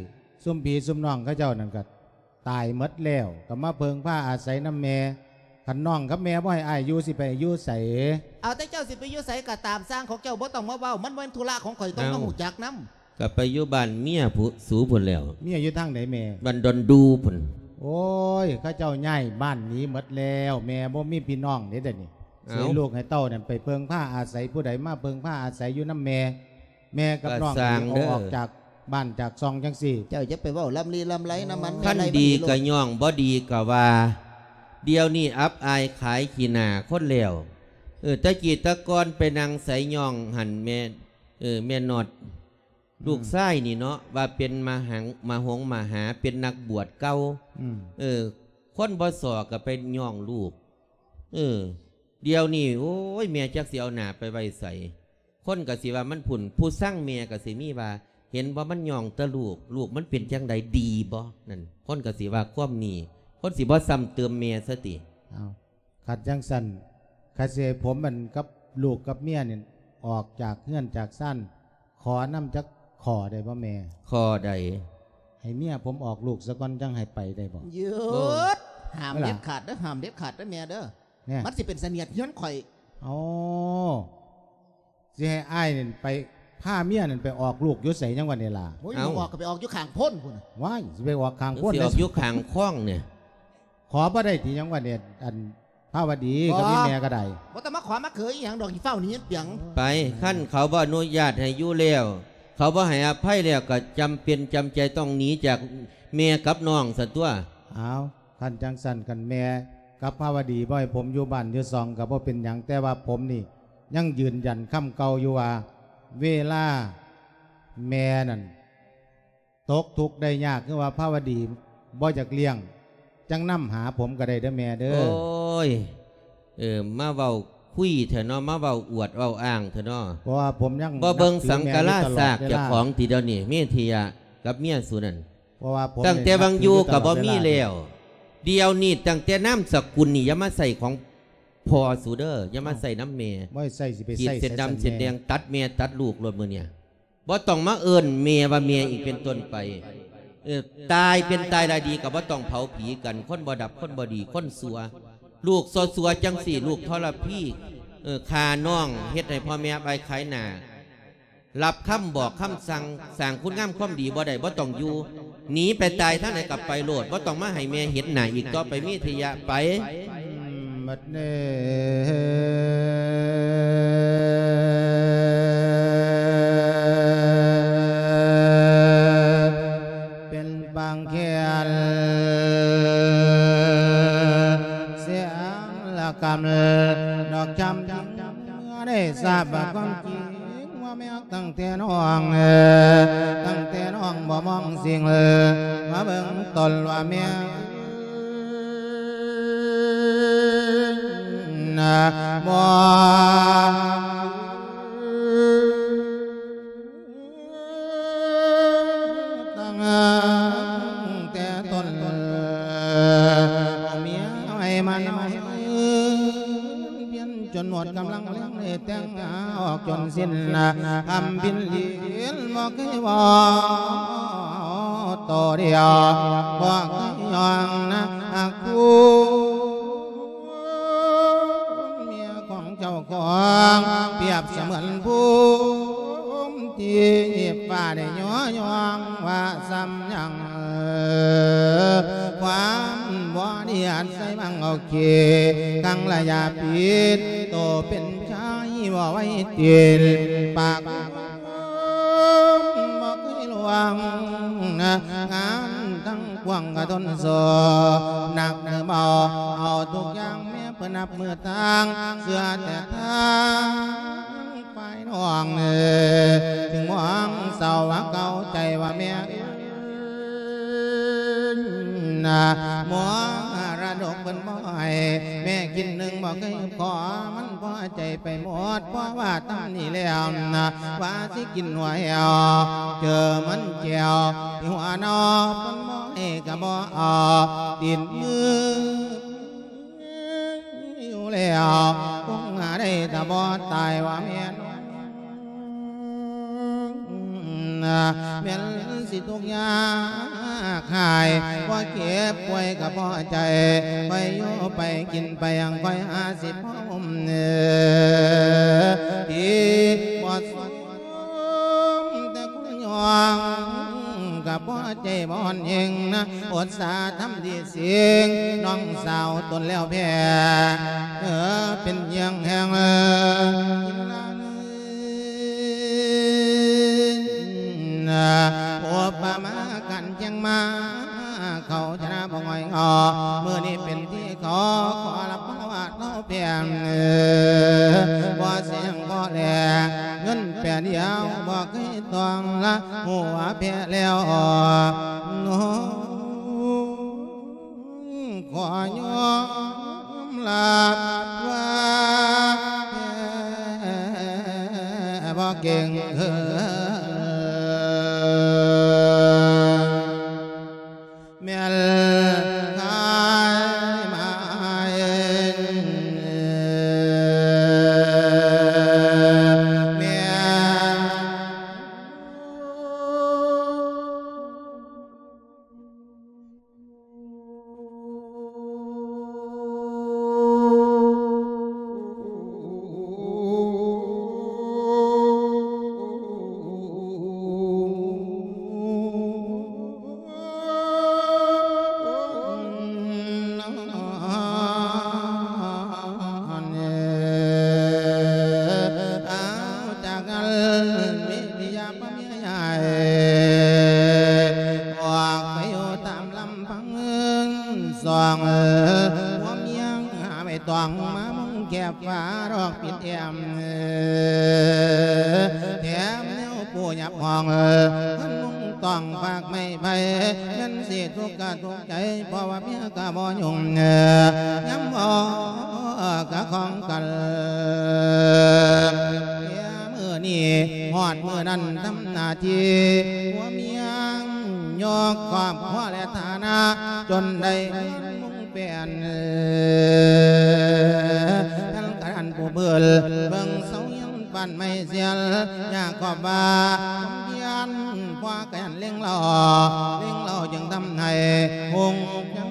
ซุ่มผีซุ่มน้องเขาเจ้านั่นก็ตายหมดแล้วก็มาเพิงผ้าอาศัยน้ำแม่ขันน้องกับแม่บ่ให้อายอยู่สิไปอยู่ใส่
เอาแต่เจ้าสิไปอยู่ไสก็ตามสร้างของเจ้าบ่ต้องมาเว้ามันเป็นธุระของข่อยต้องมาหูจักนำ
ก็ไปอยู่บ้านเมียผู้สูพุ่นแล้ว
เมียอยู่ทางไหนแม่
บ้านดอนดูพุ่น
โอ้ยเขาเจ้าย้ายบ้านหนีหมดแล้วแม่บ่มีพี่น้องเด้เดี๋ยวนี้สิลูกให้เต้านั่นไปเพิงผ้าอาศัยผู้ใดมาเพิงผ้าอาศัยอยู่น้ำแม่กับน้องเอาออกจากบ้านจากซองจังสี่
เจ้าจะไปเว้าลำลีลำไรน้ำมัน
ขั้นดีก็ย่องบ่ดีก็ว่าเดี๋ยวนี้อับอายขายขี้หน้าคนแล้วตะกี้ตะกอนไปนั่งใส่ย่องหันแม่แม่นอดลูกไส้นี่เนาะว่าเป็นมาหงมาหาเป็นนักบวชเก่าคนบ่สอก็ไปย่องลูกเดี๋ยวนี้โอ้ยแม่จักสิเอาหน้าไปไว้ใส่คนก็สิว่ามันผุ่นผู้สร้างแม่ก็สิมีว่าเห็นว่ามันย่องตะลูกมันเป็นจังใดดีบ่นั่นคนก็สิว่าความนี้คนสิบ่ซ้ำเติมแม่ซะติ
ขัดจังสันขัดเสผมมันกับลูกกับเมียเนี่ยออกจากเงื่อนจากสั้นขอน้ำจักขอได้บ่แม่
ขอได้
ให้เมียผมออกลูกสักวันจังให้ไปได้บ่
หยุดห้ามเด็ดขาดเด้อห้ามเด็ดขาดเด้อแม่เด้อมันสิเป็นเสนียดย้อนข่อย
อ๋อสิให้อ้ายเนี่ยไปผ้าเมียนั่นไปออกลูกยุดใส่ยังวันเวลา
เอาออกก็ไปออกยุข่างพ้นคุณ
ว้ายไปออกข้างพ้น
ออกยุข่างคล้องเนี่ย
ขอบ่ได้ที่ยังวันเนี่ยอันพระวดีกับพี่แม่ก็ได้
ว่าแต่มาขอมาเคยอย่างดอกเฝ้านี้เปียง
ไปขั้นเขาบ่อนุญาตให้อยู่แล้วเขาบ่ให้อภัยแล้วก็จำเป็นจำใจต้องหนีจากแม่กับน้องสัตว์ตัว
เอาขั้นจังสันกันแม่กับพระวดีบ่อยผมอยู่บ้านอยู่ซองกับว่าเป็นอย่างแต่ว่าผมนี่ยังยืนยันคำเก่าอยู่ว่าเวลาแม่นั่นตกทุกข์ได้ยากคือว่าพระวดีบ่อยากเลี้ยงจังนำหาผมก็ได้เด้อแม่เด้อ
โอ้ยมาเว้าคุยเถอะเนาะมาเว้าอวดเว้าอ้างเถอะเนาะ
เพราะว่าผมยัง
บ่เบิ่งสังกะลาซากเจ้าของทีเดียวนี่เมียทียะกับเมียสุนั่น
เพราะว่าผม
ตั้งแต่บางอยู่กับบ่มีแล้วเดียวนี่ตั้งแต่น้ำสกุลนี่อย่ามาใส่ของพอสูเดอร์อย่ามาใส่น้ำเมย์
ไม่ใส่สิไป
ใส่เส้นดำเส้นแดงตัดเมย์ตัดลูกรถมือเนี่ยบ่ต้องมาเอิญเมย์ว่าเมย์อีกเป็นต้นไปตายเป็นตายได้ดีกับว่าต้องเผาผีกันคนบ่ดับคนบ่ดีคนสัวลูกสัวจังสี่ลูกทรพี่คาน้องเฮ็ดให้พ่อแม่ไปขายหนารับคำบอกคำสั่งคุณงามความดีบ่ได้บ่ต้องอยู่หนีไปตายท่านไหนกลับไปโลดบ่ต้องมาให้แม่เห็นหน้าอีกต่อไปมีทยะไป
มัดเน่เป็นบางแค่เสียงละกำดอกจำได้ทราบความจริงว่าไม่ตั้งแต่น้องตั้งแต่น้องบ่มองสิ่งมาเบิ่งตนว่าแม่บ่ตั้งแต่ต้นเมียให้มันเปลี่ยนจนหมดกำลังเลี้ยงให้แต่งออกจนสิ้นคำบินเลี้ยนบ่เคยว่าต่อเดียวบ่เคยยองนะกูเจ้าของเปรียบเสมือนผู้ที่ป่าได้ย่อยองว่าซ้ำยังความบ่ดีอันใส่บังโอเคกังระยะปิดโตเป็นชายบ่ไว้ตีนปากบ่เคยลวงงานทั้งกว้างกระทนโซหนักเบาเอาทุกอย่างเพื่อนับมือทางเสื้อแต่ทางไปน้องถึงมองเศร้าว่าเก่าใจว่าแม่หมอระดกเป็นบ่อยแม่กินหนึ่งบ่เคยขอมันพอใจไปหมดเพราะว่าตั้งนี่แล้วว่าสิกินหัวเหี่ยวเจอมันเจียวที่หัวนอมันบ่ให้กับบ่เอาติดมือแล้วคงหาได้แต่บ่ตายว่าเมียนเมียนสิทุกอย่างหายว่าเก็บไว้กับพ่อใจไปอยู่ไปกินไปยังคอย50 พ่อมที่บ่สมแต่คุณยองกับพ่อใจบ่อนเองนะอดสาทำดีเสียงน้องสาวตนแล้วแพ้เป็นยังแห่งโอปมากันยังมาเขาชนะบ่งอยงอเมื่อนี้เป็นที่ขอรับว่าเราเพียงบ่เสียงบ่แลเงินแผ่เดียวบ่เคยต้องละหัวแพ้แล้วน้องขอยอมลาว่าบ่เก่งเมียลกายมาเมียฟ้ารอกปิดแอมแถมแนวปูหยับห้องท่านมุ่งต้องฝากไม่ไปงั้นสิทุกข์ก็ทุกข์ใจเพราะว่าเมียก็บ่ยุ่งย้ำบ่กะของกันมือนี่หอดมือนั้นทำหน้าที่หัวเมียยกความพ่อและฐานะจนได้เปลี่ยนทั้งการผู้เบิ่ลเบิ่งเสายันปั่นไม่เสียลอยากขอบบ่ายันพ่อกันเลี้ยงเราจึงทำให้หงยัง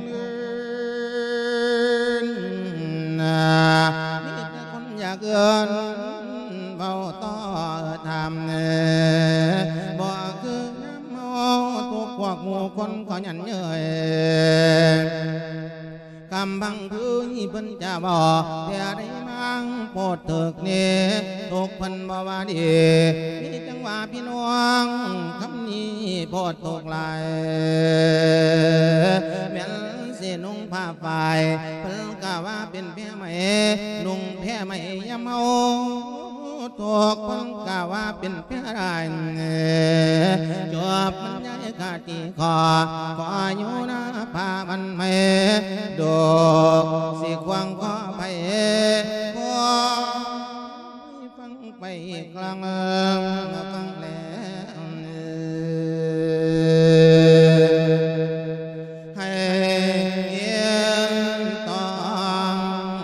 มีแต่คนอยากเกินเบาต่อทำบ่คือน้ำเมาทุกพวกหมู่คนขอยันเย้ยกำบังคือเพิ่นจะบอกแต่ได้มั่งโปรดเถิกนี่ทุกเพิ่นบ่ว่าดีมีจังหวะพี่น้องคำนี้โปรดตกลายแม่นสินุ่งผ้าฝ่ายเพิ่นก็ว่าเป็นแพ้ไหมนุ่งแพ้ไหมยามเมาถูกเพิ่นก็ว่าเป็นแพ้ไรจบมันย้ายขาดที่คออยู่หน้าผ้ามันไม่ดอกสิควงขอไปขอฟังไปกลางฟังแล้วให้เอียนต้อง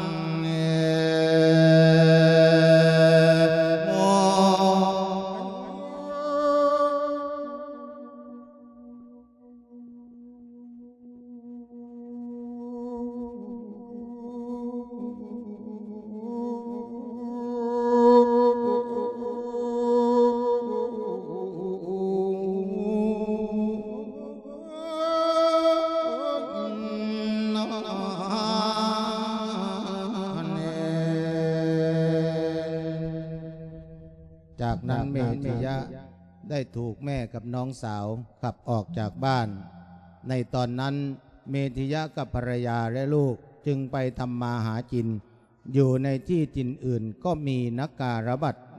จากนั้นเมธิยะได้ถูกแม่กับน้องสาวขับออกจากบ้านในตอนนั้นเมธิยะกับภรรยาและลูกจึงไปทำมาหากินอยู่ในที่จินอื่นก็มีนักการบัตร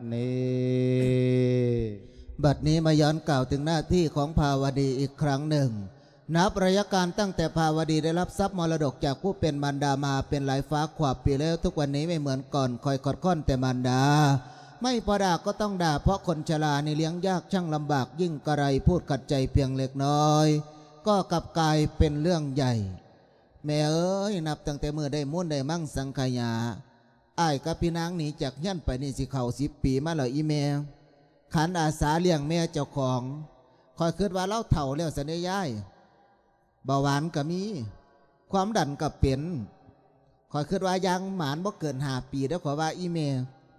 บัดนี้มาย้อนกล่าวถึงหน้าที่ของภาวดีอีกครั้งหนึ่งนับระยะการตั้งแต่ภาวดีได้รับทรัพย์มรดกจากผู้เป็นมารดามาเป็นหลายฟ้าขวบปีแล้วทุกวันนี้ไม่เหมือนก่อนคอยกอดค้อนแต่มารดาไม่พอด่าก็ต้องด่าเพราะคนชราในเลี้ยงยากช่างลำบากยิ่งกระไรพูดขัดใจเพียงเล็กน้อยก็กลับกลายเป็นเรื่องใหญ่แม่เอ้ยนับตั้งแต่เมื่อได้มุ่นได้มั่งสังขยาอ้ายกับพี่นางหนีจากยันไปนี่สิเข้า10 ปีมาแล้วอีแม่ขันอาสาเลี้ยงแม่เจ้าของคอยคิดว่าเล่าเถ่าแล้วสันยายเบาหวานก็มีความดันก็เป็นคอยคิดว่ายังหมานบ่เกิน5 ปีแล้วขอว่าอีเม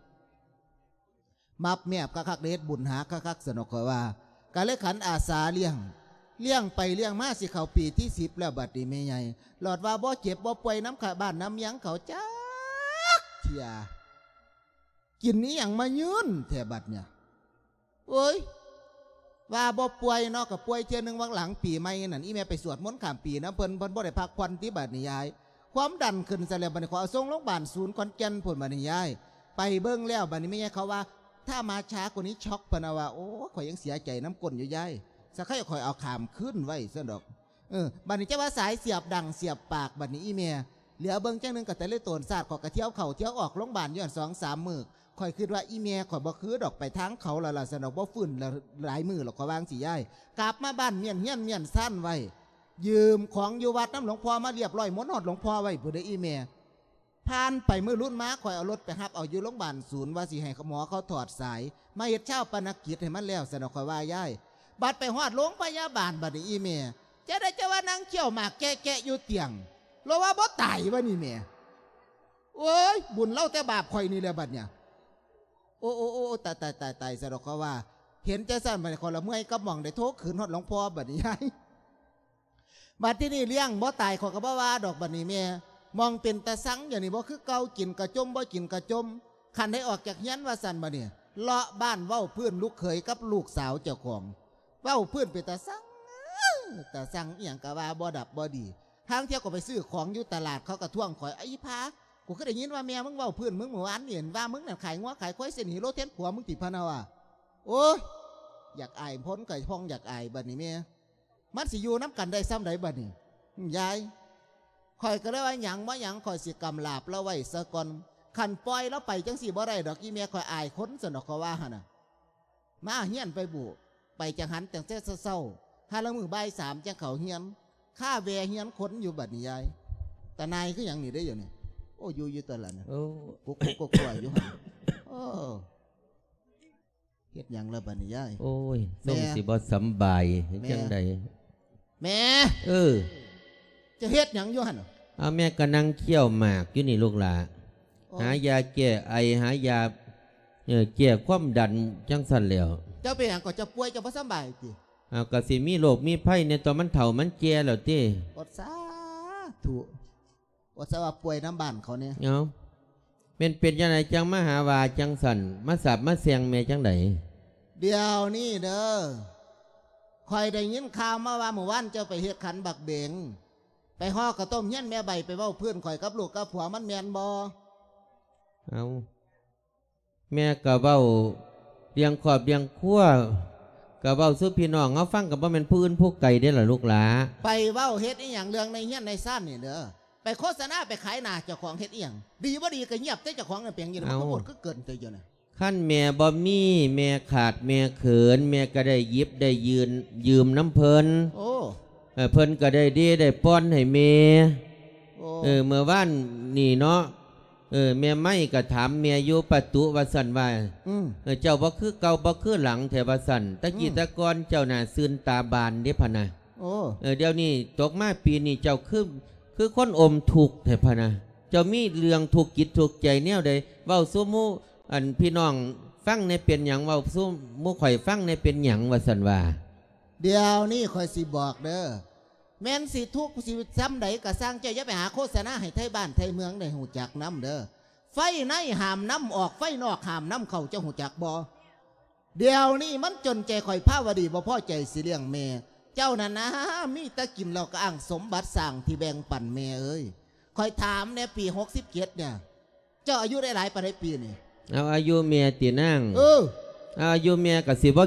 มับแมบคักเดชบุญหาคักสนกขอว่าการเลขันอาสาเลี้ยงไปเลี้ยงมาสิเขาปีที่10แล้วบัดนี้แม่ใหญ่หลอดว่าบ่เจ็บบ่ป่วยน้ำขาบ้านน้ำยังเขาจักเทียกินนี้อย่างมายืนแถบัดเนี่ยโอ้ยว่าบ่ป่วยเนาะกับป่วยเที่ยนึงวังหลังปีใหม่นั่นอีแม่ไปสวดมนต์ข้ามปีนะเพิ่นบ่ได้พักผ่อนที่บัดนี้ยายความดันขึ้นซะแล้วบัดนี้ขอเอาส่งโรงพยาบาลศูนย์ขอนแก่นพุ่นบัดนี้ยายไปเบิ่งแล้วบัดนี้แม่ใหญ่เขาว่าถ้ามาช้ากว่านี้ช็อกพนะว่าโอ้ข่อยยังเสียใจน้ำก้นอยู่ยายสักค่อยข่อยเอาขามขึ้นไว้ซะดอกบัดนี้จะว่าสายเสียบดังเสียบปากบัดนี้อีแม่เหลือเบิ่งจังนึงกับแต่เลยโตนศาสตร์ขอกระเที่ยวเข่าเที่ยวออกโรงพยาบาลย้อน2-3 มื้อข่อยคิดว่าอีเมียข่อยบ่คือดอกไปทางเขาละสนอกบ่ฟื้นหลายมือหรอกขอวางสิยายกลับมาบ้านเมียนสั้นไว้ยืมของอยู่วัดน้ำหลวงพ่อมาเรียบร้อยหมดหอดหลวงพ่อไว้ผู้ใดอีเมียผ่านไปมือรุ่นม้าข่อยเอารถไปฮับเอาอยู่โรงพยาบาลศูนย์ว่าสิให้หมอเขาถอดสายมาเฮ็ดเช้าปนกิจให้มันแล้วสนอกข่อยว่ายายบัดไปฮอดโรงพยาบาลบัดนี้อีเมียจะว่านางเขี้ยวหมากแกะอยู่เตียงเราว่าบ่ตายวะนี่เมียโอ้ยบุญเล่าแต่บาปข่อยนี่แหละบัดเนี่ยโอ้ตายสะดอกเขาว่าเห็นใจสั่นไปคนละเมื่อยก็มองได้โทษขืนหอดหลวงพ่อบัดนี้ยายบัดที่นี่เลี้ยงบ่ตายขอกระบ่ว่าดอกบัดนี้แม่มองเป็นตะสังอย่างนี้บ่คือเกากินกระจมบ่กินกระจมขันได้ออกจากเฮียนว่าสั่นบัดเนี่ยเลาะบ้านเว้าเพื่อนลูกเขยกับลูกสาวเจ้าของเว้าเพื่อนเป็นตะสังเอียงกะว่าบ่ดับบ่ดีทางเที่ยวก็ไปซื้อของอยู่ตลาดเขากระท่วงข่อยไอ้พากูก็ได้ยินว่าแม่มึงเว้าเพื่อนมึงเมื่อวานเห็นว่ามึงน่ะขายงัวขายควายเส้นหีโรเทนผัวมึงติดพนาว่ะโอ้ยอยากอายพ้นไก่พองอยากอายบัดนี้แม่มันสิอยู่น้ำกันได้ซ้ำใดบัดนี้ยายข่อยก็เลยว่าหยังว่าหยังข่อยสิกำลาบแล้วไว้ซะก่อนขันปล่อยแล้วไปจังสิบ่ได้ดอกอีแม่ข่อยอายคนสนอกเขาว่าหั่นน่ะมาเฮียนไปบุไปจังหันแต่งเศร้าถ้าละมือบ่าย3จังเขาเฮียนข้าแวเฮียนคนอยู่บัดนี้ยายแต่นายคือหยังนี่ได้อยู่นี่โอ้อยู่ตลอดนะกุ๊กกล้วยอยู่หันโอ้เฮ็ดยังละบัดนี้ยาย
โอ้ยส่งสิบ่สำบายจังใด
แม่จะเฮ็ดยังอยู่หัน
เอาแม่ก็นั่งเคี่ยวหมากอยู่นี่ลูกหลาหายาแก้ไอหายาแก้ความดันจังสั่นแล้ว
เจ้าเป็นหยังก็จะป่วยจะบ่สบายติ
เอาก็สิมีโรคมีไข้ในตอนมันเฒ่ามันแก่แล้วติ
อดสาธุว่าสว่าป่วยน้ำบ้านเขาเนี่ย
เอาเป็นยังไงจังมาหาวาจังสันมาสับมาเสียงเมจังไหน
เดี๋ยวนี่เด้อคอยได้ยินข่าวมาว่าเมื่อวานเจ้าไปเฮ็ดขันบักเบงไปห่อกระต้มเงี้ยนแม่ใบไปเว้าเพื่อนคอยกับลูกกับผัวมันแมนบอ
เอาแม่กะเว้าเลี้ยงขอบเลี้ยงขั้วกะเว้าซื้อพี่น้องเขาฟังกับว่าเป็นพื้นผู้ไก่ได้หรอลูกหลา
ไปเว้าเฮ็ดอีหยังเรื่องในเงี้ยนในซ่านนี่เด้อไปโฆษณาไปขายหน้าเจ้าของเฮ็ดเอียงดีว่าดีก็เงียบแต่เจ้าของเนี่ยเปลี่ยนอย่างนี้มันก็หมดก็เกินตัวอยู่นะ
ขั้นแม่บ่มีแม่ขาดแม่เขินแม่ก็ได้ยิบได้ยืมน้ำเพลิน
โอ้
เพลินก็ได้ดีได้ป้อนให้แม่เมื่อวานนี่เนาะแม่ไม่ก็ถามแม่อยู่ประตูวัสันว่าเจ้าบ่คือเก่าบ่คือหลังแถววัสันตะกี้ตะกอนเจ้าน่ะซื่นตาบานเด้พะนะเดี๋ยวนี้ตกมาปีนี้เจ้าคือคนอมถูกแถวพะนะเจ้ามีเรื่องถูกจิตถูกใจแนวใดเว้าสู้มู่อันพี่น้องฟังในเป็นหยังเว้าสู้มู่ข่อยฟังในเป็นหยังวัสันว่า
เดี๋ยวนี้ข่อยสิบอกเด้อแม่นสิทุกสิซ้ำใดก็สร้างเจ้าอย่าไปหาโฆษณาให้ไทยบ้านไทยเมืองได้หูจักน้ำเด้อไฟในหามน้ำออกไฟนอกหามน้ำเข้าเจ้าหูจักบ่เดี๋ยวนี้มันจนใจข่อยผ้าวดีบ่พ่อใจสิเลี้ยงแม่เจ้านั่นนะมีตะกินเราก็อ้างสมบัติสั่งที่แบ่งปั่นแม่เอ้ยข่อยถามในปี67เนี่ยเจ้าอายุได้หลายปานใดปีนี่
เอาอายุเมียตีนั่งอายุเมียกับสิบ่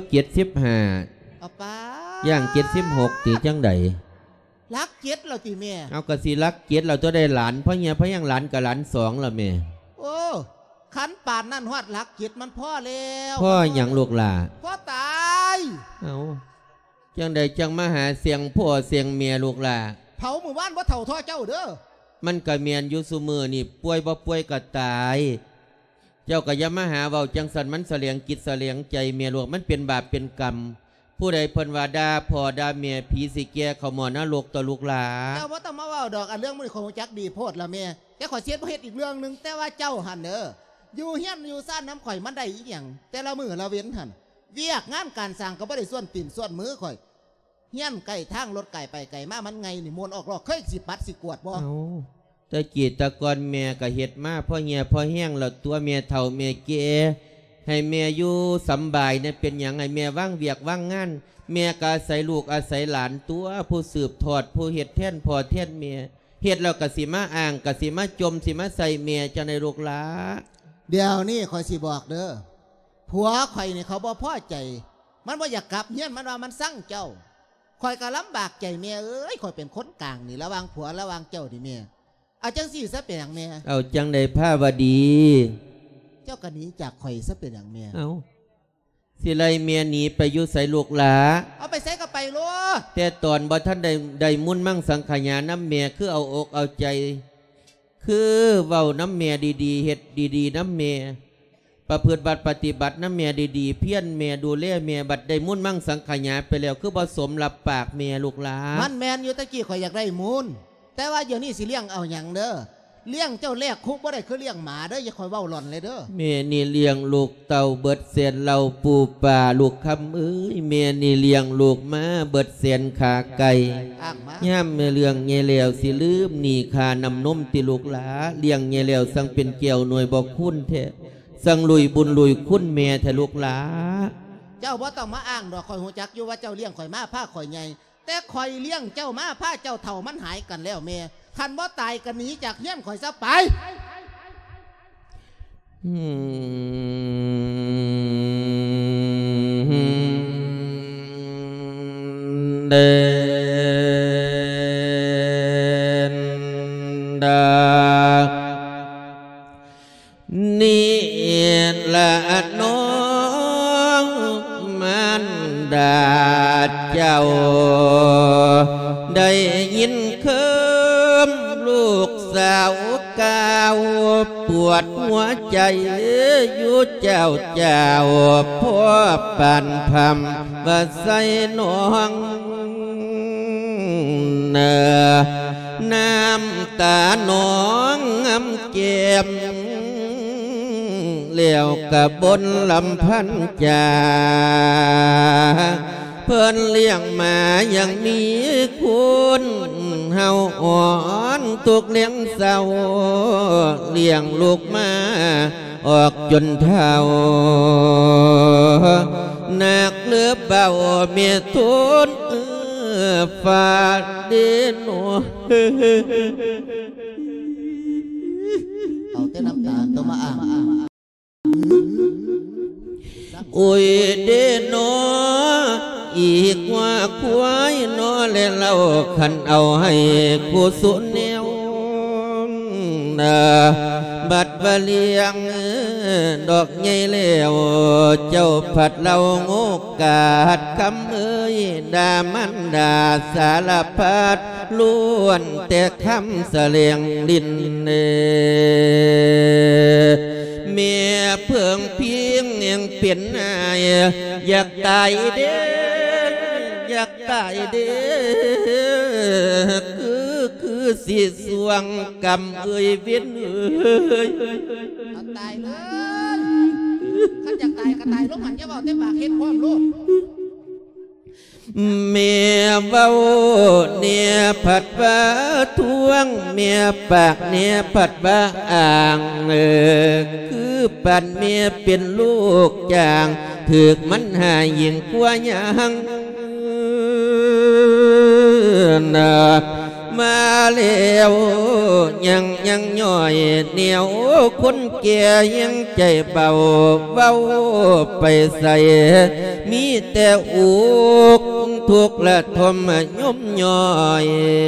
75
เอาป้า
ย่าง76ตีจังใด
รัก7เราตีเมีย
เอากับสิรัก7เราตัวได้หลานเพราะเงี้ยเพราะยังหลานกับหลาน2ละเมีย
โอ้ขันป่านนั่นฮอดรัก7มันพ่อแล้ว
พ่ออย่างลูกหล่า
พ่อตาย
เอาจังใดจังมาหาเสียงพ่อเสียงเมียลูกหล่า
เผาหมู่บ้านว่าเถ่าท่อเจ้าเด้อ
มันกะเมียนอยู่ซุมือนี่ป่วยบ่ป่วยก็ตายเจ้าก็อย่ามาหาเว้าจังสันมันเสลียงกิจเสลียงใจเมียหลวงมันเป็นบาปเป็นกรรมผผู้ใดเพิ่นว่าด่าพ่อด่าแม่ผีสิแก่เขาหมอนรกต่อลูกหลา
เจ้าบ่ต้องมาเว้าดอกอันเรื่องมันของจักดีโพดละแม่แต่ข่อยเสียดบ่เฮ็ดอีกเรื่องนึงแต่ว่าเจ้าหันเด้ออยู่เฮียนอยู่ซ่านน้ำข่อยมันได้อีหยังแต่ละมื้อละเว้นหันเวียกงานการสร้างก็บ่ได้ส่วนตีนส่วนมือข่อยเฮียนไก่ทางรถไก่ไปไก่มามันไงนี่มวนออกรอกเคยสิปัดสิกวดบ่
แต่กีตะกอนแม่ก็เฮ็ดมาพ่อเหี่ยพ่อแห้งแล้วตัวแม่เฒ่าแม่แก่ให้แม่อยู่สำบายเนี่ยเป็นหยังให้แม่ว่างเวียกว่างงานแม่ก็อาศัยลูกอาศัยหลานตัวผู้สืบทอดผู้เฮ็ดแท่นพ่อแท่นแม่เฮ็ดแล้วก็สิมาอ่างก็สิมาจมสิมาใส่แม่จะในลูกหลา
เดี๋ยวนี้ข่อยสิบอกเด้อผัวข่อยนี่เขาบ่พอใจมันบ่อยากกลับเฮียนมันว่ามันสั่งเจ้าข่อยก็ลำบากใจแม่เอ้ยข่อยเป็นคนกลางนี่ระหว่างผัวระหว่างเจ้าดิแม่เอาจังสี่ซะเป็นอย่างแม่
เอาจังใดผ้าวดี
เจ้าก็หนีจากข่อยซะเป็นอย่างแม่
เอาสิไรเมียหนีไปอยู่ใส่ลูกหลา
เอาไปใส่ก็ไปโลด
แต่ตอนบ่ท่านได้มุ่นมั่งสังขยาน้ำเมียคือเอาอกเอาใจคือเว้าน้ำเมียดีๆเฮ็ดดีๆน้ำเมียประพฤติบัติปฏิบัติน้ำเมียดีๆเพี้ยนเมียดูแลเมียบัดได้มุ่นมั่งสังขยาไปแล้วคือผสมรับปากเมียลูกหลา
มันแมนอยู่ตะกี้ข่อยอยากได้มูลแต่ว่าเดี๋ยวนี้สิเลี้ยงเอาอย่างเด้อเลี้ยงเจ้าแรกคุกบ่ได้คือเลี้ยงหมาเด้ออย่าคอยเว้าหล่อนเลยเด้อ
เมียนี่เลี้ยงลูกเต่าเบิดเสียนเราปูป่าลูกคำเอ้ยเมียนี่เลี้ยงลูกม้าเบิดเสียนขาไก่ย่ำเมียเลี้ยงเงี้ยแล้วสิลืมหนีขานำนมติลูกหลาเลี้ยงเงี้ยแล้วสั่งเป็นเกี่ยวหน่วยบอกคุณแท้สั่งลุยบุญลุยคุณเมียแท้ลูกหลา
เจ้าบ่ต้องมาอ้างดอกข่อยหูจักอยู่ว่าเจ้าเลี้ยงข่อยมาผ้าข่อยใหญ่แต่ข่อยเลี้ยงเจ้ามาผ้าเจ้าเถ่ามันหายกันแล้วเมียคันบ่ตายกันหนีจากเฮี้ยนข่อยซะไป
เดินดานี่ละน้องมันดาเจ้าได้ยินเคมลูกสาวกาวปวดหัวใจอยู่เจ้าพ่อปั่นพำว่าใส่น้องเนอน้ำตาน้องงำเก็บเลี้ยวกับบนลำพันจ่าเพื่อนเลี้ยงมายังมีคุณเฮาอ่อนตุกเลี้ยงเศร้าเลี้ยงลูกมาออกจนเท่าหนักเลือเบาเมียทุนฝาดดิน
เอาแต่น้ำตาต้องมาอ่าง
อุ้ยเดโนอีกว่าควายนอและเล่าขันเอาให้กูสุนแนวบัดบะเลียงดอกใหญ่แล้วเจ้าผัดเราโงกาดคำเอ้ยดามันดาสารพัดล้วนแต่คำเสลียงลิ้นเมียเพิ่งเพียงยังเปลี่ยนนายอยากตายเด้อยากตายเด้คือสิสวงกำเอ้ยเวียนเอ้ย
ตายเลยขันอยากตายก็ตายลูกหันจะบอกเต็มปากเฮ็ดพร้อมลูก
เมียเว้าเนี่ยผัดว่าทวงเมียปากเนี่ยผัดว่าอ่างคือปั่นเมียเป็นลูกจางถึกมันหายยิ่งกว่ายังมาแล้วยังย่อยเหนียวคนแก่ยังใจเบาเบาไปใส่มีแต่อุกทุกละทมย่อมย่อย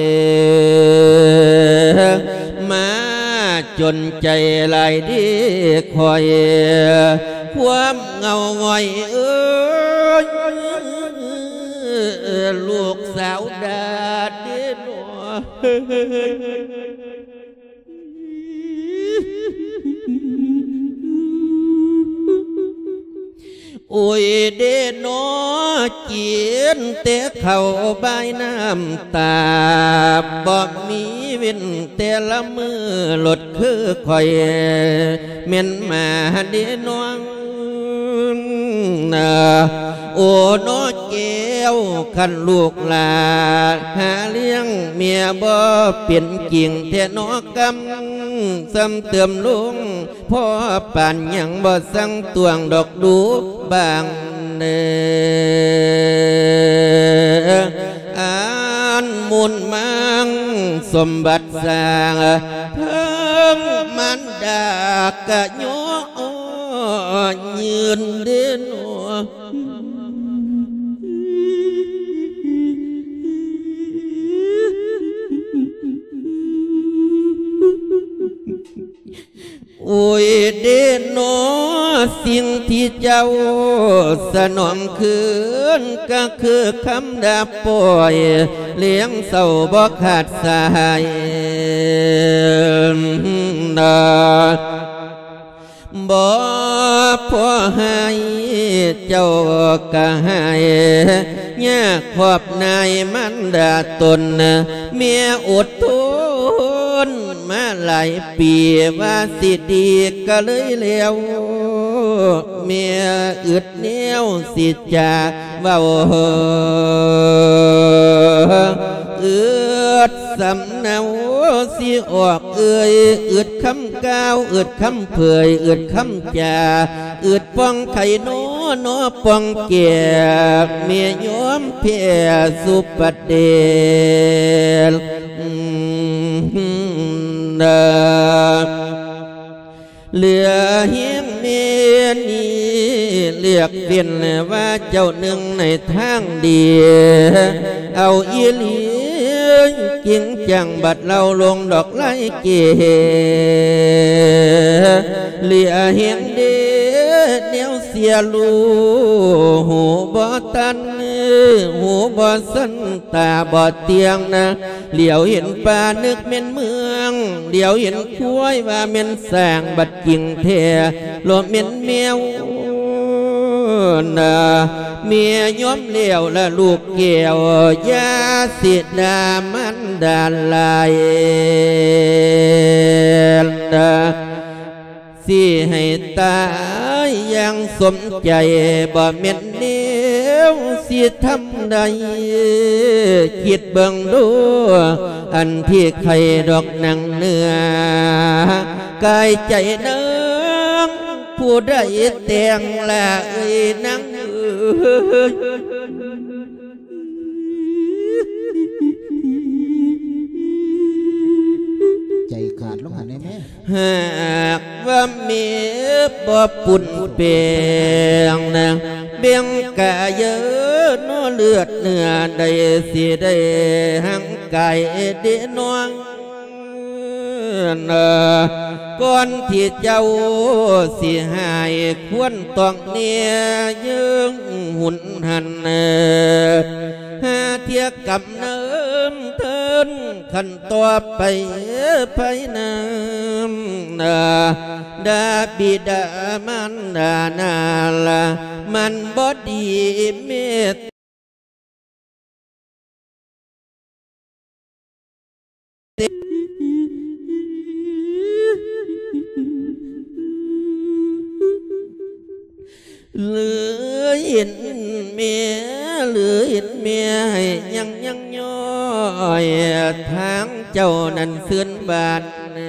มาจนใจลายดีคอยความเงาง่อยลูกสาวดาเด่นโอ้ยเดนอเจียนเตะเข่าใบน้ำตาบอกมีเว้นแต่ละมือหลดคือคอยเม่นมาเดนองโอ้นอแก้วขันลูกหลาหาเลี้ยงเมียบ่เปลี่ยนกิ่งแท่นอกำซ้ำเติมลุงพ่อป่านยังบ่สั่งตวงดอกดูบางเนอ่านมุนมังสมบัติสร้างเพิ่งมันดากะโยยืนเด่นโอ้ยเดนอสิ่งที่เจ้าสนองคืนก็คือคำดาปล่อยเลี้ยงเศร้าบ่ขาดสายบ่พอให้เจ้าก็ให้ยากขอบนายมันดาตนเมียอดทนมาหลายปีว่าสิดีก็เลยเลี้ยวเมียอึดเหนียวสิจากเบาอึดสำเนาสิออกอึดคำก้าวอึดคำเผยอึดคำจาอึดป้องไข่โนป้องเกียเมียยอมเพียสุปเดลเหลือเฮียงเมียนี้เรียกเปลี่ยนว่าเจ้าหนึ่งในทางดีเอาอีหลีกิ่งจังบัดเราลงดอกไล่เกเหลือเฮียงเดีเนียวเสียลูหูบ่ตันหูบ่สันตาบ่เตียงนะเหลียวเห็นป่านึกเม่นเมืองเหลียวเห็นคุ้ยว่าเม่นแสงบัดกิ่งเทลมเม่นเมียวเมียย้อมเลี้ยวและลูกเกี่ยวยาสิดามันดาลายสิให้ตายยังสมใจบ่เม็ดเดียวสิทำใดคิดเบิ่งดูอันที่ใครดอกหนังเนื้อกายใจเนื้อผู้ใดแต่งละนัง
ใจขาดลงหันได้ไหม
หากว่ามีบ่ปุ่นเปียงนะเบียงกะเยอะน้อเลือดเนื้อได้สิได้หังไก่เดนวงก่อนที่เจ้าสิหายควรต้องเนียยืงหุ่นหันหาเทียกับเนิมเทินขันตัวไปไปน้ำดาบิดามันดานาละมันบ่ดีเมตเหลือเห็นเมียเหลือเห็นเมียให้ยังย่อยทางเจ้านั้นเสื่อนบาด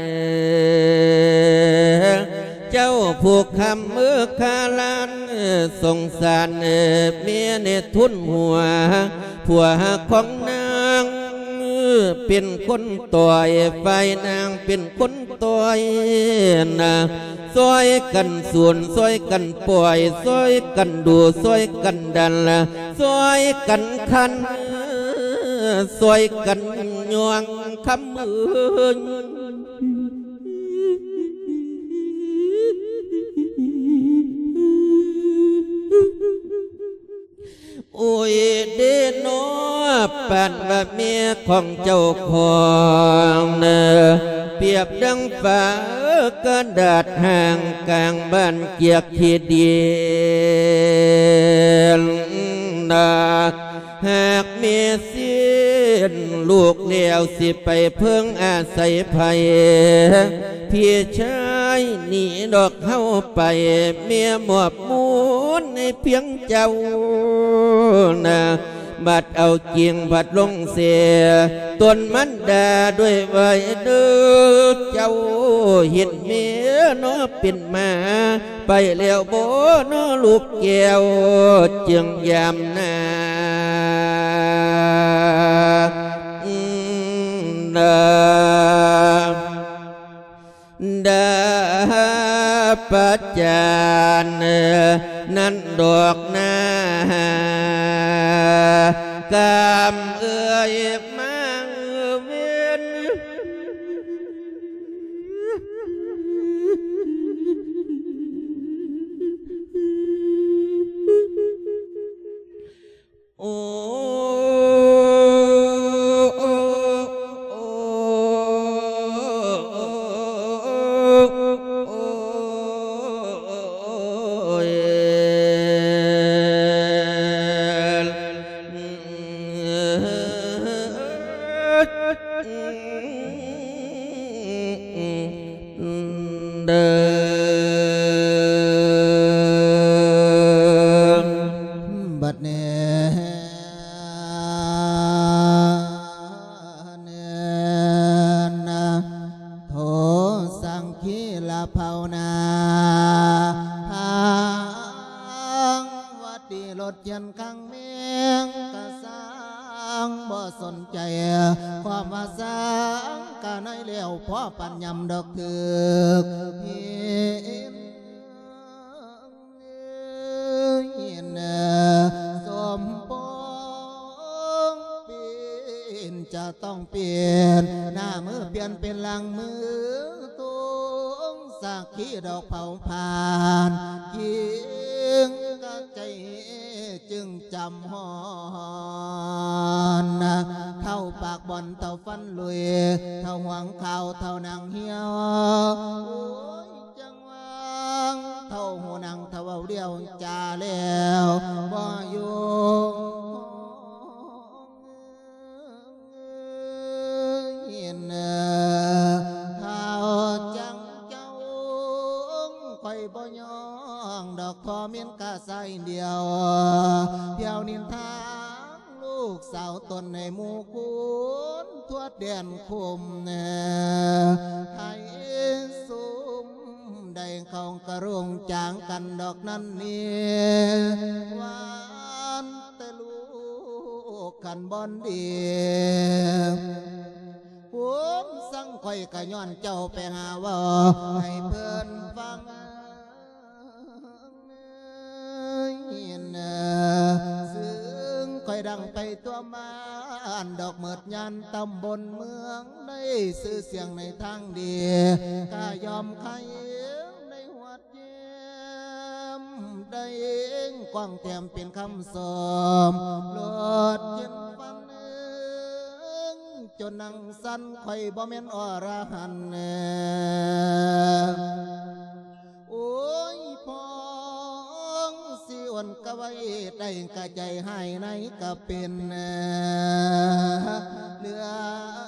เจ้าผูกคำมือคาลานสงสารเมียในทุนหัวผัวของนางเป็นคนต่อยไฟนางเป็นคนต่อยนะซอยกันส่วนซอยกันปล่อยซอยกันดูซอยกันดันละซอยกันคันซอยกันยวงคำมือโอ้ยเดนอปานว่าเมียของเจ้าของเนอเปรียบดังฟ้ากระดาษห่างกลางบ้านเกียกขีดเดียนนาหากมีเสียนลูกเลี้ยวสิไปเพิ่งอาศัยภัยพี่ชายหนีดอกเข้าไปเมียหมอบมูนในเพียงเจ้านะบัดเอาเกียงบัดลงเสียต้นมันดาด้วยไว้เด้อเจ้าเห็นเมียน้อเป็นมาไปแล้วโบน้อลูกแก้วจึงยามนาดาปัจจานนั้นดอกนากามเอ่ยมาเวียนโอ้
บัดนี้โทสังคีละภาวนาวัดดีรถยันขังเมียงกะสังบ่สนใจความว่าสังกะในเลี้ยวพ่อปัญญำดอกถึกสมปองปีนจะต้องเปลี่ยนหน้ามือเปลี่ยนเป็นหลังมือตุงสักขีดอกเผาผ่านยิงกะใจจึงจำหอนเท่าปากบอลเท่าฟันลุยเท่าหวังข่าวเท่านังเหี่ยวจังหวังเท่าหูนังเท่าเดียวจ่าแล้วบ่อยู่บ่ยองดอกทอเมียนกะใส่เดียวเที่ยวนินทางลูกสาวตนในหมู่คุณทวดเดียนคุมให้สุมได้เข้ากระรุงจางกันดอกนั้นนี่หวานแต่ลูกกันบอนดีผมสั่งคอยกะย้อนเจ้าไปหาว่าให้เพื่อนฟังซึ่งคอยดังไปตัวมาอันดอกเมิดยันตำบลเมืองได้ซื้อเสียงในทางดีกายอมใครในหัวเจียมได้กว้างเตรียมเป็นคำสมโลดเย็นฟันจนนั่งสั้นคอยบ่แม่นอรหันโอ้ยพองสิวันกะไว้ได้กะใจให้ในกะเป็นเหลือ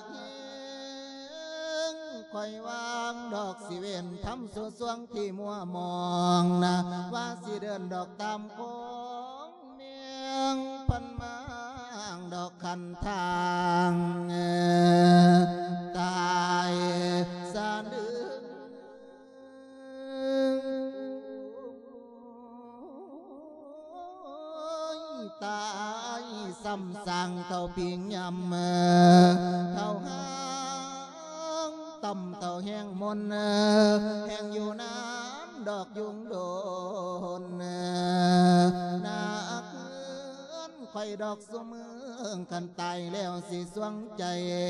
คอยวางดอกสิเวนทำสุดสวงที่มัวมองนะว่าสิเดินดอกตามของเมียงพันมาดอกคันทางตายสานึกตายซ้ำสั่งเท่าเพียงยำเท่าหางต่ำเท่าแห้งมนแห้งอยู่น้ำดอกยุงโดนนาไฟดอกสมือกันตายแล้วสิสวงใจ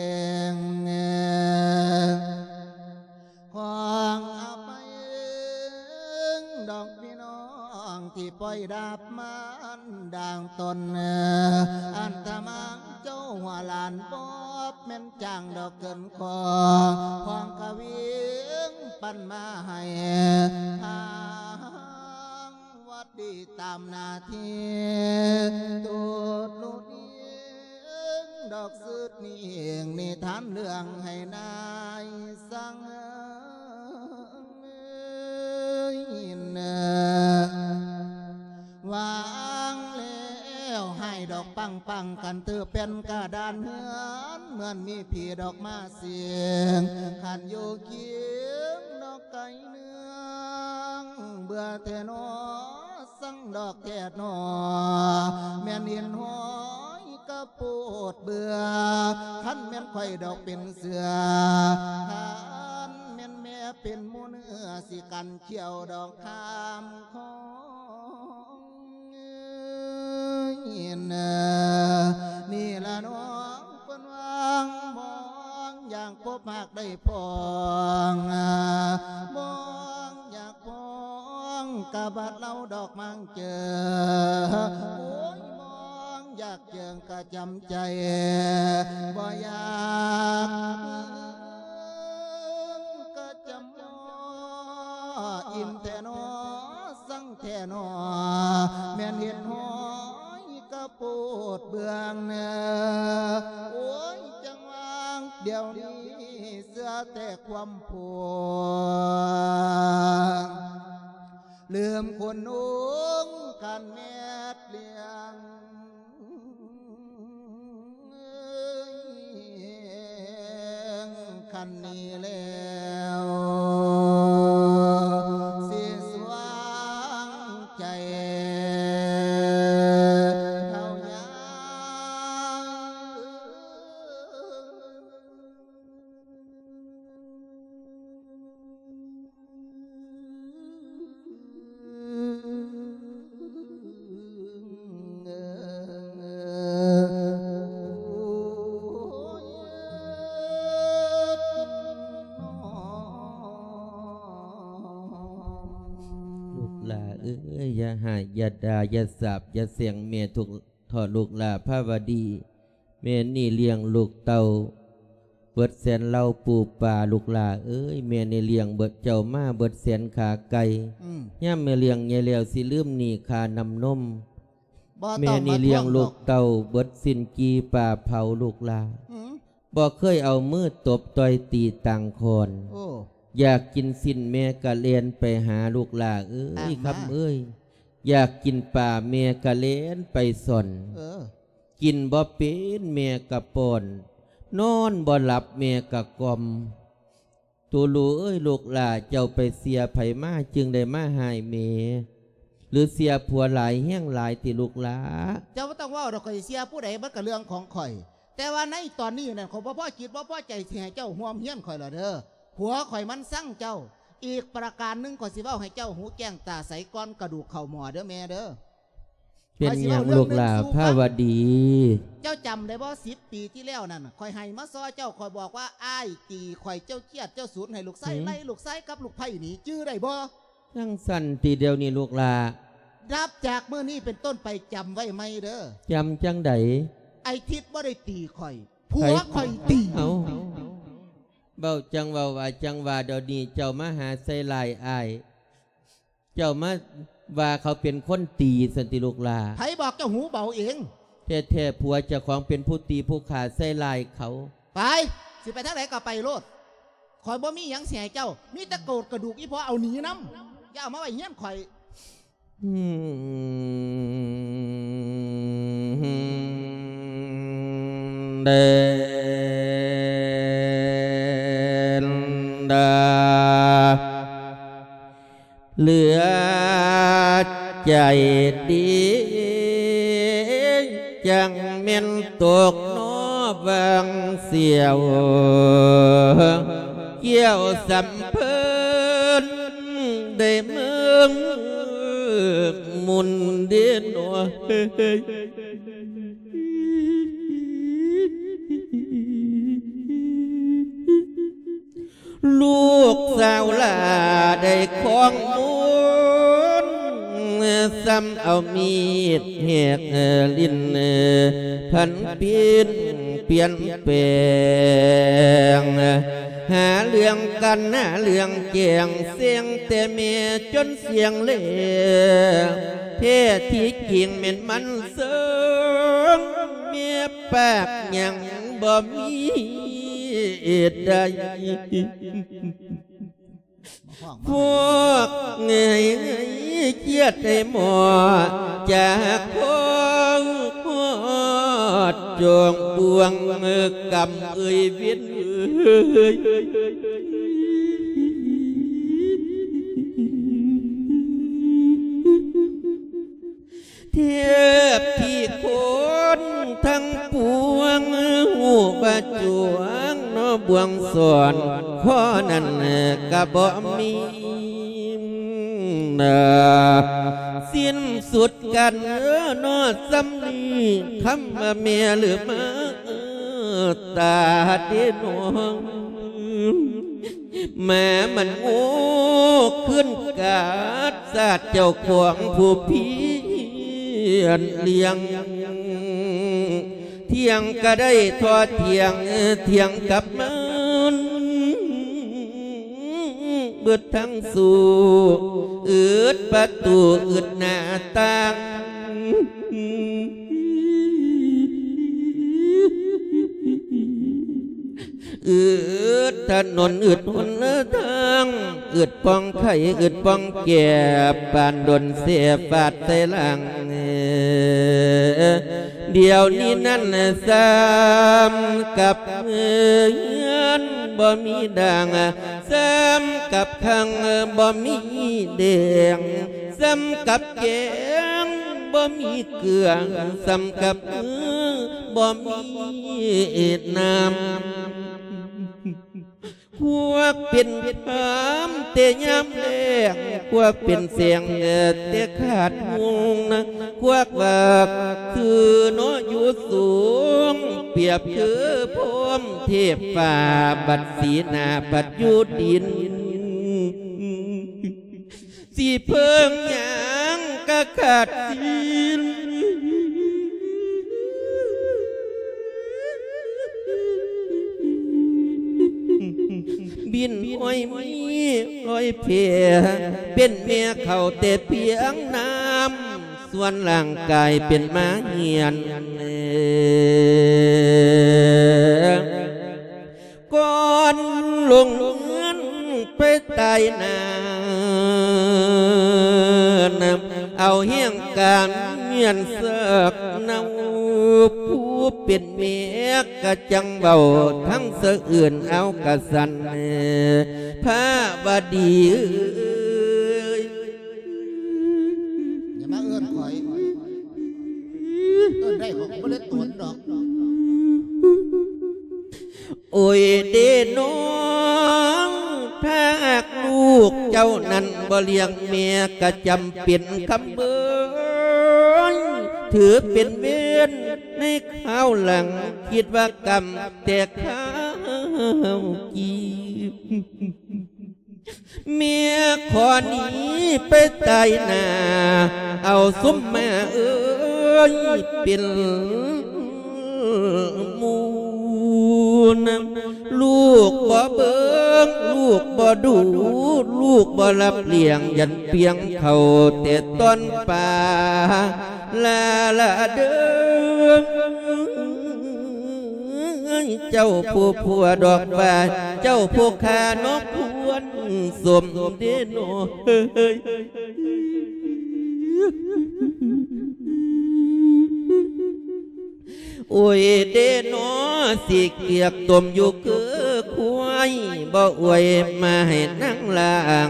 ความอาภัยดอกพี่น้องที่ปล่อยดาบมันด่างตนอันตมังเจ้าหัวลานปอบแม่นจางดอกเกินคอควางกะวิงปันมาให้ทางวัดดีตามนาทีตูดลุดดอกสืดนี่เองนิทานเรื่องให้นายสังวางแล้วให้ดอกปังปังกันเธอเป็นกระดานเฮือนเหมือนมีผีดอกมาเสียงขันอยู่เคียงดอกไก่เนืองเบื่อแท่นอสั่งดอกแก่นอแม่นเห็นหอยกระปูดเบื่อขันแม่นไข่ดอกเป็นเสือขันแม่นแม่เป็นหมูเนื้อสิกันเขียวดอกคามของนี่ละน้องคนวางมองอย่างพบมากได้พองมองอยากพองกะบัดเล่าดอกมังเจอโอ้ยมองอยากเจิงกะจำใจบ่อยากกะจำอินแทนอสั่งแทนอแม่นเห็นหอยกระปูดเบื้องเนื้อโอ้ยจังวางเดี๋ยวนี้เสื้อแต่ความผูกลืมคนนุ่งกันแนดเลี้ยงคันนี้แล้วสิสว่างใจเท่ายัง
อย่าหายอย่าด่าอย่าสาบอย่าเสียงเมียถูกถอดลูกลาพระวดีเมียนี่เลี้ยงลูกเต่าเบิดแสนเล่าปูป่าลูกลาเมียนี่เลี้ยงเบิดเจ้ามาเบิดแสนขาไก่ย่ำเมียเลี้ยงเยแล้วสิลืมนี่ขานำนมเมียนี่เลี้ยงลูกเต่าเบิดสินกีป่าเผาลูกลาบ่เคยเอามือตบต่อยตีต่างคนอยากกินสิ้นเมียกะเลียนไปหาลูกหลาครับอยากกินป่าเมียกะเลียนไปสนกินบ่เป็นเมียกะปนนอนบ่หลับเมียกะกลมตูลูลูกหลาเจ้าไปเสียไผมาจึงได้มาหายเมียหรือเสียผัวหลายแห้งหลายติลูกหลา
เจ้าไม่ต้องว่าเราเคยเสียผู้ใดมันก็เรื่องของข่อยแต่ว่าในตอนนี้เนี่ยเขาพ่อจิตพ่อใจเสียเจ้าห่วงเฮี้ยนข่อยเหรอเด้อหัวข่อยมันสั่งเจ้าอีกประการหนึ่งข่อยสิเว้าให้เจ้าหูแก้งตาใสก้อนกระดูกเข่าหมอเด้อแม่เด้อ
เป็นอย่างลูกหลาพระวดี
เจ้าจำได้บ่10 ปีที่แล้วนั่นข่อยให้มาซ้อเจ้าข่อยบอกว่าอ้ายตีข่อยเจ้าเครียดเจ้าสูญให้ลูกไส้ไล่ลูกไส้กับลูกไผ่หนีจื้อได้บ่
ยังสั่นตีเดียวนี่ลูกหลา
รับจากเมื่อนี้เป็นต้นไปจำไว้ไหมเด้อ
จำจังได
ไอทิศบ่ได้ตีข่อยผัวข่อยตี
เบาจังว่าจังว่าเดี๋ยวนี้เจ้ามาหาใส่ลายอายเจ้ามาว่าเขาเป็นคนตีสันติลูกลา
ไผบอกเจ้าหูเบาเอง
แท้ผัวเจ้าของเป็นผู้ตีผู้ขาใส่ลายเขา
ไปสิไปทางไหนก็ไปโลดข่อยบ่มีหยังเสียเจ้ามีตะโกดกระดูกอีพอเอาหนีน้ำอย่าเอามาไว้เงี้ยข่อย
เดดาเหลือใจดีจังเม่นตกนอบางเสียวเกี่ยวสัมเพิ่นได้เมืองมุนเดียนหัวลูกสาวลาได้ของมูลซ้ำเอามีดแหกลิ้นพันเปลี่ยนแปลงหาเรื่องกันหาเรื่องแจงเสียงแต่เมียจนเสียงเล่เท่ที่จริงเหม็นมันเสริงเมียปากยังบ่มีใดพวกเงยเกียดให้หมอจากของพอดจงบวงกำเอ่ยเวียนเทียบที่คนทั้งปวงหูบาจวงนอบวงสอนข้อนั้นกะบ่มีสิ้นสุดกันนอสำนีคำว่าเมียหรือมาตาเดนองแม่มันโง่ขึ้นกาดศาสตร์เจ้าของผู้พี่เลี้ยงเที่ยงก็ได้ทอดเที่ยงกับมันเบิดทั้งสู่อึดประตูอึดหน้าต่างอึดถนนอึดหนทางอึดป้องไข่อึดป้องแก่ปานดนเสียบาดใส่หลังเดี๋ยวนี้นั่นซ้ำกับเงินบ่มีดังซ้ำกับขังบ่มีแดงซ้ำกับแกงบ่มีเกลือซ้ำกับบ่มีน้ำพวกเป็นถามเตะยามแรงพวกเป็นเสียงเตะขาดมุงนะพวกว่าคือน้ออยู่สูงเปรียบคือพมเทพป่าบัดสีนาบัดยุดินสีเพิงหยางกะขาดสินบินอ้อยมีอ้อยเพียเป็นเมียเขาแต่เพียงน้ำส่วนร่างกายเป็นม้าเหียนก่อนลงเงินไปตายนาเอาเฮี้ยงการเมียนเสกเนาผู้เป็นเมียกะจังเบาทั้งเสืออื่นเอากะสันพระบดี
อย่ามาเอื้อนข่อยเอื้อนได้ของบ่ได้ตวนดอก
โอ้ยเดน้องถ้าลูกเจ้านั้นบ่เลี้ยงเมียกะจำเป็นคำเบิ่งถือเป็นเวรในข้าวหลังคิดว่ากรรมแต่ข้าวกีเมียขอหนีไปตายหน้าเอาซุ้มมาเอ้ยเป็นมูนลูกบ่เบิ่งลูกบ่ดูลูกบ่รับเลี้ยงยันเพียงเขาแต่ต้นป่าลาเดิมเจ้าผู้ผัวดอกบานเจ้าผู้ขานกพวนสมเดโนโอ้ยเดโนสิเกียกตมอยู่คือควายบ่อวยมาให้นั่งลาง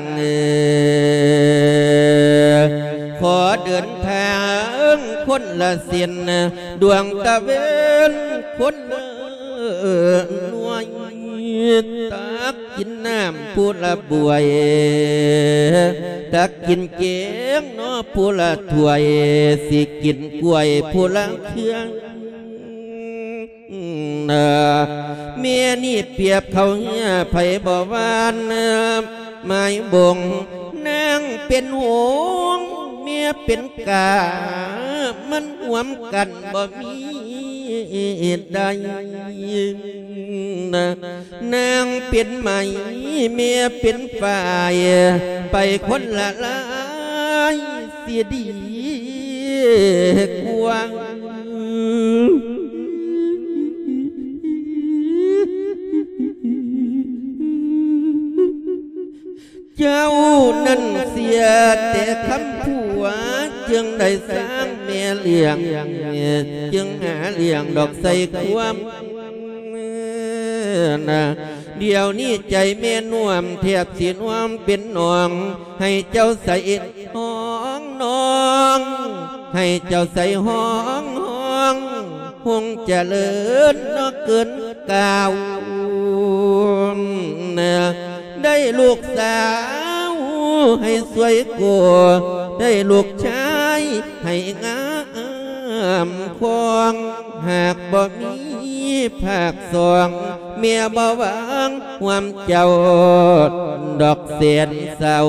ขอเดินทางคนละเส้นดวงตะเวนคนละหน่วยตักกินน้ำผู้ละบวยตักกินเกี๊ยงน้อผู้ละถ้วยสิกินกล้วยผู้ละเครื่องเมียนี่เปรียบเขาเหี้ยไผ่บ่วานไม้บ่งนางเป็นหงเมียเป็นกามันหวมกันบ่มีใดนางเป็นไหมเมียเป็นฝ่ายไปคนละลายเสียดีกวางเจ้านั้นเสียแต่คำผัวจึงได้สร้างแม่เลี้ยงจึงหาเลี้ยงดอกใส่ความเดี๋ยวนี้ใจแม่น่วมเทียบสีน่วมเป็นหนองให้เจ้าใส่ห้องน้องให้เจ้าใส่ห้องคงเจริญนอกเกินกล่าวได้ลูกสาวให้สวยกว่าได้ลูกชายให้งามควงหากบ่มีภาคสองเมียบ่หวังความเจ้าดอกเสียนเศร้า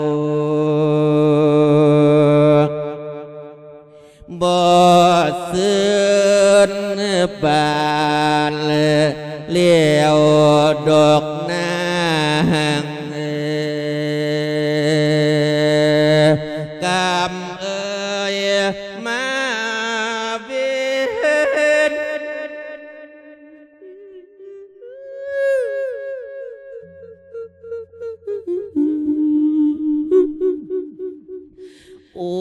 บ่ซื่นบานเลี้ยวดอกนางกำเอ่ยมาเวนโอ้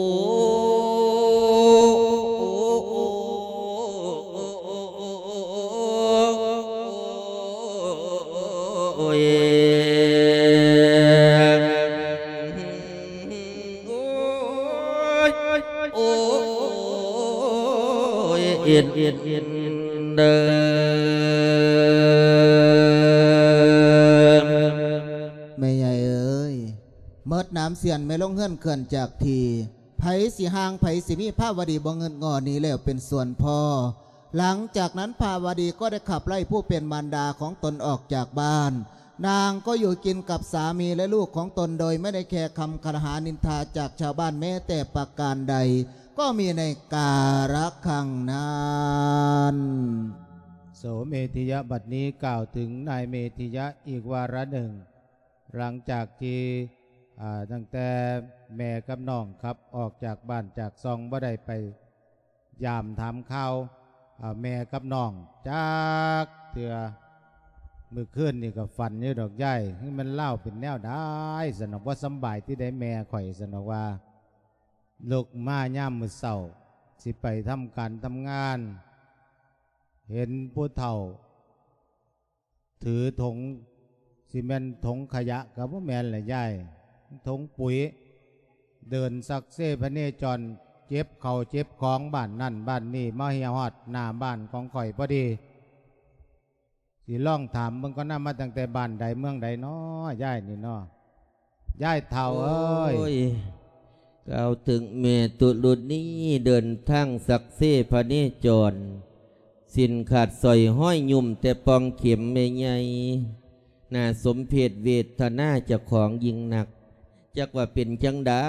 เอ็นเดิม
แม่ใหญ่เอ้ยเมิดน้ำเสียนไม่ลงเฮือนเขื่อนจากทีไผสิห่างไผสิมีภาวดีบ่เงินงอนี้แล้วเป็นส่วนพ่อหลังจากนั้นภาวดีก็ได้ขับไล่ผู้เป็นมารดาของตนออกจากบ้านนางก็อยู่กินกับสามีและลูกของตนโดยไม่ได้แคร์คำคารหานินทาจากชาวบ้านแม้แต่ประการใดก็มีในการะคังนั้น
โสเมธิยะบัดนี้กล่าวถึงนายเมธิยะอีกวาระหนึ่งหลังจากที่ตั้งแต่แม่กับน้องครับออกจากบ้านจากซองบ่ได้ไปยามถามข้าวแม่กับน้องจากเถื่อมือขึ้นนี่ก็ฟันอยู่ดอกใหญ่ให้มันเล่าเป็นแนวได้สนอกว่าสบายที่ได้แม่ข่อยสนอกว่าลูกมาย่ามมือเศร้าสิไปทำการทำงานเห็นผู้เฒ่าถือถงซีเมนต์ถงขยะกับพวกแมนหลายใหญ่ถงปุ๋ยเดินซักเซ่พระเนจรเจ็บเข่าเจ็บของบ้านนั่นบ้านนี่มาเฮียฮอดหน้าบ้านของข่อยพอดีสิล่องถามมึงก็น่ามาตั้งแต่บ้านใดเมืองใดน้อย่ายนี่น้อย่ายเฒ่าเอ้ย
กล่าวถึงเมตุลุดนี้เดินทางสักเซ่พระเนจรสินขาดสอยห้อยยุ่มแต่ปองเข็มไม่ใหญ่น่าสมเพชเวทนาเจ้าของยิงหนักจักว่าเป็นจังได้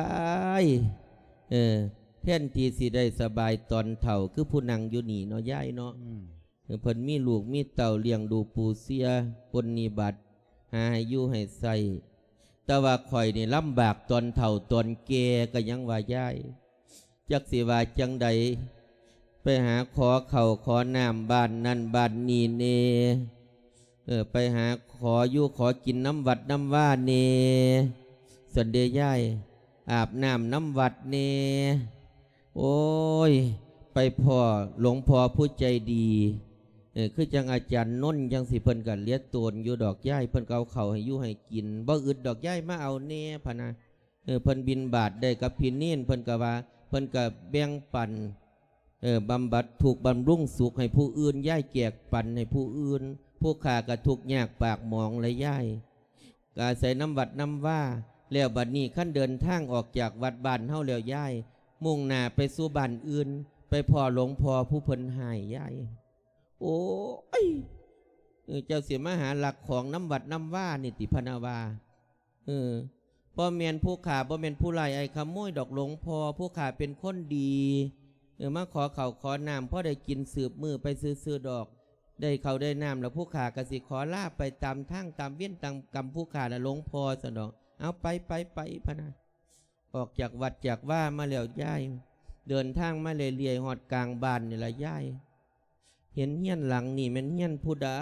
แท่นที่สิได้สบายตอนเถ่าคือผู้นังอยู่นี่เนาะย่ายเนาะเพิ่นมีลูกมีเต่าเลี้ยงดูปูเสียปนนิบัติหาให้อยู่ให้ใส่แต่ว่าข่อยนี่ลำบากตอนเถ่าตอนแก่ก็ยังว่าย่ายจักสิว่าจังใดไปหาขอเข่าขอน้ำบ้านนั่นบ้านนี่เนไปหาขออยู่ขอกินน้ำวัดน้ำว่าเนสันเดย่ายอาบน้ำน้ำวัดเนโอ้ยไปพ่อหลวงพ่อผู้ใจดีคือจังอาจารย์น้นจังสิเพิ่นกันเลี้ยตนอยู่ดอกย่ายเพิ่นเอาเข่าให้อยู่ให้กินบ่อึดดอกย่ายมาเอาเน่พะนะเพิ่นบินบาทได้กับพินเน่นเพิ่นกะว่าเพิ่นกะแบ่งปันบำบัดถูกบำรุงสุขให้ผู้อื่นย่ายแจกปันให้ผู้อื่นผู้ขากะทุกยากปากมองเลยย่ายกาใส่น้ำวัดน้ำว่าแล้วบัดนี้ขั้นเดินทางออกจากวัดบ้านเฮาแล้วย่ายมุ่งหน้าไปสู่บ้านอื่นไปพ่อหลวงพ่อผู้เพิ่นหายย่ายโอ้ยเจ้าเสียมหาหลักของน้ำวัดน้ำว่านิติพนาวาพ่อแม่นผู้ขาบ่แม่นผู้ไล่ไอ้ขโมยดอกหลวงพ่อผู้ขาเป็นคนดีมาขอเขาขอน้ำพ่อได้กินสืบมือไปซื้อดอกได้เขาได้น้ำแล้วผู้ขากสิขอลาไปตามทางตามเวียนตามกรรมผู้ขาและหลวงพ่อสนองเอาไปพะนะออกจากวัดจากว่ามาแล้วย่ายเดินทางมาเรื่อยๆหอดกลางบ้านนี่ละย่ายเห็นเฮี้ยนหลังนี่มันเฮี้ยนผู้ใด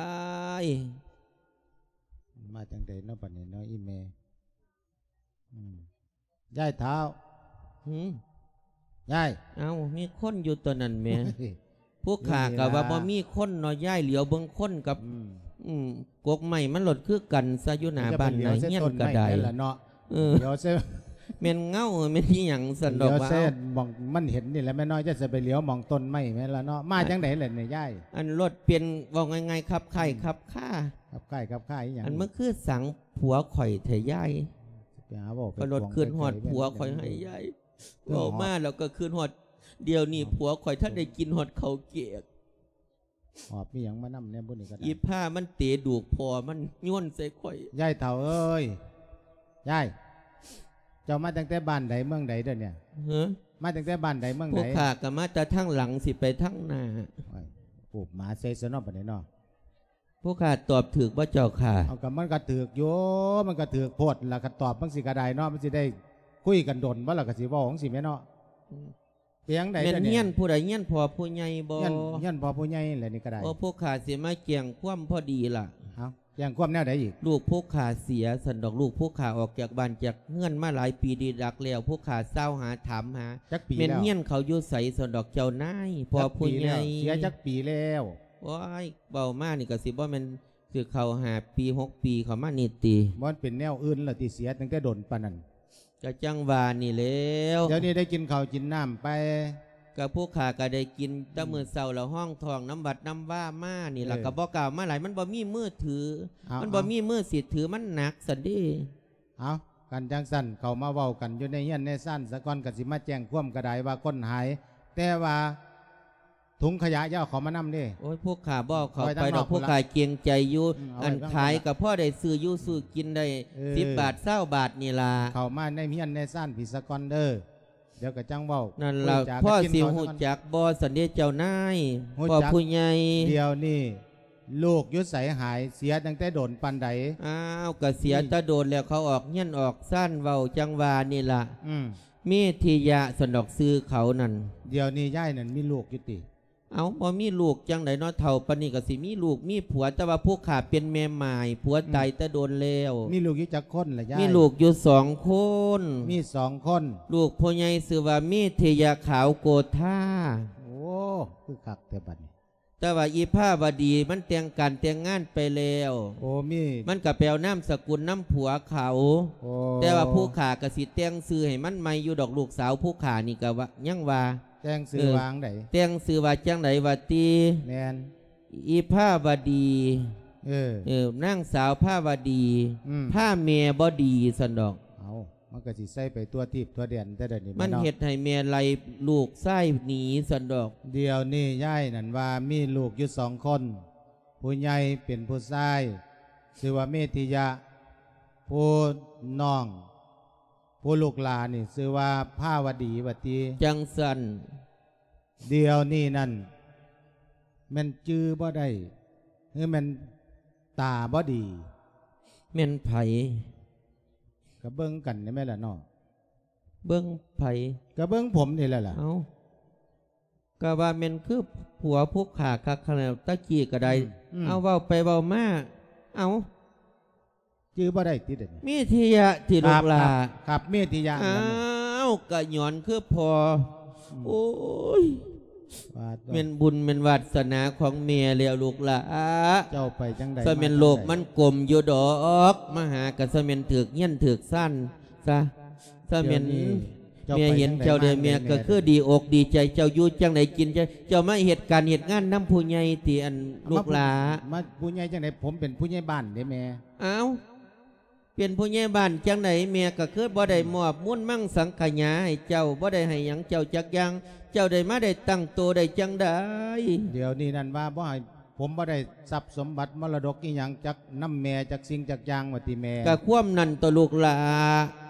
มาจังใดเนาะปันนี้เนาะอีเมย่ายเท้าย่าย
เอามีคนอยู่ตัวนั้นแม่ผู้ขากับว่าบ่มีคนเนาะย่ายเหลียวเบิ่งคนกับกกใหม่มันหลดคือกันซะอยู่หน้าบ้านไหนเฮี้ยนกระได
เดี๋ยวเส้
เม่นเงาเม่นที่หยังสันดอกว่า
มองมันเห็นนี่แหละแม่น้อยจะไปเหลียวมองต้นไม้แม่ละเนาะมาจังไหนเลยเนี่ยย่าย
อันรถเปลี่ยนบอกไงครับไข่ครับข้า
อย่าง
อันเมื่อคือสังผัวข่อยเถยย่ายก็รถคืนหอดผัวข่อยให้ย่ายบอกมาแล้วก็คืนหอดเดียวนี่ผัวข่อยท่านได้กินหอดเขาเกียก
หอบมีหยังมานำเนี่ยบุญนี่ก็ได้
อีผ้ามันเตะดูกพอมันย้วนใส่ข่อย
ย่ายเถ่าเอ้ยย่ายเจ้ามาตั้งแต่บ้านใดเมืองใดเด้อเนี่ยมาตั้งแต่บ้านใดเมืองใด
พวกข้าก็มาแต่ทั้งหลังสิไปทั้งหน้า
ปลูกหมาเซซนอปานนี้เนาะ
พวกข้าตอบถือว่าเจ้าค่ะ
เอากับมันก็ถือกโยมันก็ถือกโพดล่ะก็ตอบมันสิกระไดเนาะมันสิได้คุยกันดนว่าล่ะก็สิว่าของสิแม่เนาะเปียงใด
เนี่ยเงี้ยนผู้ใดเงี้ยนพอผู้ใหญ่บ่
เงี้ยนพอผู้ใหญ่แหละนี่ก็ได้
พวกข้าเสียมาเกี่ยงคว่ำพอดีล่ะ
อย่างความแนวไหนอีก
ลูกพวกขาเสียสันดอกลูกพวกขาออกจากบ้านจากเงื่อนมาหลายปีดีดักแล้วพวกขาเศร้าหาถามหาเม่นเงี้ยนเขายุ่ใสสันดอกเจ้านายพอผู้ใหญ่
เสียจักปีแล้ว
ว้ายเบามากนี่ก็สิบ่แม่นคือเขาหาปี6 ปีเขามานิตี
มันเป็นแนวอื่นละที่เสียตั้งแต่โดนปานนั้น
ก็จังวานี่แล้ว
เดี๋ยวนี้ได้กินข้าวกินน้ำไป
กับพวกขาก็ได้กินตะมือเสาแล้วห้องทองน้ำบัดน้ำว่ามานี่แหละกับบ่กล่าวมาหลายมันบ่มีมือถือมันบ่มีมือสิถือมันหนักสันดี
เอากันจังสั้นเขามาเว้ากันอยู่ในเฮียนในสั้นสะก้อนกันสิมาแจ้งความกระไดว่าก้นหายแต่ว่าถุงขยะย่าขอมานำดิ
โอ้ยพวกขาบ่เขาไปดอกพวกขาเกียงใจอยู่อันขายกับพ่อได้ซื้ออยู่ซื้อกินได้10 บาท20 บาทนี่ล่ะ
เขามาในเฮียนในสั้นพิสะก้อนเด้อเดี๋ยวก็จังเว้า
นั่นเราพ่อสิหูจักบ่สันเดเจ้านายพ่อผู้ใหญ่
เดียวนี่ลูกยุดใสหายเสียตั้งแต่โดนปันใด
อ้าวก็เสียตะโดนแล้วเขาออกเงี้ยนออกสั้นเว้าจังวานี่ล่ะมีทิยะสนดอกซื้อเขานั่น
เดี๋ยวนี้ย่ายนั่นมีลูกยุติ
เอาบ่มีลูกจังไหนเนาะเท่าปานนี้ก็สิมีลูกมีผัวแต่ว่าพวกขาเป็นแม่หมายผัวตายแต่โดนแล้ว
มีลูกอยู่จักคนล่ะย่าย
มีลูกอยู่2 คน
มี2 คน
ลูกพ่อใหญ่ชื่อว่ามีเทยาขาวโกธา
โอ้คือคักแต่บัดนี้
แต่ว่าอีผ้าวดีมันแต่งกันแต่งงานไปแล้ว
โอ้มี
มันก็แปลน้ำสกุลน้ำผัวเขาแต่ว่าผู้ขาก็สิแต่งซื้อให้มันใหม่อยู่ดอกลูกสาวผู้ขานี่ก็ว่ายังว่า
แต่งซื้อวางไหน
แต่งซื้อว่าจังไหนว่าตี
แมน
อีผ้าวดีนั่งสาวผ้าวดีผ้าเมียบดีสันดอก
เอามันก็สิใส่ไปตัวทิพย์ตัวเด่นแต่เดี๋ยวนี้
มันเห็ดให้เมียไรลูกไส้หนีสันดอก
เดี๋ยวนี่ย่ายนั่นว่ามีลูกอยู่2 คนผู้ใหญ่เป็นผู้ชายชื่อว่าเมธิยะผู้น้องผู้ลูกหลานนี่ชื่อว่าผ้าวดีวัตี
จังสัน
เดียวนี่นั่นมันจื้อบ่ได้คือมันตาบ่ดี
แม่นไผ
กระเบิ้งกันได้ไหมล่ะน้อ
เบิ้งไผ
กระเบิ้งผมนี่แหละล่ะ
เอาก็ว่าแม่นคือผัวพวกขาคักขนาดตะกี้ก็ได้เอาเว้าไปเว้ามาเอา
จื้อบ่ได้ติด
มีทิยะที่ลูกหลา
ครับเมธิยะ
อ้าวกะหย่อนคือพอโอ้ยเป็นบุญเป็นวาสนาของเมียเลี้ยวลูกหลา
เจ้าไปจังใด
สมัยโลกมันกลมอยู่ดอกมหากะสมัยถือกเงี้ยนถือกสั้นซะสมัยเมียเห็นเจ้าเดียเมียก็คือดีอกดีใจเจ้าอยู่จังไหนกินเจ้าไม่เหตุการณ์เหตุงานน้ำผู้ใหญ่ตีอันลูกหลา
มาผู้ใหญ่จังไหนผมเป็นผู้ใหญ่บ้านเด้แม่
อ้าวเป็นผู้ใหญ่บ้านจังไหนเมียก็คือบ่ได้มอบมุ่นมั่งสังขยาให้เจ้าบ่ได้ให้หยังเจ้าจักยังเจ้าได้มาได้ตั้งตัวได้จังได้
เดี๋ยวนี้นั่นว่าบ่ให้ผมบ่ได้ทรัพย์สมบัติมรดกอีหยังจักน้ำแม่จักสิ่งจักอย่างว่าติแม่
ก็ความนั่นตัวลูกหลา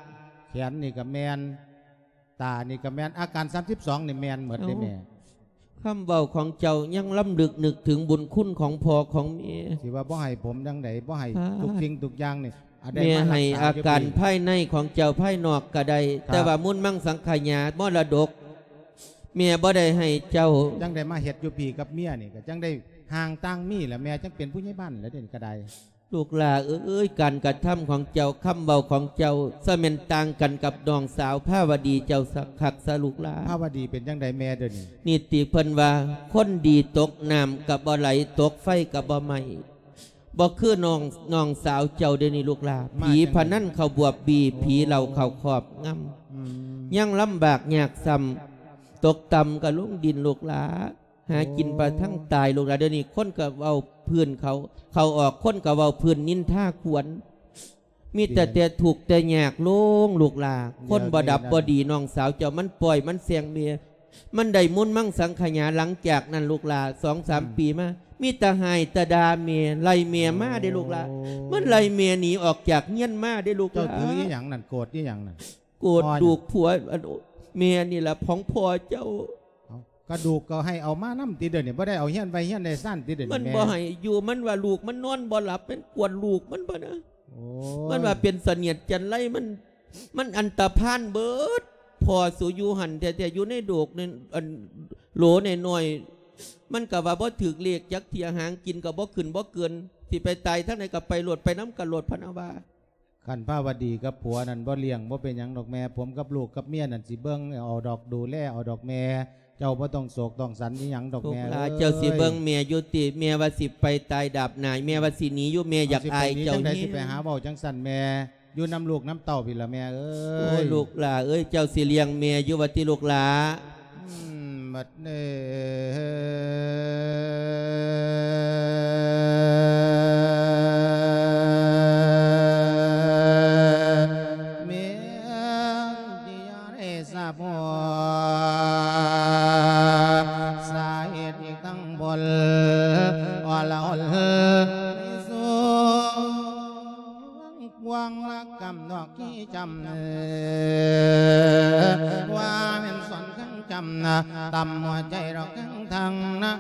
แขนนี่กับแมนตานี่กับแมนอาการ32นี่แมนเหมือนได้แม่
คำเบาของเจ้ายังล้ำลึกนึกถึงบุญคุณของพ่อของแม่
สิว่าบ่ให้ผมดังไหนบ่ให้ทุกสิ่งทุกอย่างนี่
แม่ให้อาการภายในของเจ้าภายนอกก็ได้แต่ว่ามุ่นมั่งสังขยามรดกแม่บ่ได้ให้เจ้า
จังได้มาเฮ็ดอยู่พี่กับเมียนี่ก็จังได้ห่างต่างมีแหละแม่จังเป็นผู้ใหญ่บ้านแล้วเด่นก็ได้
ลูกหลาการกระทำของเจ้าคำเบาของเจ้าเสมือนต่างกันกับน้องสาวภาวดีเจ้าสักขักสลูกหลา
ภาวดีเป็นจังไดแม่เดี๋ยวนี้
นิติเพิ่นว่าคนดีตกน้ำกับบ่ไหลตกไฟกับบ่ไหม้บ่คือน้องสาวเจ้าเดี๋ยวนี้ลูกหลาผีพนันเขาบวบบีผีเราเขาขอบงำยังลำบากยากซ้ำตกต่ำกับลุงดินลูกหลาหากินไปทั้งตายลูกหลาเดี๋ยวนี้คนกับเอาพื้นเขาออกคนกับเอาพื้นนินท่าขวนมีแต่ถูกแต่แยกลงลูกหลาคนบ่ดับบ่ดีน้องสาวเจ้ามันปล่อยมันเสียงเมียมันได้มุนมั่งสังขยาหลังจากนั้นลูกหลา2-3 ปีมามีตาหายตาดาเมียไล่เมียมาได้ลูกหลามันไล่เมียหนีออกจากเงี้ยนมาได้ลูกหลา
เจ้าถืออย่างนั้นโกรธอย่างนั้น
โกรธดูผัวเมียนี่แหละของพ่อเจ้าก
ระดูกก็ให้เอามาน้ำตีเดินเนี่ยบ่ได้เอาเฮี้ยนไปเฮี้ยนได้สั้นตีเดิน
มันบ่ให้อยู่มันว่าลูกมันนอนบ่หลับเป็นกวนลูกมันบ่นะมันว่าเป็นเสนียดจันไรมันอันตรพานเบิดพอสู่อยู่หันแต่อยู่ในโดกในโหลในหน่อยมันก็ว่าบ่ถือเรียกยักเทียหางกินก็บ่ขึ้นบ่เกินที่ไปตายทั้งไหนกับไปหลดไปน้ำกันหลดพนาวา
ขันพาวดีกับผัวนั่นบ่เลี้ยงบ่เป็นหยังดอกแม่ผมกับลูกกับเมียนั่นสิเบิ้งเอาดอกดูแลเอาดอกแม่เจ้าบ่ต้องโศกต้องสันนี่หยังดอกแม่
เจ้าสิเบิ้งเมียยุติเมียว่าสิไปตายดับหนายเมียว่าสิหนีอยู่เมียอยากอายเจ้า
นี่ไปหาเบาจังสันแม่อยู่น้ำลูกน้ำเต่าพี่ละแม่
ลูกหลาเจ้าสิเลี้ยงเมียอยู่วัติลูกหลา
บัดเว่าเป็นสอนทั้งจำนะต่ำหัวใจเราทั้งทางนะ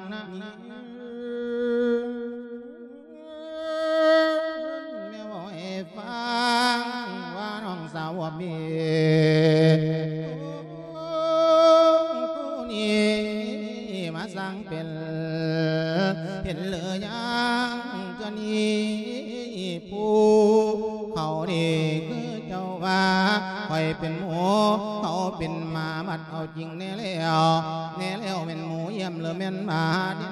แม่บอกให้ฟังว่าน้องสาวมีผู้นี้มาสั่งเป็นเห็นเลยยังจะนี้ผู้เขาดีคือเจ้าว่าคอยเป็นหมูเขาเป็นหมามัดเอาจริงแน่แล้วเป็นหมูเยี่ยมหรือเป็นหมาดิ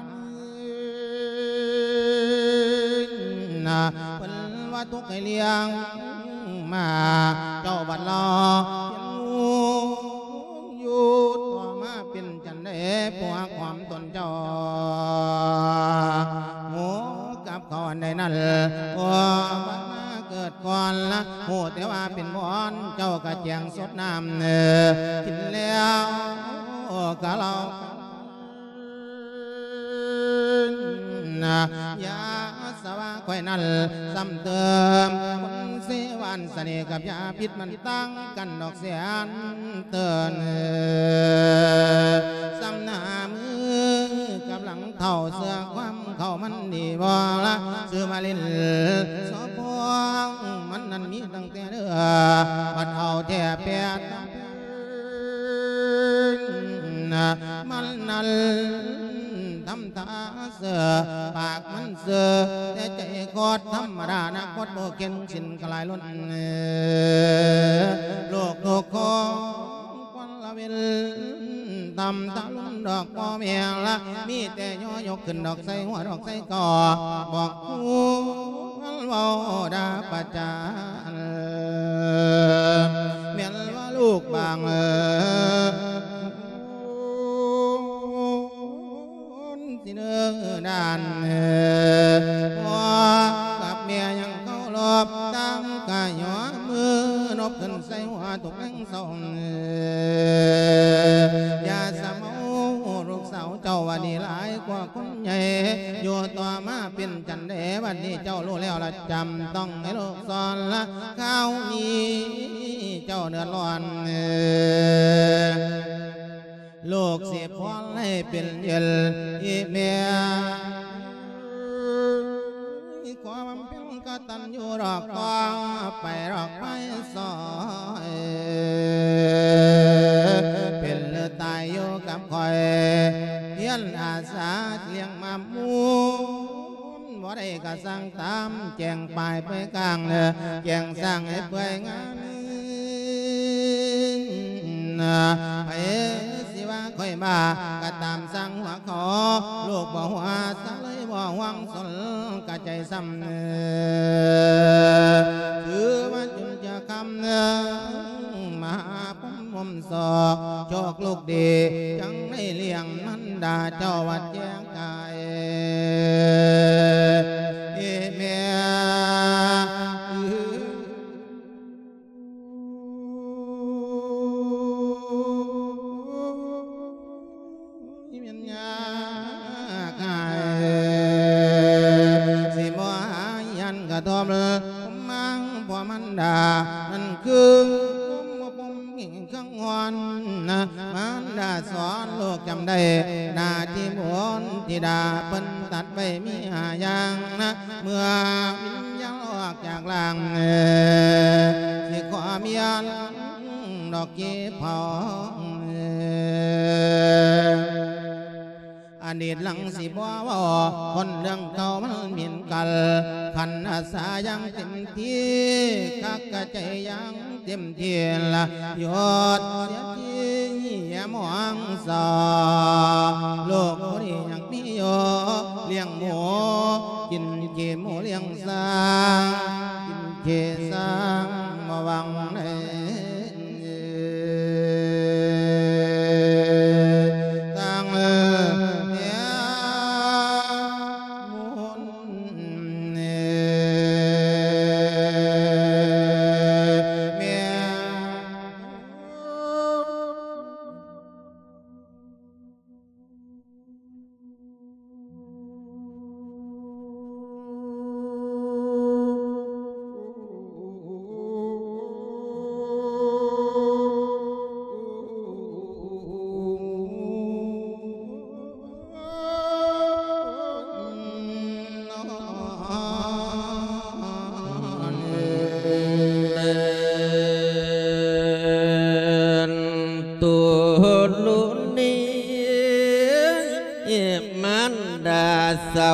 นะเป็นว่าทุกให้เลี้ยงมาเจ้าบัดรออยู่ตัวมาเป็นจันได้พวกความตนเจ้าหมูกับเขาอันใดนั่นว่าเกิดก่อนละโหแต่ว่าเป็นบอนเจ้ากระเจียงสดน้ำกินแล้วกะเรายาสวะค่อยนั่นซ้ำเติมคนเสวันเสน่ห์กับยาพิษมันตั้งกันดอกเสียนเตือนซ้ำหน้ามือกับหลังเท่าเสื้อความเข้ามันดีบ่ละซื้อมาเล่นสอพวงมันนั่นมีตั้งแต่เด้อบัดเอาแท่แปดมันนั่นทำตาเสือปากมันเสือแต่ใจกอดธรรมดานะกอดโบเกนสินกลายล้นโลกคงควันละเวลตำตาลุ่นดอกบ่เมียละมีแต่ย่อยกขึ้นดอกใส่หัวดอกใส่ก่อบอกผู้เว้าดาประจานเมียนว่าลูกบางที่เนื้อด้านพ่อกับเมียยังเข้ารอบตั้งกายหัวมือนบขึ้นใส่หัวตกนั่งส่งอย่าสมเอาลูกสาวเจ้าจ้าวันนี้หลายกว่าคนใหญ่อยู่ต่อมาเป็นจันเดวันนี้เจ้ารู้แล้วละจำต้องให้ลูกสอนละข้าวนี้เจ้าเดือดร้อนลูกเสียพรให้เป็นเยลอีเมียความเป็นกตัญญูรอกต่อไปรอกไปสอยเป็นเลือดตายอยู่กับคอยเพียนอาสาเลี้ยงมามูบ่ได้ก็สั่งตามแจงปลายไปกลางเลยแจงสั่งให้เปื่อยงานไปสิว่าค่อยมาก็ตามสั่งหัวขอลูกบ่หัวสักเลยบ่หวังสนกะใจซ้ำถือว่าจุนจะคำมาปุ่มสอกโชคลูกดีจังได้เลี้ยงมันดาเจ้าวัดแจ้งกายเมียทอมมังพอมันด่ามันคือปุ่มข้างงอนมันด่าสอนลูกจำได้หน้าที่บนที่ด่าเปิ้นตัดไปมีหาอย่างนะเมื่อวิญญาณออกจากหลังที่ขอเมียนดอกกีพออดีตหลังสิบ่ว่าคนเรื่องเก่ามันเหมือนกันขันอาสายังเต็มที่คักกะใจยังเต็มที่ละยอดเสียที่มองสอโลกนี้ยังมีอยู่เลี้ยงหมูกินเจหมูเลี้ยงสร้างกินเจสร้างมาวังในเศร้า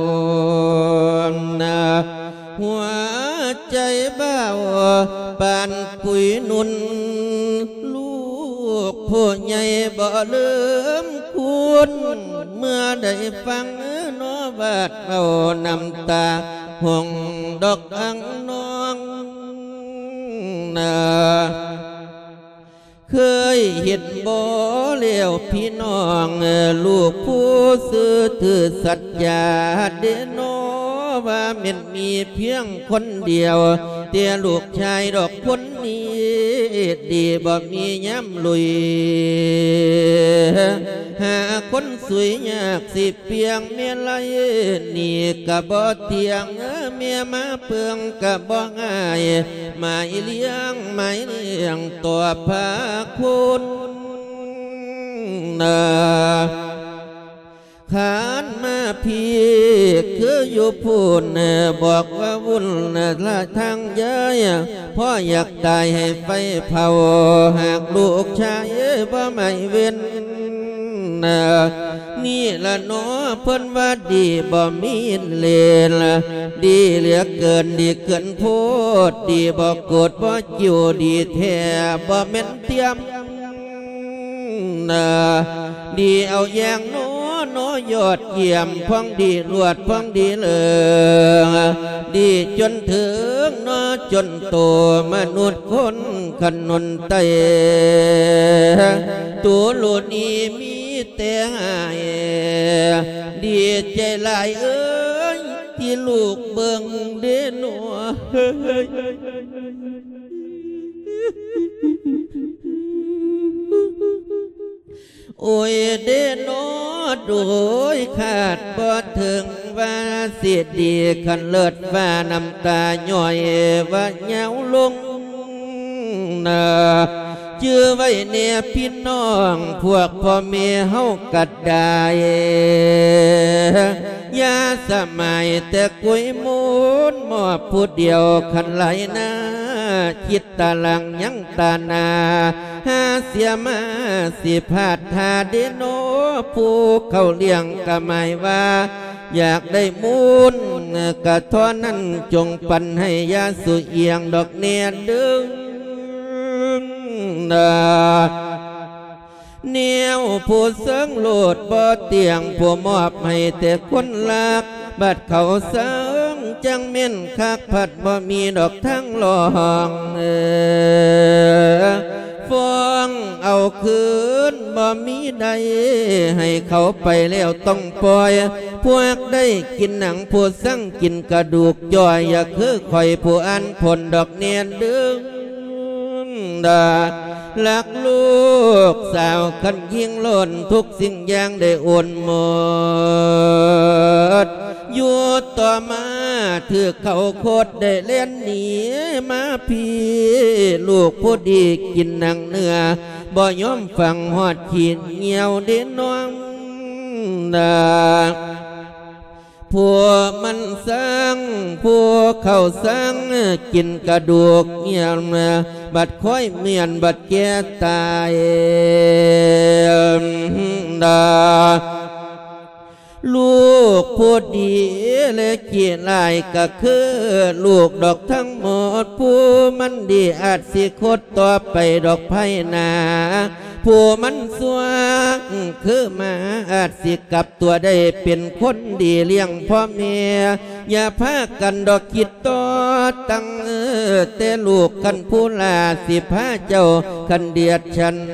หัวใจเบาปานปุ๋ยนุนลูกผู้ใหญ่บ่ลืมคุณเมื่อได้ฟังโนบาดเบาน้ำตาห่วงดอกอังน้องเคยเห็นบ่เลี้ยวพี่น้องลูกผู้ซื่อถือสัจญาเดโนว่ามันมีเพียงคนเดียวเตี้ยลูกชายดอกคนนี้ดีบ่มีย้ำลุยหาคนสวยยากสิเพียงเมียไรนี่กะบ่เทียงเมียมาเปืองกะบ่ง่ายไม่เลี้ยงไม่เลี้ยงตัวพาคุณขานมาพี่คืออยู่พูนบอกว่าวุ่นละทางเยอะพ่ออยากตายให้ไฟเผาหากลูกชายบ่ไม่เว้นนี่ละน้อเพิ่นว่าดีบ่มีเลนดีเหลือเกินดีเกินโพดดีบ่โกรธบ่จิ้วดีแท้บ่แม่นเทียมดีเอาอย่างโน้ยอดเยี่ยมพ้องดีรวดพ้องดีเลยดีจนถึงจนโตมนุษย์คนขนนไตตัวหลุดนี้มีแต่หายดีใจหลายเอ้ยที่ลูกเบิ่งเดนัวโอ้ยเดโน
โดยขาดบ่ถึงว่าเสียดีขันเลิศฟ้าน้ำตาย่อยว่าเหงาลงนาชื่อไว้เนี่ยพี่น้องพวกพ่อแม่เฮากัดได้ยาสมัยแต่กุยมูนมอบผู้เดียวขันไหลนาคิดตาลังยังตานาหาเสียมาสิพาดทาเดโนผู้เขาเลี้ยงกะหมายว่าอยากได้มูลกะท้อนั้นจงปันให้ยาสุเอียงดอกเนียนดึงเนียวผู้เสิงโลดบ่เตียงผู้มอบให้แต่คนรักบัดเขาเสิงจังเม่นคักผัดบ่มีดอกทั้งลองฟองเอาคืนบ่มีใดให้เขาไปแล้วต้องปล่อยพวกได้กินหนังผู้สั่งกินกระดูกย่อยอย่าคือข่อยผู้อันผลดอกเนียนดึงดาลักลูกสาวขันยิ่งล้นทุกสิ่งอย่างได้โอนหมดอยู่ต่อมาถือเขาโคตรได้เล่นหนีมาพี่ลูกผู้ดีกินหนังเนื้อบ่ยอมฟังหอดขีดเงียวเด่นน้องดาผัวมันสั่งผัวเขาสั่งกินกระดูกเงียบบัดค่อยเมียนบัดแก่ตายดาลูกผู้ดีเลยเกียรลายก็คือลูกดอกทั้งหมดผู้มันดีอาจสิคดต่อไปดอกไผ่นาผู้มันสวกคือมาอาจสิกลับตัวได้เป็นคนดีเลี้ยงพ่อแม่อย่าพากันดอกคิดต่อตั้งแต่ลูกกันผู้ลาสิพาเจ้าคันเดียดฉัน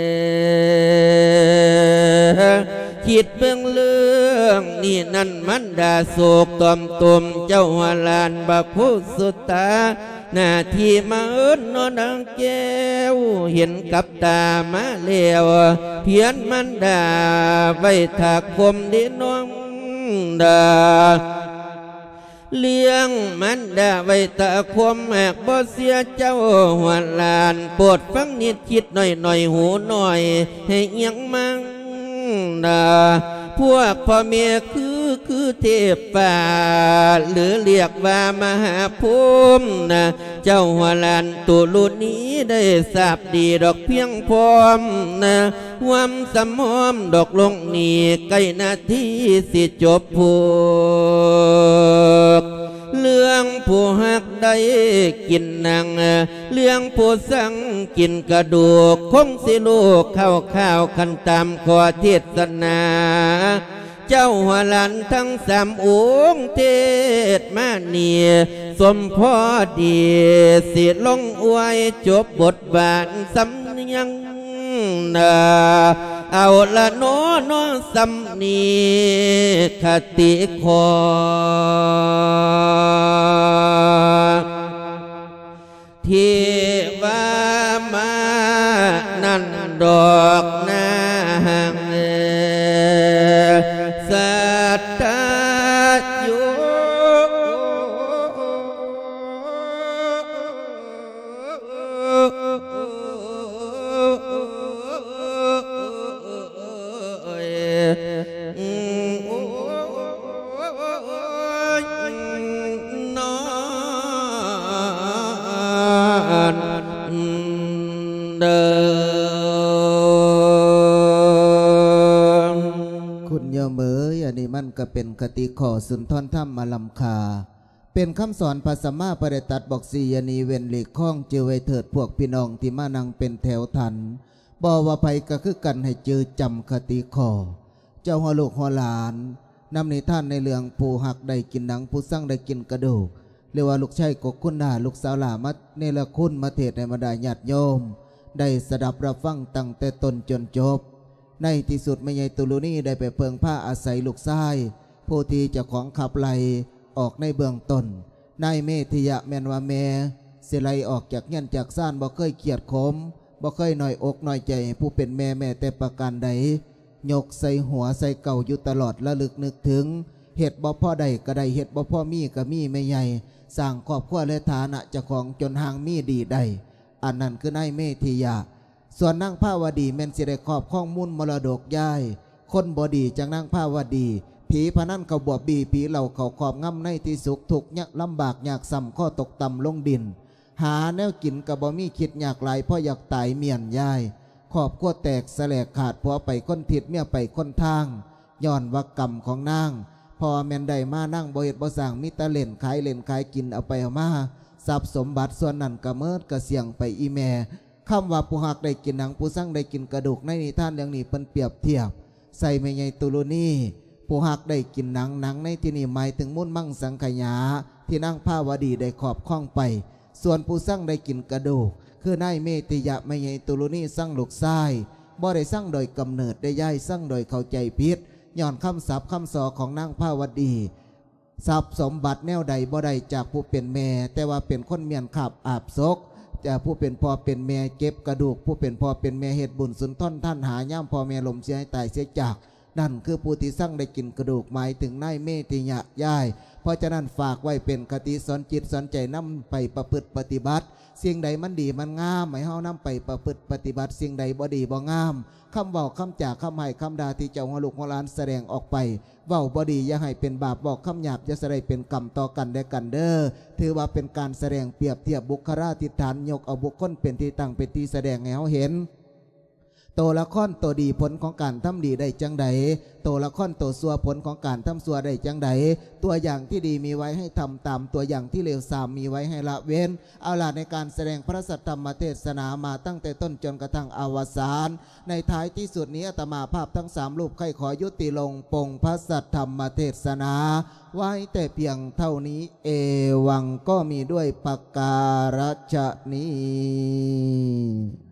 คิดเบื้องเรื่องนี่นั่นมันดาโศกตอมตมเจ้าหัวลานบักผู้สุตาหน้าที่มาเอิ้นนอนดังแก้วเห็นกับตามาเลวเพียนมันดาไว้ถากคมดิน้องดาเลี้ยงมันดาไว้ตาความแหกบ่เสียเจ้าหัวลานโปรดฟังนิดคิดหน่อยหูหน่อยให้เอียงมั่งพวกพ่อเมียคือเทพป่าหรือเรียกว่ามหาภูมิเจ้าหัวลานตุลุนี้ได้ทราบดีดอกเพียงพร้อมความสมอมดอกลงนี่ใกล้นาทีสิจบผูกเรื่องผู้หักได้กินหนังเรื่องผู้สั่งกินกระดูกคงสิลูกข้าวคันตามขอเทศนาเจ้าหัวหลานทั้งสามองค์เทศมาเนียสมพอดีสิลงอวยจบบทบาทสำยังเอาละโน้สำนีคติคอที่ว่ามานั่นดอกนางสัตตาอยู่
อันนี้มันก็เป็นคติข้อสุนทรธรรมมาลำคาเป็นคำสอนภาษามาปริตัดบอกสียานีเวนหลีกข้องเจือไว้เถิดพวกพี่น้องที่มานั่งเป็นแถวทันบ่ว่าภัยก็คือกันให้เจอจำคติข้อเจ้าหัวลูกหัวหลานนำนิทานในเรื่องผู้หักได้กินหนังผู้สั่งได้กินกระดูกเรียกว่าลูกชายกคุณดาลูกสาวหลามัดเนรคุณมาเทศในบรรดาญาติโยมได้สดับรับฟังตั้งแต่ต้นจนจบในที่สุดแม่ใหญ่ตุลุนี่ได้ไปเพิงผ้าอาศัยลูกชายผู้ที่เจ้าของขับไล่ออกในเบื้องต้นนายเมธิยะแมนว่าแม่เสียไล่ออกจากเงี้ยนจากซ่านบ่เคยเกียดขมบ่เคยหน่อยอกหน่อยใจผู้เป็นแม่แต่ประการใดยกใส่หัวใส่เก่าอยู่ตลอดระลึกนึกถึงเห็ดบ่พ่อใดก็ได้เห็ดบ่พ่อมีก็มีไม่ใหญ่สร้างครอบครัวและฐานะเจ้าของจนห่างมีดีได้อันนั้นคือนายเมธิยาส่วนนางภาวดีแม่นสิได้ครอบข้องมุ่นมรดกย้ายคนบดีจากนางภาวดีผีพนันเขาบวบบีผีเหล่าเขาขอบง่ำในที่สุขทุกข์ยากลำบากยากซ้ำข้อตกต่ำลงดินหาแนวกินกับบ่มีคิดอยากหลายเพราะอยากตายเมียนย้ายครอบครัวแตกแสลกขาดผัวไปคนผิดเมียไปคนทางย้อนว่ากรรมของนางพอแม่นได้มานั่งบ่เฮ็ดบ่สร้างมิตรเล่นขายเล่นขายกินเอาไปเอามาทรัพย์สมบัติส่วนนั้นกระเมิดกระเสียงไปอีแม่คำว่าผู้หักได้กินหนังผู้สั่งได้กินกระดูกในนิทานเรื่องนี้เป็นเปรียบเทียบใส่ไม่ใหญ่ตุลุนีผู้หักได้กินหนังในที่นี้หมายถึงมุ่นมั่งสังขยาที่นั่งภาวดีได้ขอบข้องไปส่วนผู้สั่งได้กินกระดูกคือนายเมติยะไม่ใหญ่ตุลุนีสั่งลูกชายบ่ได้สั่งโดยกำเนิดได้ย่ายสั่งโดยเข้าใจผิดย้อนคำศัพท์คำสอของนางภาวดีทรัพย์สมบัติแนวใดบ่ได้จากผู้เป็นแม่แต่ว่าเป็นคนเมียนขับอาบซกจะผู้เป็นพ่อเป็นแม่เก็บกระดูกผู้เป็นพ่อเป็นแม่เหตุบุญสุนทรท่านหาย่ำพ่อแม่ลมเสียให้ตายเสียจากนั่นคือผู้ที่สั่งได้กินกระดูกหมายถึงนายเมติยะย่ายเพราะฉะนั้นฝากไว้เป็นคติสอนจิตสอนใจนำไปประพฤติปฏิบัติสิ่งใดมันดีมันงามให้เฮานำไปประพฤติปฏิบัติสิ่งใดบ่ดีบ่งามคำบอกคำจากคำให้คำด่าที่เจ้าหัวลูกหัวหลานแสดงออกไปเว้าบ่ดีอย่าให้เป็นบาปบอกคำหยาบอย่าแสดงเป็นกรรมต่อกันและกันเด้อถือว่าเป็นการแสดงเปรียบเทียบบุคลาธิฐานยกเอาบุคคลเป็นที่ตั้งเป็นที่แสดงให้เฮาเห็นตัวละครตัวดีผลของการทำดีได้จังใดตัวละครตัวซัวผลของการทำซัวได้จังใดตัวอย่างที่ดีมีไว้ให้ทำตามตัวอย่างที่เลวทรามมีไว้ให้ละเว้นเอาล่ะในการแสดงพระสัทธรรมเทศนามาตั้งแต่ต้นจนกระทั่งอวสานในท้ายที่สุดนี้อาตมาภาพทั้ง3รูปใครขอยุติลงปงพระสัทธรรมเทศนาไว้แต่เพียงเท่านี้เอวังก็มีด้วยประการฉะนี้